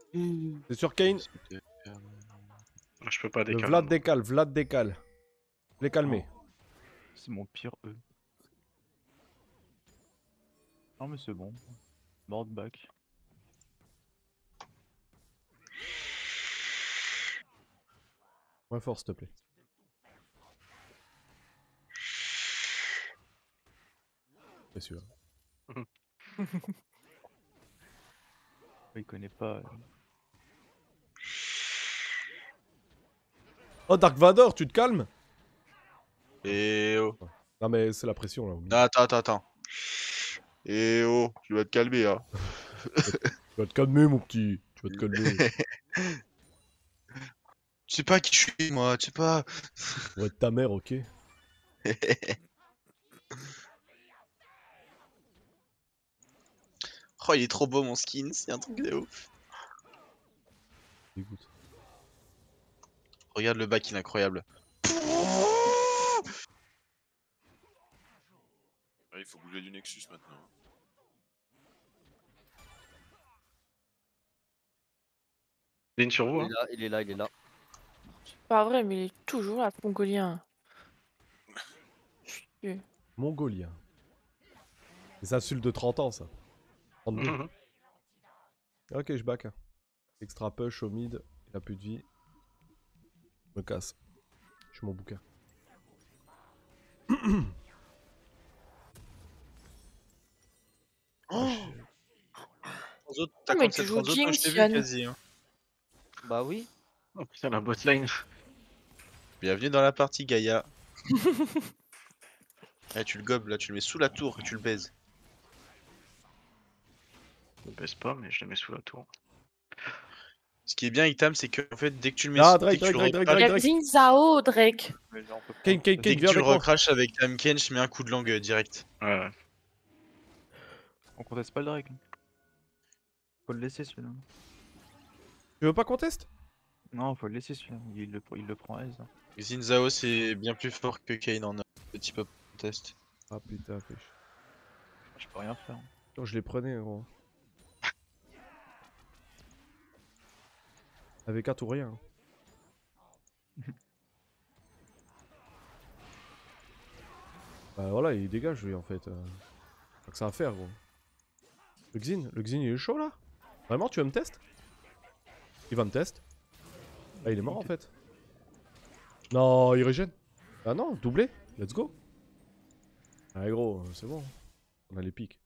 C'est sur Kane. Je peux pas Le décaler. Vlad décale, Vlad décale. Je l'ai calmé. C'est mon pire E. Non mais c'est bon. Board back. Moins fort, s'il te plaît. C'est sûr. Il connaît pas. euh. Oh, Dark Vador, tu te calmes? Eh oh. Non, mais c'est la pression là. au milieu. Ah, attends, attends, attends. Eh oh, tu vas te calmer, hein. Tu vas te calmer, mon petit. Tu vas te calmer. Tu sais pas qui je suis, moi, tu sais pas. On va être ta mère, ok? Oh, il est trop beau mon skin, c'est un truc de ouf. Écoute. Regarde le back, il est incroyable. Ah, il faut bouger du Nexus maintenant. Ligne sur vous, Il hein. est là, il est là, il est là. Pas vrai, mais il est toujours là, mongolien. Chier. Mongolien. Les insultes de trente ans, ça. trente-deux. Mhm. Ok, je back. Extra push au mid. Il a plus de vie. Je me casse. Je suis mon bouquin. Oh Ah, T'as mais contre tu cette joues Ranzo, toi, je Jinx, t'ai vu Yann. quasi. Hein. Bah oui. Oh putain, la botlane. Bienvenue dans la partie, Gaïa. Eh, tu le gobes là, tu le mets sous la tour et tu le baises. Je ne baisse pas, mais je le mets sous la tour. Ce qui est bien, Itam, c'est que en fait, dès que tu le mets Ah, sous, Drake, dès que tu Drake, le Drake, Drake, recraches, Drake. Il y a Zinzao, Drake. Mais genre, on peut Kane, prendre- Kane, dès Kane, que viens tu le avec moi. recraches avec Tamken, je mets un coup de langue euh, direct. Ouais, ouais. On conteste pas le Drake. Faut le laisser celui-là. Tu veux pas qu'on teste? Non, faut le laisser celui-là. Il le, il le prend aise. hein. Zinzao, c'est bien plus fort que Kane en petit peu test. Ah putain, fais chier. Je peux rien faire. Attends, je les prenais, gros. Avec quatre ou rien. Bah voilà, il dégage lui en fait. Euh... Pas que ça à faire, gros. Le Xin, le Xin il est chaud là? Vraiment, tu veux me tester? Il va me tester. Ah, il est mort en fait. Non, il régène. Ah non, doublé. Let's go. Ah gros, c'est bon. On a les pics.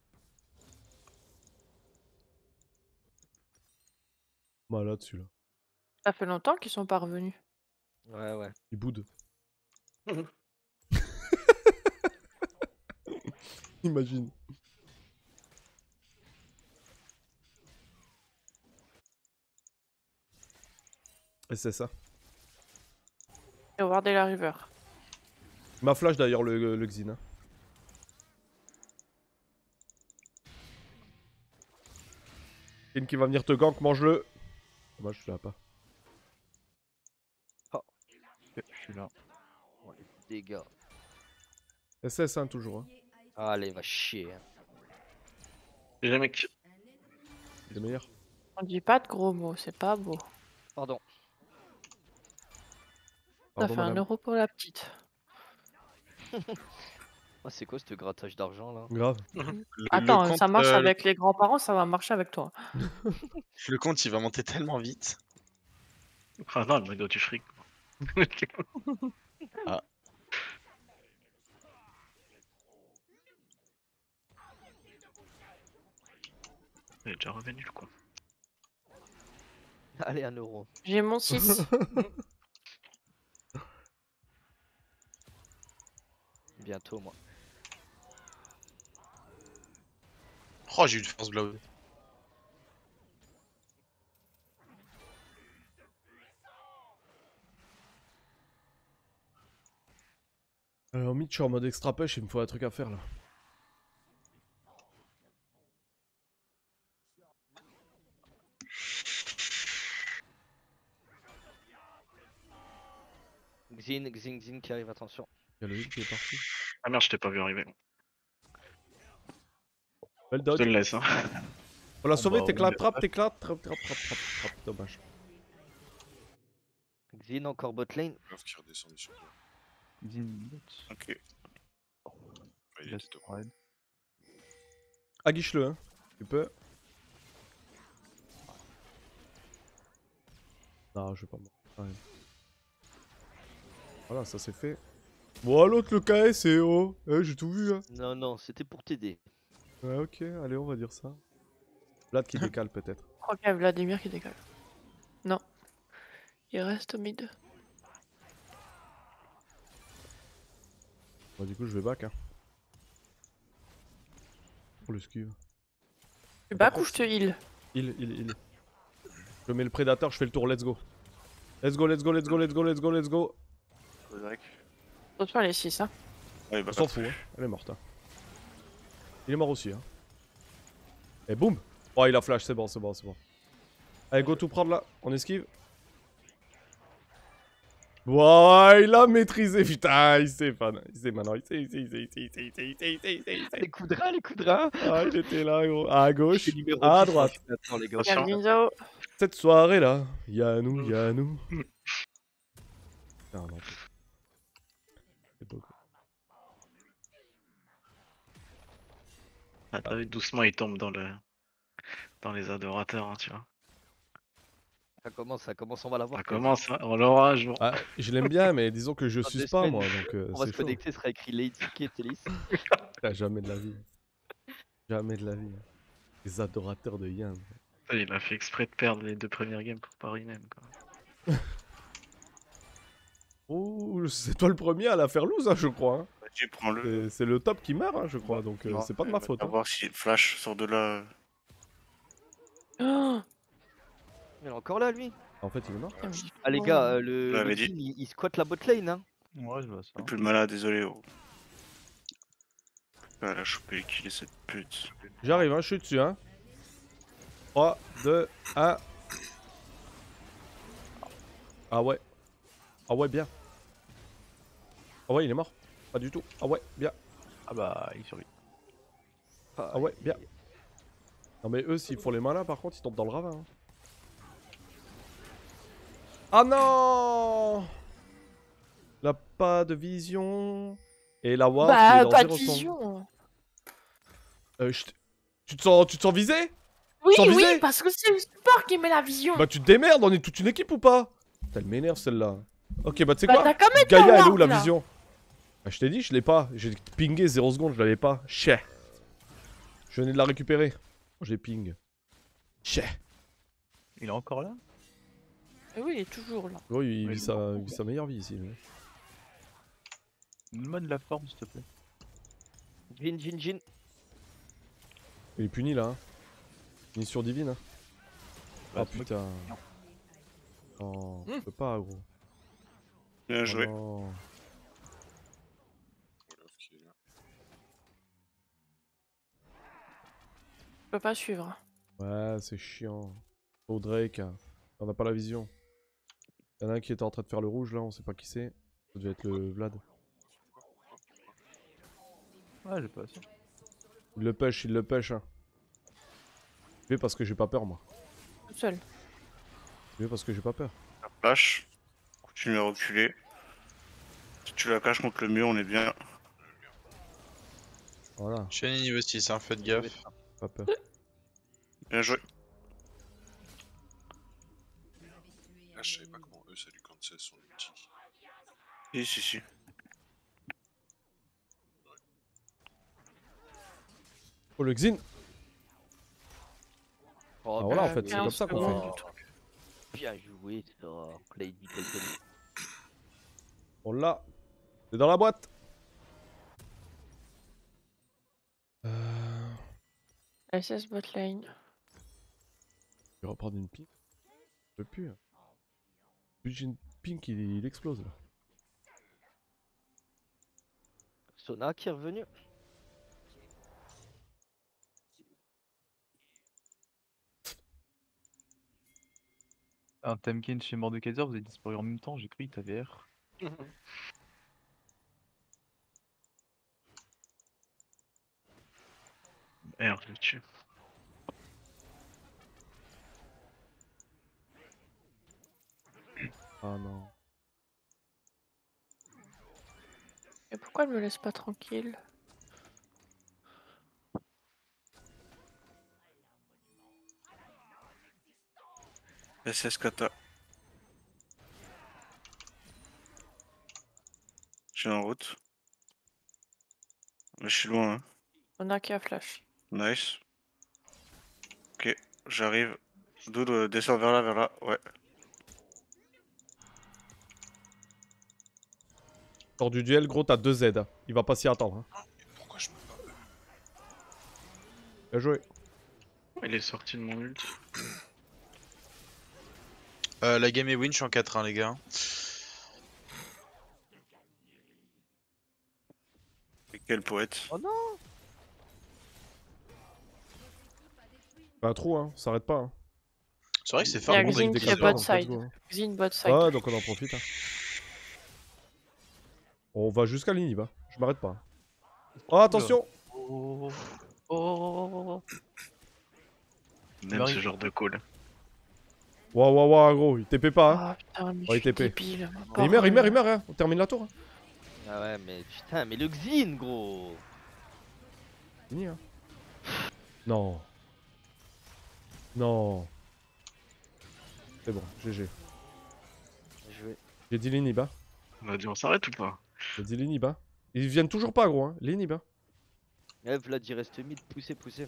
Malade celui-là. Ça fait longtemps qu'ils sont pas revenus. Ouais, ouais. Il boude. Imagine. Et c'est ça. Et regarder la river. Ma flash d'ailleurs le, le Xin. Hein. Ken qui va venir te gank, mange-le. Dommage, tu l'as pas. Je suis là. Oh, les dégâts. S S hein, toujours. Hein. Allez, va chier. hein. Les mecs. Il est meilleur. On dit pas de gros mots, c'est pas beau. Pardon. Ça Pardon, fait un madame. euro pour la petite. Oh, c'est quoi ce grattage d'argent là? Grave. Le, Attends, le compte, ça marche euh, avec les grands-parents, ça va marcher avec toi. le compte, il va monter tellement vite. Ah non, il me doit du fric. Ah. Il est déjà revenu le con. Allez, un euro. J'ai mon six. Bientôt, moi. Oh, j'ai eu de force blow. Alors, mid, je suis en mode extra push, il me faut un truc à faire là. Xin, Xin, Xin qui arrive, attention. Il y a le hit qui est parti. Ah merde, je t'ai pas vu arriver. Belle Je dodge. te le laisse, hein. On l'a Bon, sauvé, bah, t'éclates, on est- trappe, t'éclates, trappe, trappe, trappe, trappe, trappe, dommage. Xin encore bot lane. Love qui redescend sur toi. Dix minutes. Ok. Bah, il Laisse était top. raid. Aguiche-le, hein. Tu peux. Non, je vais pas mourir. quand même. Voilà, ça c'est fait. Bon, l'autre le K S et oh. Eh, j'ai tout vu, hein. Non, non, c'était pour t'aider. Ouais, ok, allez, on va dire ça. Vlad qui décale peut-être. Je crois qu'il y a Vladimir qui décale. Non. Il reste au mid. Bon, du coup, je vais back, hein. Pour le skew. Tu back ou je te heal? Il, il, il. Je mets le prédateur, je fais le tour, let's go. Let's go, let's go, let's go, let's go, let's go, let's go. Saute pas les six, hein. Ouais, bah, On s'en fout, hein. Elle est morte. Hein. Il est mort aussi, hein. Et boum. Oh, il a flash, c'est bon, c'est bon, c'est bon. Allez, go tout prendre là, on esquive. Wow, il a maîtrisé, putain, il sait, fan. Il sait maintenant, il sait, il sait, il sait, il sait, il sait, il sait, il sait, il sait, il sait, il sait. Les coups de rein, les coups de rein. Ah, il était là, gros. À gauche, Je suis numéro à dix, droite. hein, maintenant, les gars. Regarde Ginzo. Cette soirée là, y'a nous, y'a nous. Putain, non. C'est beau, quoi. Ah, t'as vu, doucement, il tombe dans le dans les adorateurs, hein, tu vois. Ça commence, ça commence, on va l'avoir. Ça commence, hein, on l'aura un jour. Ah, je l'aime bien, mais disons que je Dans suis deux pas semaines, moi, donc euh, On va c'est se chaud. connecter, sera écrit Lady Ketelis. Ah, jamais de la vie. Jamais de la vie. Les adorateurs de Yann. Il a fait exprès de perdre les deux premières games pour Paris même, quoi. Oh, c'est toi le premier à la faire loose, hein, je crois. Hein. Vas-y, prends-le. C'est- C'est le top qui meurt, hein, je crois, donc euh, Non, c'est pas de euh, ma va faute. pas Hein. voir si Flash sort de là. Oh, Il est encore là, lui. En fait, il est mort. putain, mais il- Ah, les gars, euh, le, Je le l'avais dit. Jhin, il, il squatte la bot lane, hein. Ouais, je vois ça. J'ai plus le malade, désolé. Oh. Ah, elle a chopé les kills, cette pute. J'arrive, hein, je suis dessus. Hein. trois, deux, un. Ah ouais. Ah ouais, bien. Ah ouais, il est mort. Pas du tout. Ah ouais, bien. Ah bah, il survit. Ah ouais, bien. Non mais eux, s'ils font les malins, par contre, ils tombent dans le ravin. Hein. Ah non! Il a pas de vision. Et la ward qui est Bah, dans pas de zéro seconde. vision. Euh, je t- tu te sens, tu te sens visé? Oui, Sans oui, viser parce que c'est le support qui met la vision. Bah tu te démerdes, on est toute une équipe ou pas? Putain, elle m'énerve celle-là. Ok, bah tu sais Bah, quoi? t'as quand même ta Gaïa, elle est où ward, la là. vision? Bah je t'ai dit, je l'ai pas. J'ai pingé zéro secondes, je l'avais pas. Chais. Je venais de la récupérer. Je l'ai ping. Chais. Il est encore là? Eh oui, il est toujours là. Oh, il Ouais, vit il est sa, mort, il vit quoi. sa meilleure vie ici. lui. Donne-moi de la forme, s'il te plaît. Jhin, Jhin, Jhin. Il est puni là. Hein. Il est sur divine. Hein. Bah, Oh c'est moi putain. Oh, je peux pas, gros. Bien Oh, joué. non. Olaf qui est là. Je peux pas suivre. Ouais, c'est chiant. Oh, Drake, hein. On n'a pas la vision. Il y en a un qui était en train de faire le rouge là, on sait pas qui c'est. Ça devait être le Vlad. Ouais, j'ai pas ça. Il le pêche, il le pêche. Hein. Je vais parce que j'ai pas peur, moi. Tout seul. Je vais parce que j'ai pas peur. Flash. Continue à reculer. Si tu la caches contre le mur, on est bien. Voilà, Shiny niveau six, hein, faites gaffe. pas peur. Bien joué. Ah, je savais pas comment eux ça lui cancel son ulti. Si, si, si. Oh, le Xin. Oh, Ah, voilà, en bien fait, c'est joué. comme ça qu'on secondes. fait. Bien joué, ça. Lady Ketelis. On l'a. C'est dans la boîte. Euh... S S bot lane. Je vais reprendre une pink. Je peux plus. Hein. Plus j'ai une pink, il, il explose là. Sona qui est revenu. Un Temkin chez Mordekaiser, vous avez disparu en même temps, j'ai cru qu'il t'avait R. Merde, je le tue. Ah non. Et pourquoi elle me laisse pas tranquille? S S Kata. Je suis en route. Mais je suis loin. Hein. On a qui a flash. Nice. Ok, j'arrive. Doudou, descends vers là, vers là. Ouais. Sors du duel, gros, t'as deux Z. Il va pas s'y attendre. Hein. Pourquoi je me bats? Bien joué. Il est sorti de mon ult. Euh, la game est win, je suis en quatre un, les gars. Et quel poète. Oh non. Pas un trou, hein. Ça s'arrête pas. Hein. C'est vrai que c'est Il y fort a bon Xin avec qui des est quatre, bot donc let's side. go, hein. Xin bot side. Ouais, donc on en profite. Hein. On va jusqu'à l'Inib. Hein. Je m'arrête pas. Oh, attention. Oh, oh, On aime ce genre de call. Waouh, waouh, waouh, gros. Il T P pas. Hein. Ah putain, mais Oh, je il suis T P. débile. Oh, il meurt, il meurt, il meurt. Hein. On termine la tour. Hein. Ah ouais, mais putain, mais le Xin, gros. Fini, hein. Non. Non. C'est bon, G G. Joué. J'ai dit l'Inib. Hein. On a dit on s'arrête ou pas? J'ai dit l'Inib. Hein. Ils viennent toujours pas, gros. Hein. L'Inib. Hein. Eh, Vlad, il reste mid, poussez, poussez.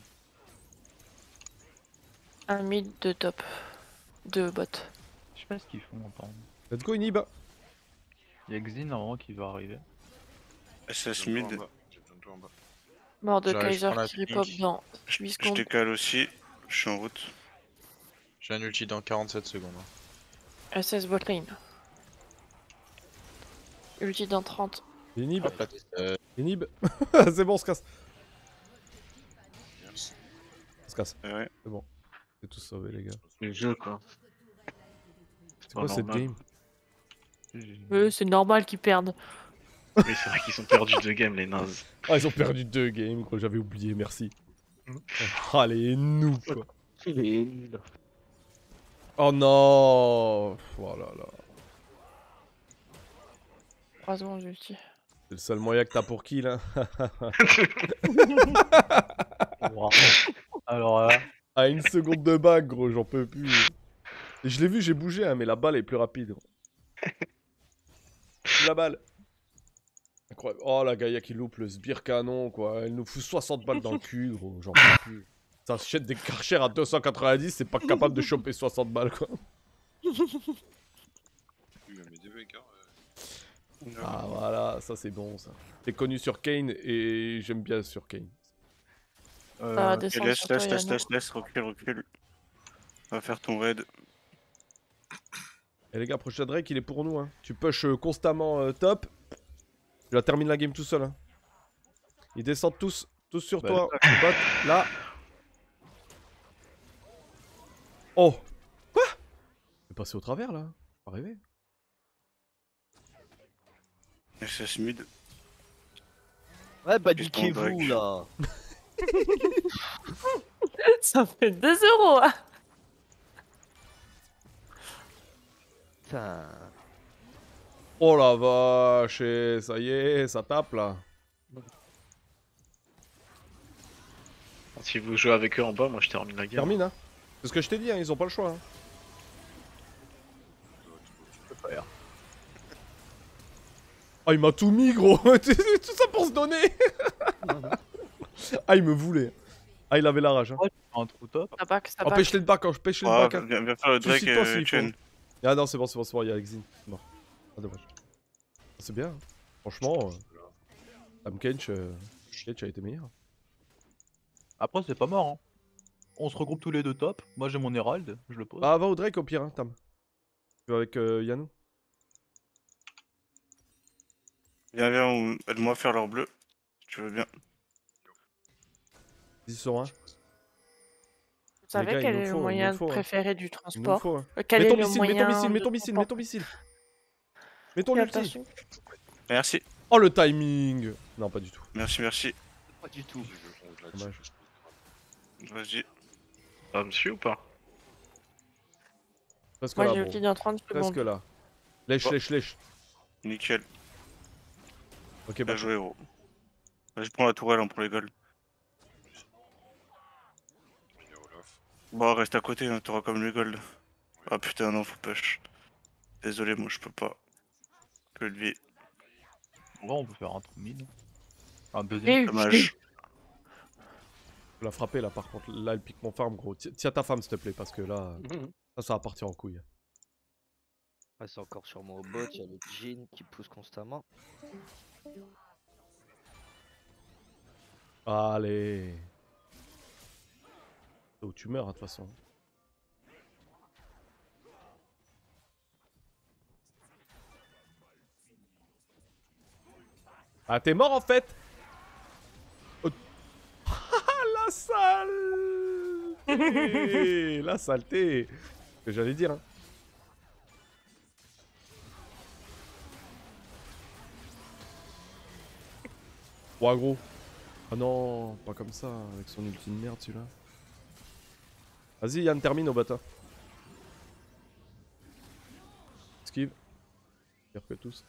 Un mid de top. De bot. Je sais pas ce qu'ils font apparemment. Let's go, Inib. Il y a Xin normalement qui va arriver. S S J'ai besoin de mid. toi en bas. J'ai besoin de toi en bas. Mort de J'arrive, je Kaiser prends la qui repop pink. dans Je huit je secondes. décale aussi. Je suis en route. J'ai un ulti dans quarante-sept secondes. hein. S S bot lane. Ulti dans trente. Inib. Hop là, euh, Inib. C'est bon, on se casse. Merci. On se casse. Ouais. C'est bon. C'est tous sauvé, les gars. Le jeu quoi. C'est quoi cette normal. game? Eux, c'est normal qu'ils perdent. Oui, c'est vrai qu'ils ont perdu deux games, les nazes. Ah, ils ont perdu deux games, quoi. J'avais oublié, merci. Ah, les noobs, quoi. Oh non. Oh là là. trois secondes ulti. C'est le seul moyen que t'as pour kill, hein. Wow. Alors là. À une seconde de bague, gros, j'en peux plus. Et je l'ai vu, j'ai bougé, hein, mais la balle est plus rapide. Gros. La balle. Incroyable. Oh, la Gaïa qui loupe le sbire canon, quoi. Elle nous fout soixante balles dans le cul, gros. J'en peux plus. Ça achète des Karcher à deux cent quatre-vingt-dix, c'est pas capable de choper soixante balles, quoi. Il va m'aider, les gars. euh. Ah, voilà, ça c'est bon, ça. T'es connu sur Kane et j'aime bien sur Kane. Ça va Euh, Ok, descendre laisse, sur toi, laisse, laisse, Yano. laisse, laisse, recule, recule. Va faire ton raid. Et les gars, prochain Drake, il est pour nous, hein. Tu push euh, constamment euh, top. Tu la termine la game tout seul, hein. Ils descendent tous, tous sur Bah, toi. Bot, là. Oh. Quoi? C'est passé au travers, là. Pas rêver. S S mid. Ouais, bah Juste niquez-vous en back. là. Ça fait deux euros, hein. Putain. Oh la vache, et ça y est, ça tape, là. Si vous jouez avec eux en bas, moi je termine la game. Termine, hein. C'est ce que je t'ai dit, hein. Ils ont pas le choix, hein. Ah, il m'a tout mis, gros. Tout ça pour se donner. Ah, il me voulait. Ah, il avait la rage. Hein. un trou top. Ça back, ça back. Empêche-les de back, empêche-les de Ah, back. Hein. viens, viens faire le Drake Suicide-toi euh, s'il faut. Chen. Ah non, c'est bon, c'est bon, c'est bon, il y a Exine. Mort. Ah, dommage. C'est bien. Hein. Franchement, euh, Tam Kench, euh, Kench a été meilleur. Après, c'est pas mort. Hein. On se regroupe tous les deux top. Moi, j'ai mon Herald, je le pose. Bah, va au Drake au pire, hein, Tam. Tu vas avec euh, Yanou. Viens, viens, ou- aide-moi à faire leur bleu. Si tu veux bien. dix sur un. Vous savez gars, il quel nous est le faut, il nous moyen faut, hein. préféré du Il nous transport faut. Hein. Euh, Quel Mets est ton le missile, mets ton moyen missile, mets de ton missile, mets transport ton missile. Mets ton Quelle ulti. personne Merci. Oh, le timing. Non, pas du tout. Merci, merci. Pas du tout. Dommage. Vas-y. Ça me suit ou pas? Presque Moi là, j'ai bon. ulti dans trente Presque secondes. là. Lèche, Bon. lèche, lèche. Nickel. Ok, Bien bah. joué, gros. Vas-y, prends la tourelle, on prend les golds. Il y a Olaf. Bon, reste à côté, hein, t'auras comme les golds. Ah putain, non, faut push. Désolé, moi je peux pas. Peu de vie. Bon, on peut faire un trou mid. Un Eh, deuxième. Dommage. Faut la frapper là par contre. Là, elle pique mon farm, gros. Ti- Tiens ta femme, s'il te plaît, parce que là, Mhm. ça, ça va partir en couille. Ah, c'est encore sur moi au bot, il y a le Jhin qui pousse constamment. Allez. C'est où tu meurs, hein, de toute façon. Ah, t'es mort en fait. Oh. La saleté. La saleté. Ce que j'allais dire. Hein. Ouais, gros. Ah non, pas comme ça, avec son ulti de merde celui-là. Vas-y, Yann, termine au bâtard. Esquive. Pire que tous.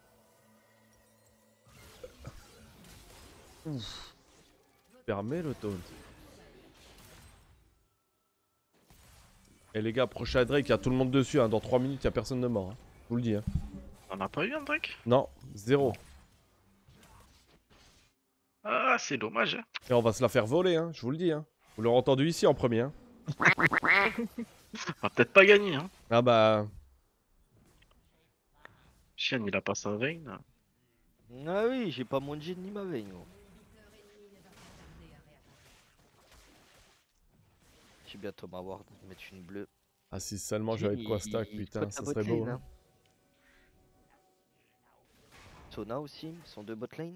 Ouf. Permet le taunt. Et les gars, prochain Drake, il y a tout le monde dessus. Hein. Dans trois minutes, il n'y a personne de mort. Hein. Je vous le dis. Hein. On a pas eu un Drake? Non, zéro. Ah, c'est dommage. Hein. Et on va se la faire voler, hein. Je vous le dis. Hein. Vous l'aurez entendu ici en premier. Hein. On va peut-être pas gagner. Hein. Ah bah. Chien, il a pas sa veine. Ah oui, j'ai pas mon Jhin ni ma veine, gros. J'ai bientôt ma ward, mettre une bleue. Ah, si seulement j'avais de quoi stack, Il- il putain, spot ça la serait botlane, beau. Hein. hein. Sona aussi, ils sont deux botlane.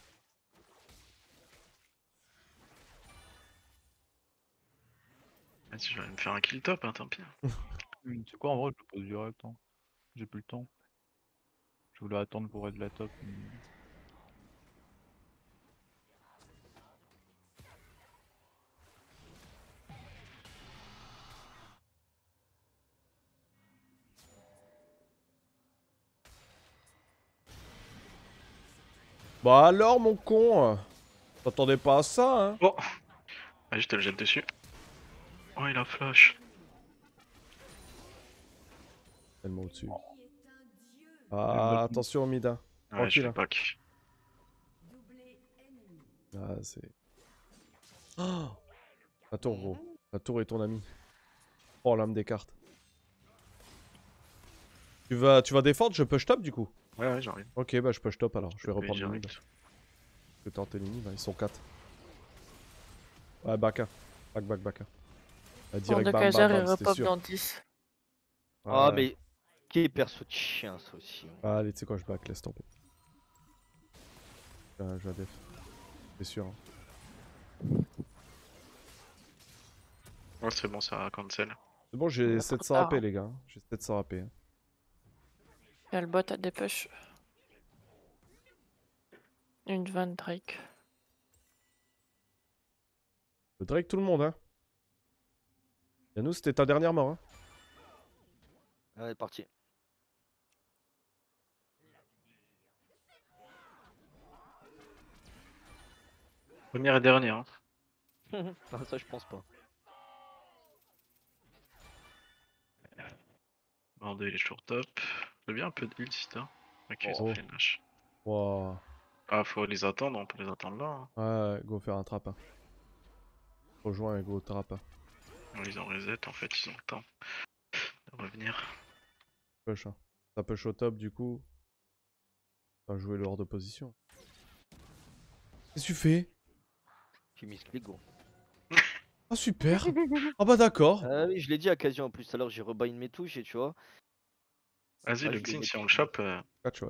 Vas-y, je vais me faire un kill top, hein, tant pis. Hum, C'est quoi en vrai, je le pose direct. Hein. J'ai plus le temps. Je voulais attendre pour être la top. Mais... Bah alors, mon con. T'attendais pas à ça, hein. Oh, vas-y, je te le jette dessus. Oh, il a flash. Tellement au-dessus. Ah, attention, Mida. Ouais, je Tranquille. fais Hein. pack. Ah, c'est. Oh, la tour, gros. La tour est ton ami. Oh, l'âme des cartes. Tu vas, tu vas défendre, je push top du coup. Ouais, ouais, j'arrive. Ok, bah je push top alors. Je vais Oui, reprendre le mid. direct. Je vais tenter les mid, là. Ils sont quatre. Ouais, Baka. Back, back, Baka. Bah, Pour direct, de bam, Kaiser, bam, il bam, c'était repop sûr. dans dix. Ah, Ouais. mais quel perso de chien, ça aussi. Ah, allez, tu sais quoi, je back, laisse tomber. Euh, je vais def. C'est sûr. Hein. Ouais, c'est bon, ça cancel. C'est bon, j'ai Trop sept cents tard, A P, hein. les gars. J'ai sept cents A P. Hein. Il y a le bot à des push. Une Van Drake. Le Drake, tout le monde, hein. Yannou, c'était ta dernière mort, hein. Allez, parti. Première et dernière. Hein. Ah, ça, je pense pas. Bordel, il est toujours top. J'ai bien un peu de heal si t'as. Ok, ils Oh. ont fait une hache. Wow. Ah, faut les attendre, on peut les attendre là. Hein. Ouais, go faire un trap. Hein. Rejoins et go trap. Hein. Non, ils ont reset, en fait, ils ont le temps de revenir. Push. Hein. Ça push au top, du coup. Ça va jouer le hors de position. Qu'est-ce que tu fais? J'ai mis ce clic, gros. Ah, super. Ah bah d'accord. Ah oui, je l'ai dit à Occasion en plus, tout à l'heure j'ai rebind mes touches et tu vois. Vas-y, Ah, le je Xin, vais si on le mettre- chope. euh, Catch, ouais.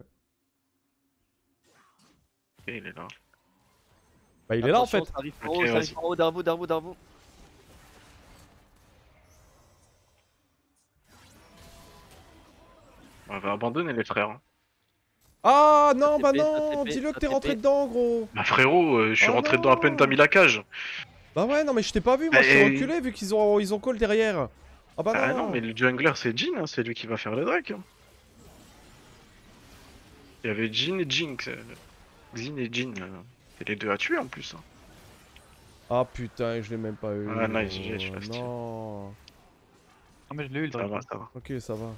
Ok, il est là. Bah il est là en Attention, fait. Ça arrive par Ok, haut, ça vas-y. arrive par haut, Darvo, Darvo, Darvo. On va abandonner les frères. Hein. Ah non, Ça bah T P, ça non. T P, Dis-le que ça t'es T P. rentré dedans, gros. Bah frérot, euh, je suis Oh rentré dedans à peine non. t'as mis la cage. Bah ouais, non mais je t'ai pas vu, moi je suis Eh, reculé vu qu'ils ont ils ont call derrière. Ah bah non. Ah non, mais le jungler c'est Jhin, hein, c'est lui qui va faire le Drake. Hein. Il y avait Jhin et Jinx. euh. Xin et Jin, euh, c'est les deux à tuer en plus. Hein. Ah putain, je l'ai même pas eu. Ah, nice, G G, je oh, l'ai stylé. non. Ah, mais je l'ai eu le Ça dragon. va, ça va. Ok, ça va.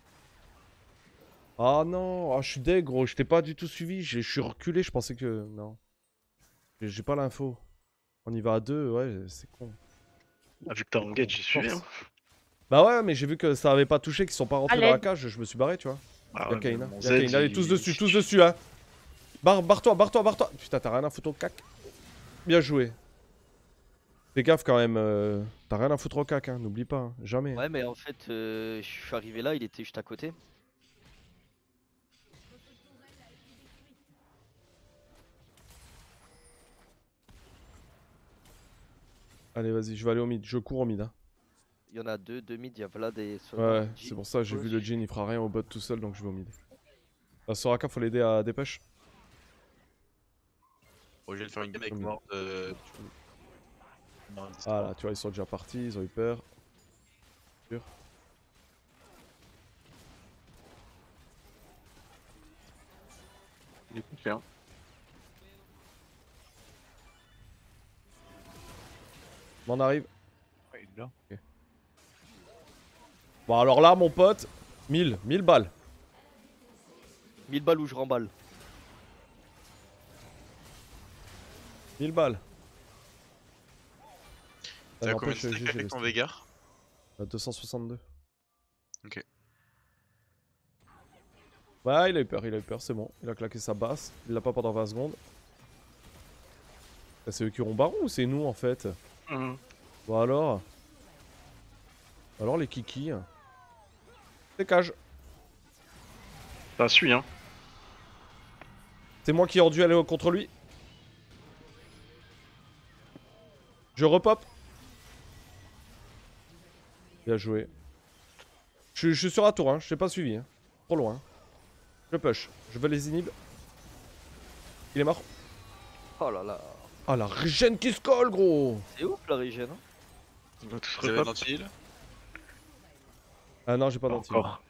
Ah non, ah, je suis deg, gros. Je t'ai pas du tout suivi. Je je suis reculé. Je pensais que. Non. J'ai j'ai pas l'info. On y va à deux, ouais, c'est con. Ah, vu que t'as engage, j'ai suivi. Force. Hein. Bah ouais, mais j'ai vu que ça avait pas touché, qu'ils sont pas rentrés Allez. dans la cage. Je me suis barré, tu vois. Ah, Y'a ouais, Kain, mais hein. mon Y'a Z, Kain. Allez, il- tous dessus, tous dessus, hein. Barre, barre-toi, barre-toi, barre-toi. Putain, t'as rien à foutre au cac. Bien joué. Fais gaffe quand même. euh, T'as rien à foutre au cac, hein. N'oublie pas, hein. Jamais. Ouais, mais en fait, euh, je suis arrivé là, il était juste à côté. Allez, vas-y, je vais aller au mid. Je cours au mid, hein. Il y en a deux, deux mid, il y a Vlad et Solo. Ouais, Jin, c'est pour ça, j'ai Push. vu le Jin, il fera rien au bot tout seul, donc je vais au mid. Euh, Soraka, faut l'aider à dépêche. Bon, je vais le faire une game avec Combien mort de. Non, Ah là, tu vois, ils sont déjà partis, ils ont eu peur. Sûr. Il est coupé, hein. On arrive. Ouais, il est là. Ok. Bon, alors là, mon pote, mille, mille balles. mille balles ou je remballe. mille balles. T'as Ça combien de n'empêche, stacks G G, avec ton reste. Veigar? Euh, deux cent soixante-deux. Ok. Ouais, il a eu peur, il a eu peur, c'est bon. Il a claqué sa basse. Il l'a pas pendant vingt secondes. Bah, c'est eux qui auront baron ou c'est nous en fait? Mhm. Bon alors. Alors les kikis. C'est cage. Ça suit, hein. C'est moi qui ai dû aller contre lui. Je repop. Bien joué. Je, je suis sur la tour, hein. Je t'ai pas suivi. Hein. Trop loin. Je push. Je veux les inhibs. Il est mort. Oh là là. Ah la régène qui se colle, gros. C'est ouf la régène. Hein. On va tous Vous avez repop. l'anti-heal? Ah non, j'ai pas Pas d'anti. encore.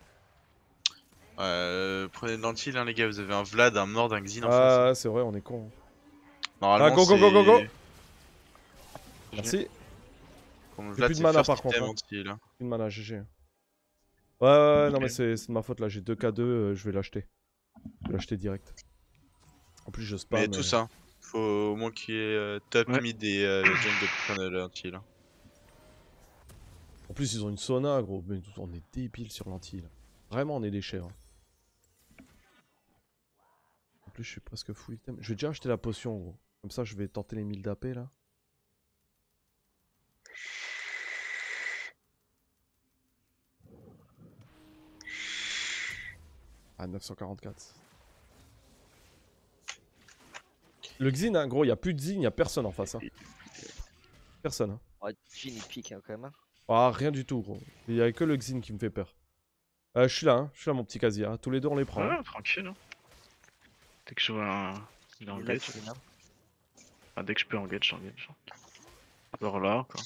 Euh, prenez de l'anti-heal, hein, les gars. Vous avez un Vlad, un Mord, un Xin en face. Ah, c'est vrai, on est con. Normalement, Ah, go, go, go, go, go. c'est- Merci. Comme J'ai Vlad, plus de c'est mana first par contre. item Hein. anti-heal, hein. Une mana, G G. Ouais, ouais, ouais, non, Ok. mais c'est c'est de ma faute là. J'ai deux K deux, euh, je vais l'acheter. Je vais l'acheter direct. En plus, je spam. Mais tout euh, ça, faut au moins qu'il y ait euh, top, Ouais. mid et euh, jungle pour prendre l'anti-heal. hein. En plus, ils ont une sauna, gros. Mais on est débile sur l'anti. Vraiment, on est des chers. hein. En plus, je suis presque full item. Je vais déjà acheter la potion, gros. Comme ça, je vais tenter les mille d'A P là. Ah, neuf cent quarante-quatre. Le Xin, hein, gros, il n'y a plus de Xin, il n'y a personne en face. Hein. Personne. Hein. Ouais, Jin il pique hein, quand même. Hein. Ah, rien du tout, gros. Il n'y a que le Xin qui me fait peur. Euh, je suis là, hein. Je suis là, mon petit casier. hein. Tous les deux, on les prend. hein. Ouais, tranquille. Hein. Dès que je vois un. Il est Il est là, engage. Jin, hein. Enfin, dès que je peux engage, j'engage. Alors là, quoi.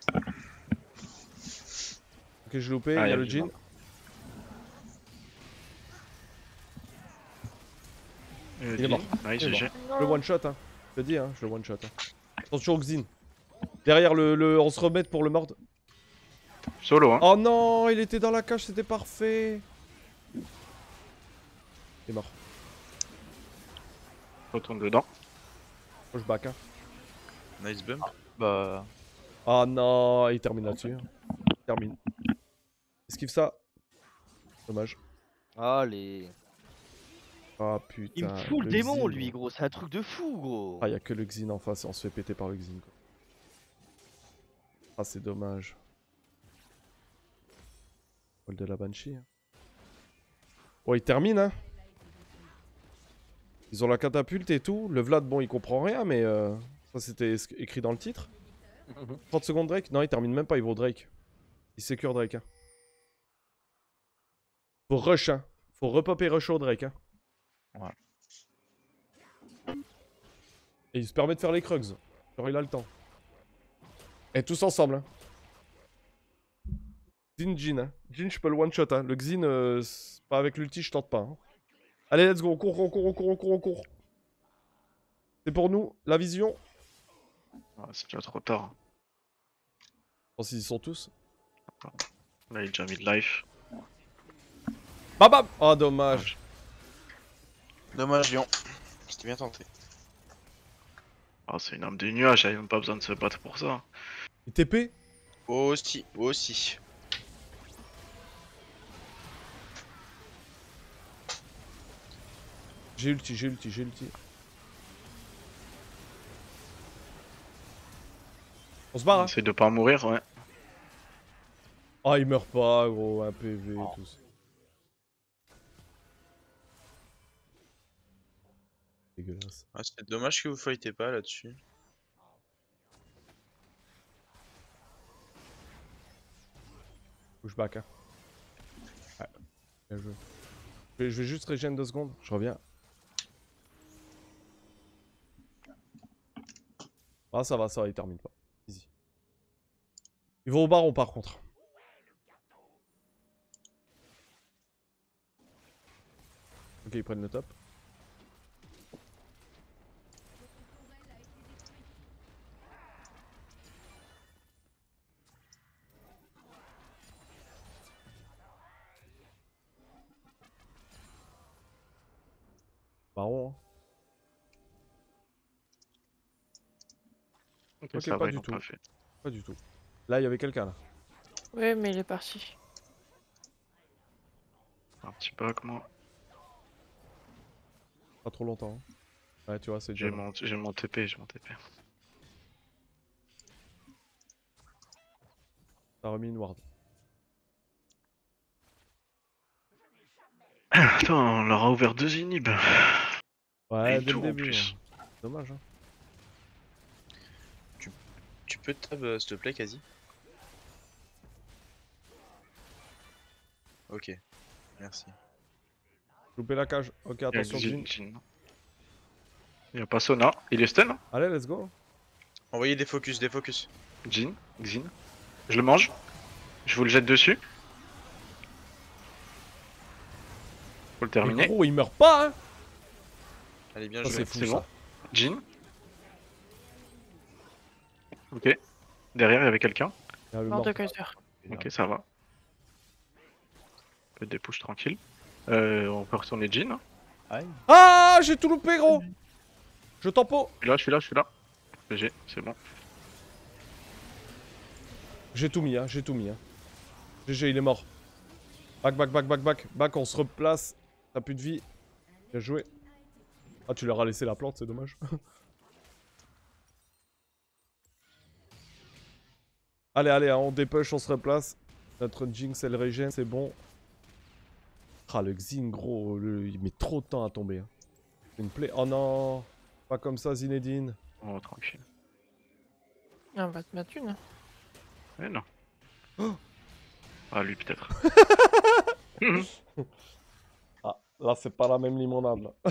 Ok, je l'ai loupé, Ah, il y y a a le le Jin. Jin. Il est mort. Ouais, Il est G G. Je le one shot, hein. Je te dis, hein, je le one shot. Hein. Attention au Xin. Derrière le, le. On se remet pour le mord. Solo, hein. Oh non, il était dans la cage, c'était parfait. Il est mort. Retourne dedans. Faut que je back, hein. Nice bump. Bah. Oh non, il termine là-dessus. hein. Il termine. Esquive ça. Dommage. Ah les. Ah putain. Il me fout le le démon Xin, lui gros, c'est un truc de fou gros. Ah, y'a que le Xin en face et on se fait péter par le Xin. Quoi. Ah, c'est dommage. Vol de la Banshee. hein. Bon, il termine, hein. Ils ont la catapulte et tout. Le Vlad, bon, il comprend rien, mais euh, ça c'était écrit dans le titre. trente secondes Drake. Non, il termine même pas, il vaut Drake. Il sécure Drake. Hein. Faut rush, hein. Faut repop et rush au Drake. Hein. Ouais. Et il se permet de faire les Krugs. Genre, il a le temps. Et tous ensemble. Hein. Xin, Jin. Hein. Jin, je peux le one-shot. Hein. Le Xin, euh, pas avec l'ulti, je tente pas. Hein. Allez, let's go. On court, on court, on court, on court, on court. C'est pour nous, la vision. Ah, c'est déjà trop tard. Je pense qu'ils y sont tous. Là, il est déjà mis de life. Bam bam. Oh, dommage. Dommage, Lyon. C'était bien tenté. Ah, c'est une arme des nuages, j'avais même pas besoin de se battre pour ça. Et T P? Aussi, aussi. J'ai ulti, j'ai ulti, j'ai ulti. On se barre, hein? Essaye de pas mourir, ouais. Oh, il meurt pas, gros, un P V, Oh. tout ça. Dégueulasse. Ah, c'est dommage que vous fightez pas là-dessus. Push back, hein. Ouais, bien joué. Je vais, je vais juste régénérer deux secondes, je reviens. Ah, ça va, ça va, il termine pas. Easy. Ils vont au baron par contre. Ok, ils prennent le top. Baron, hein. Ok, Ok, ça pas va, ils du l'ont tout. pas fait. Pas du tout. Là, il y avait quelqu'un là. Oui, mais il est parti. Un petit bug, moi. Pas trop longtemps. Hein. Ouais, tu vois, c'est J'ai déjà. mon, j'ai mon T P, j'ai mon T P. T'as remis une ward. Attends, on leur a ouvert deux inhibs. Ouais, Et dès tout, le en début. plus. Ouais. Dommage, hein. Tu peux tab, euh, s'il te plaît, quasi. Ok, merci. Loupé la cage. Ok, attention, Il y a Jin. Jin. Il y a pas Sona. Il est stun. Allez, let's go. Envoyez des focus, des focus. Jin, Xin. Je le mange. Je vous le jette dessus. Faut le Mais terminer. gros, il meurt pas, hein. Allez, bien Ça, joué. c'est fou, C'est ça. bon. Jin. Ok. Derrière, il y avait quelqu'un. Il y a le Mort mort. de Kaiser. Ok, ça va. On peut des push tranquille. Euh, on peut retourner Jin. Aïe. Ah, j'ai tout loupé, gros. Je tempo. Je suis là, je suis là, je suis là. G G, c'est bon. J'ai tout mis, hein. J'ai tout mis, hein. G G, il est mort. Back, back, back, back, back. Back, on se replace. T'as plus de vie. Bien joué. Ah, tu leur as laissé la plante, c'est dommage. Allez, allez, hein, on dépush, on se replace. Notre Jinx, elle régène, c'est bon. Ah, le Xin, gros, le- il met trop de temps à tomber. Hein. C'est une plaie. Oh non, pas comme ça, Zinedine. Oh, tranquille. Ah, on va te mettre une. Eh non. Ah, lui, peut-être. Ah, là, c'est pas la même limonade, là.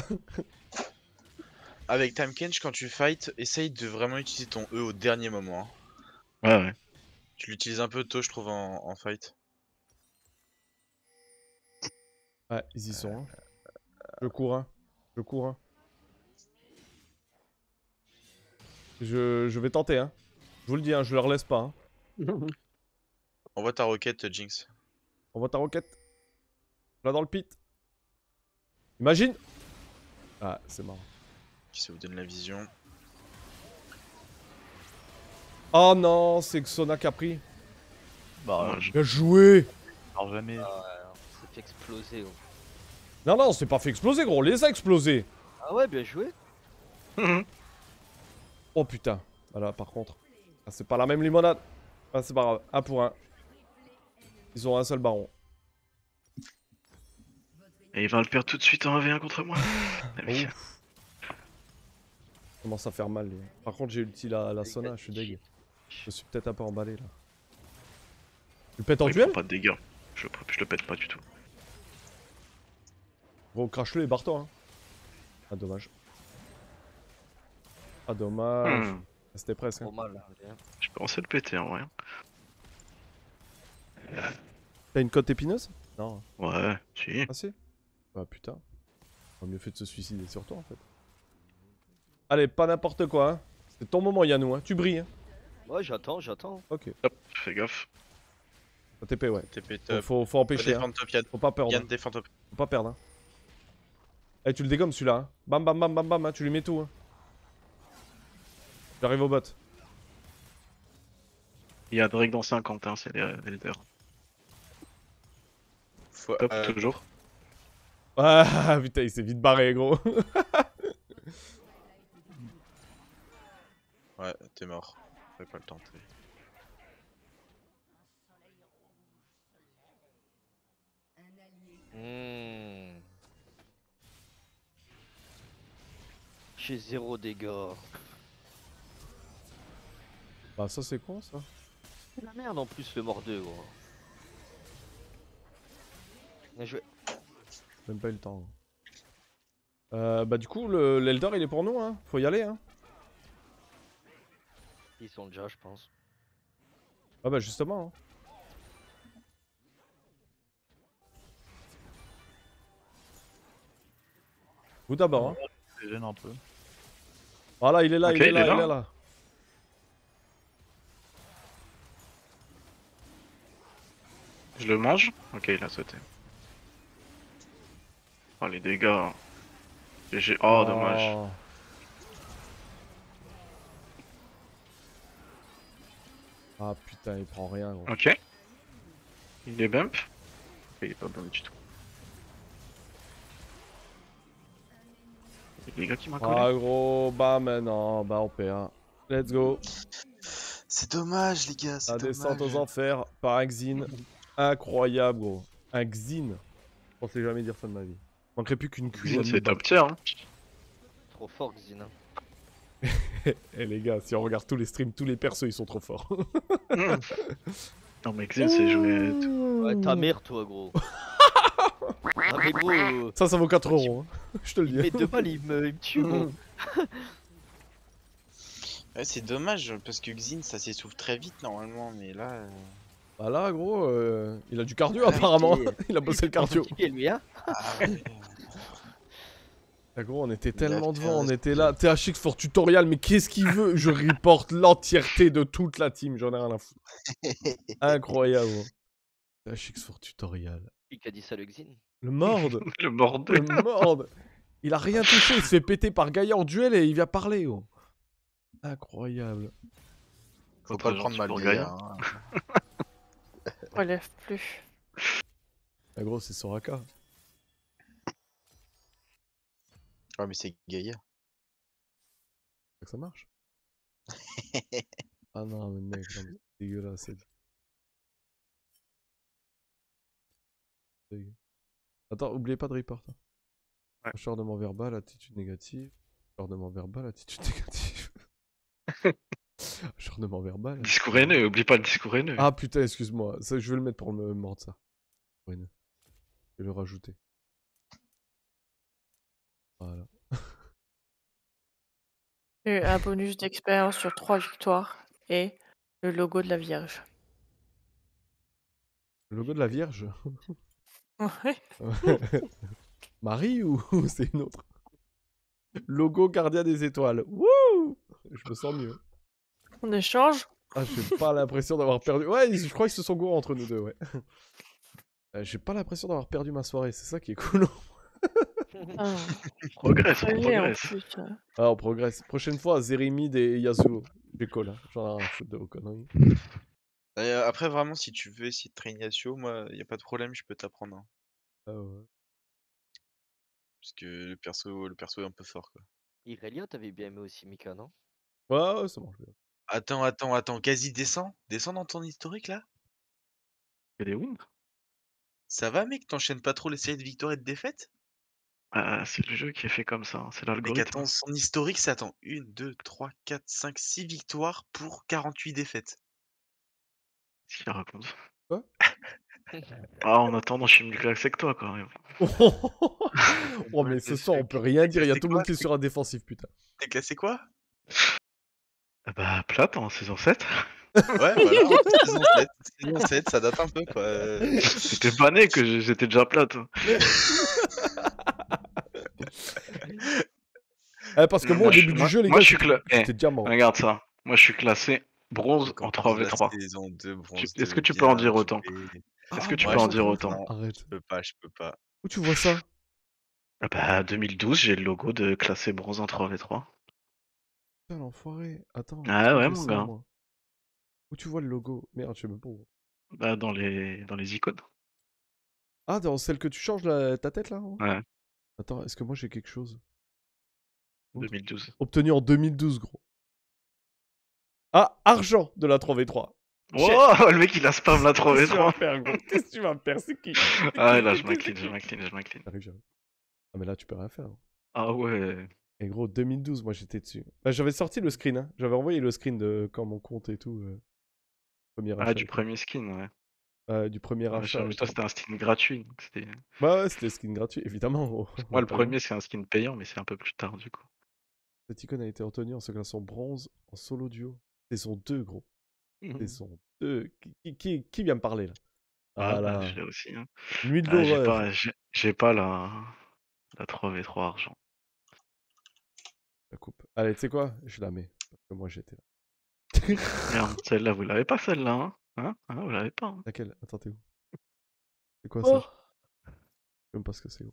Avec Tamekench, quand tu fight, essaye de vraiment utiliser ton E au dernier moment. hein. Ouais, ouais. Tu l'utilises un peu tôt, je trouve, en, en fight. Ouais, ils y sont. Hein. Je cours, hein. Je cours, hein. Je, je vais tenter, hein. Je vous le dis, hein, je leur laisse pas. Hein. Envoie ta roquette, Jinx. On voit ta roquette. Là dans le pit. Imagine. Ah, c'est marrant. Qui ça vous donne la vision. Oh non, c'est Xona qui a pris. Bah, Ouais, je- Bien joué. alors jamais. Ah ouais, on s'est fait exploser. gros. Non, non, on s'est pas fait exploser, gros. On les a explosés. Ah ouais, bien joué. Oh putain. Voilà, par contre. Ah, c'est pas la même limonade. Ah, c'est pas grave. Un pour un. Ils ont un seul baron. Et il va le perdre tout de suite en un v un contre moi. Ah oui. Ouf. Commence à faire mal. Les... Par contre, j'ai ulti la, la Sona. Je suis deg. Je me suis peut-être un peu emballé là. Tu le pètes en Il duel? prend pas de dégâts. Je, je le pète pas du tout. Gros, crache-le et barre-toi. Hein. Ah, dommage. Ah, dommage. Hmm. C'était presque. Hein. Trop mal. Là. Je pensais le péter en vrai. T'as une cote épineuse? Non. Ouais, si. Ah si? Bah putain. On a mieux fait de se suicider sur toi en fait. Allez, pas n'importe quoi. Hein. C'est ton moment, Yannou. Hein. Tu brilles. Hein. Ouais, j'attends, j'attends. Ok. Hop, fais gaffe. T P, ouais. T P Faut, top. faut, faut empêcher. Hein. Défendre top, Yann. Faut pas perdre. Yann Hein. défend top. Faut pas perdre. Hein. Eh, tu le dégommes celui-là. Hein. Bam, bam, bam, bam, bam. Hein. Tu lui mets tout. Hein. J'arrive au bot. Il y a Drake dans cinquante, hein, c'est les leaders. Faut, Top, euh, toujours. Ah putain, il s'est vite barré, gros. Ouais, t'es mort. J'avais pas le temps. Mmh. J'ai zéro dégâts. Bah, ça, c'est con, ça. C'est la merde en plus, le mordeux, gros. Bien joué. Même pas eu le temps. Euh, bah, du coup, le- l'Elder, il est pour nous, hein. Faut y aller, hein. Ils sont déjà, je pense. Ah, bah, justement. Hein. Vous d'abord, hein. Ça gêne un peu. Voilà, il est là, Ok, il est il là, est là. il est là. Je le mange. Ok, il a sauté. Oh, les dégâts. J'ai... Oh, dommage. Oh. Ah putain, il prend rien, gros. Ok. Il est bump. Ok, il est pas bump du tout. Les gars qui m'a collé. Ah gros, bah maintenant, bah on perd. Let's go. C'est dommage, les gars. La C'est descente dommage. aux enfers par un Xin. Incroyable, gros. Un Xin. Je pensais jamais dire ça de ma vie. Manquerait plus qu'une cuisse. Xin, c'est top tier. Hein. Trop fort, Xin. Eh les gars, si on regarde tous les streams, tous les persos ils sont trop forts. Non, mais Xin, c'est joué. Ouais, ta mère, toi, gros. Ah, mais gros. euh, Ça, ça vaut quatre euros. Hein. Je te le Il me met dis. deux balles, il me, il me tue, gros. Ouais, c'est dommage parce que Xin ça s'essouffle très vite normalement, mais là. euh, Bah là, gros, euh, il a du cardio Ah, apparemment. ok. Il a bossé le cardio. Fatigué, lui, hein. Ah, ouais. Ah, gros, on était Il a tellement fait devant, un on était là. T H X for tutorial, mais qu'est-ce qu'il veut? Je reporte l'entièreté de toute la team, j'en ai rien à foutre. Incroyable. gros. T H X for tutorial. Qui a dit ça, le Xin? Le morde. Le mordeux. Le morde. Il a rien touché, il se fait péter par Gaïa en duel et il vient parler, gros. Incroyable. Faut Pas pas le très prendre mal, gentil les pour gars. hein. Relève plus. Ah, gros, c'est Soraka. Ouais, mais c'est Gaïa. C'est que ça marche. Ah non, mais mec, non, mais c'est dégueulasse. C'est dégueu. Attends, oubliez pas de report. Hein. Ouais. Acharnement verbal, attitude négative. Acharnement verbal, attitude négative. Acharnement verbal. Discours haineux, oublie pas le discours haineux. Ah putain, excuse-moi. Ça, je vais le mettre pour me mordre ça. Je vais le rajouter. Voilà. Et un bonus d'expérience sur trois victoires et le logo de la Vierge. Le logo de la Vierge. Ouais. Marie ou ou c'est une autre? Logo gardien des étoiles. Wouh! Je me sens mieux. On échange. Ah, j'ai pas l'impression d'avoir perdu. Ouais, ils- je crois qu'ils se sont gourés entre nous deux, ouais. Euh, j'ai pas l'impression d'avoir perdu ma soirée, c'est ça qui est cool. Ah, Progresse, on très bien, en progresse. plus. euh. Ah, on progresse. Prochaine fois, Zérimid et Yasuo. J'ai call, hein. J'en ai rien à foutre de vos conneries. Euh, après, vraiment, si tu veux essayer de traîner Yasuo, moi, y a pas de problème, je peux t'apprendre. Hein. Ah ouais. Parce que le perso, le perso est un peu fort, quoi. Irelia, t'avais bien aimé aussi Mika, non? Ouais, ouais, ça marche bien. Attends, attends, attends, quasi descends. Descends dans ton historique, là. Il y a des wins. Ça va, mec? T'enchaînes pas trop les séries de victoires et de défaites? Ah, c'est le jeu qui est fait comme ça, hein, c'est Mec, l'algorithme. attends, son historique, c'est attends, une, deux, trois, quatre, cinq, six victoires pour quarante-huit défaites. Qu'est-ce qu'il raconte? Quoi? Ah, en attendant, je suis mieux classé que toi, quand même. Oh, mais ce soir, on peut rien dire. Il y a C'est tout le monde quoi? qui est sur un défensif, putain. T'es classé quoi? Ah bah, plate en saison sept. Ouais, voilà, en saison sept. Saison sept, ça date un peu, quoi. euh. C'était pas né que je- j'étais déjà plate. Eh, parce que moi, Moi, au je- début du moi- jeu, les moi, gars, je suis j'étais cla- eh, j'étais diamant. Regarde ça. Moi, je suis classé bronze en Commence trois v la trois. saison deux, bronze Tu- Est-ce que deux, tu peux en bien dire autant? joué. Ah, Est-ce que tu Moi, peux je en bronze dire en autant? trois v trois? Arrête. Je peux pas, je peux pas. Où tu vois ça? Ah bah, deux mille douze, j'ai le logo de classé bronze en trois v trois. Putain, l'enfoiré. Attends, Ah est-ce que ouais, j'ai mon ça, gars. moi? Où tu vois le logo? Merde, je sais même pas où. Bah, dans les, dans les icônes. Ah, dans celle que tu changes la- ta tête, là? hein Ouais, Attends, est-ce que moi, j'ai quelque chose? deux mille douze. Obtenu en deux mille douze, gros. Ah, argent de la trois v trois. Wow, le mec, il a spam la trois v Qu'est-ce que tu vas trois. me faire, gros? Qu'est-ce que tu vas me faire? C'est qui? Ah, là, je m'incline, je m'incline, je m'incline. J'arrive, j'arrive. Ah, mais là, tu peux rien faire. hein. Ah ouais. Et gros, deux mille douze, moi, j'étais dessus. Bah, j'avais sorti le screen, hein. J'avais envoyé le screen de quand mon compte et tout. euh, Premier achat. Ah, du et tout. premier skin, ouais. Euh, du premier Ouais, achat. toi, et tout. c'était un skin gratuit. donc c'était- Bah ouais, c'était skin gratuit, évidemment. gros. Moi, le Pas loin. premier, c'est un skin payant, mais c'est un peu plus tard, du coup. Cette icône a été retenue en se classant bronze en solo duo. Saison deux, gros. Saison deux. Qui, qui, qui, qui vient me parler, là? Ah, Ah bah, là. je l'ai aussi. Hein. Nuit de Ah, j'ai l'horreur. pas, j'ai j'ai pas la, la trois v trois argent. La coupe. Allez, tu sais quoi? Je la mets. Parce que moi, j'étais là. Merde, celle-là, vous l'avez pas, celle-là, hein? Hein, hein Vous l'avez pas, hein? Laquelle? Attends, t'es où? C'est quoi Oh, ça? Je sais même pas ce que c'est. gros.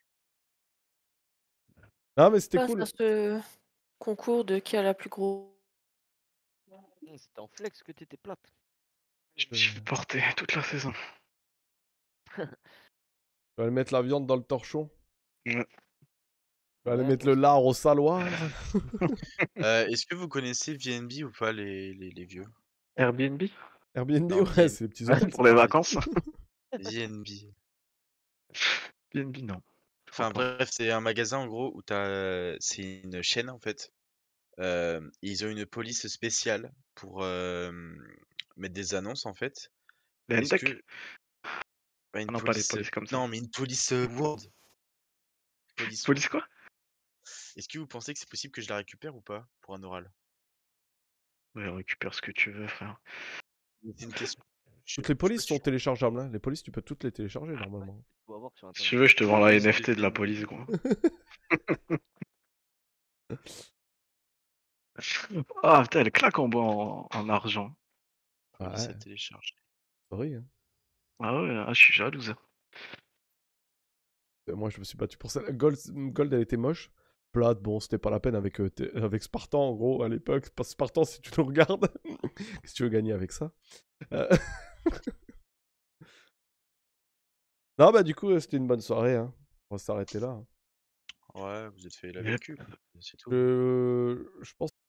Ah, mais c'était face cool. à ce concours de qui a la plus gros. Hum, C'était en flex que t'étais plate. Je me suis fait porter toute la saison. Je vais aller mettre la viande dans le torchon. Ouais. Je vais aller Ouais, mettre moi le lard au saloir. Euh, Est-ce que vous connaissez V N B ou pas, les, les, les vieux? Airbnb? Airbnb, Non, ouais, V- c'est les petits Ouais, hôtels. pour les vacances. V N B. B N B, non. Je Enfin crois pas. bref, c'est un magasin en gros où t'as, c'est une chaîne en fait. Euh, ils ont une police spéciale pour euh, mettre des annonces en fait. Les Est-ce Hendek? que pas une Ah non, pas les police, euh, polices comme ça. non mais une police euh, World. Police Police quoi? Est-ce que vous pensez que c'est possible que je la récupère ou pas pour un oral? Ouais, récupère ce que tu veux, frère. C'est une question. Je sais Toutes les pas, je sais polices pas sont si- téléchargeables. Hein. Les polices, tu peux toutes les télécharger normalement. Tu vas voir sur Si internet. tu veux, je te vends la Police N F T de la V N B. police, gros. Ah putain, elle claque en bois en, en argent. Police à Ouais, télécharger. sorry. Hein. Ah ouais, ah, je suis jalouse. Euh, Moi, je me suis battu pour ça. Gold, Gold elle était moche. Plate, bon, c'était pas la peine avec, euh, t- avec Spartan, en gros, à l'époque. Parce que Spartan, si tu le regardes, qu'est-ce que tu veux gagner avec ça? Euh, Non, bah, du coup, euh, c'était une bonne soirée. Hein. On va s'arrêter là. hein. Ouais, vous êtes fait la Yep. vécu. C'est tout. Euh, Je pense.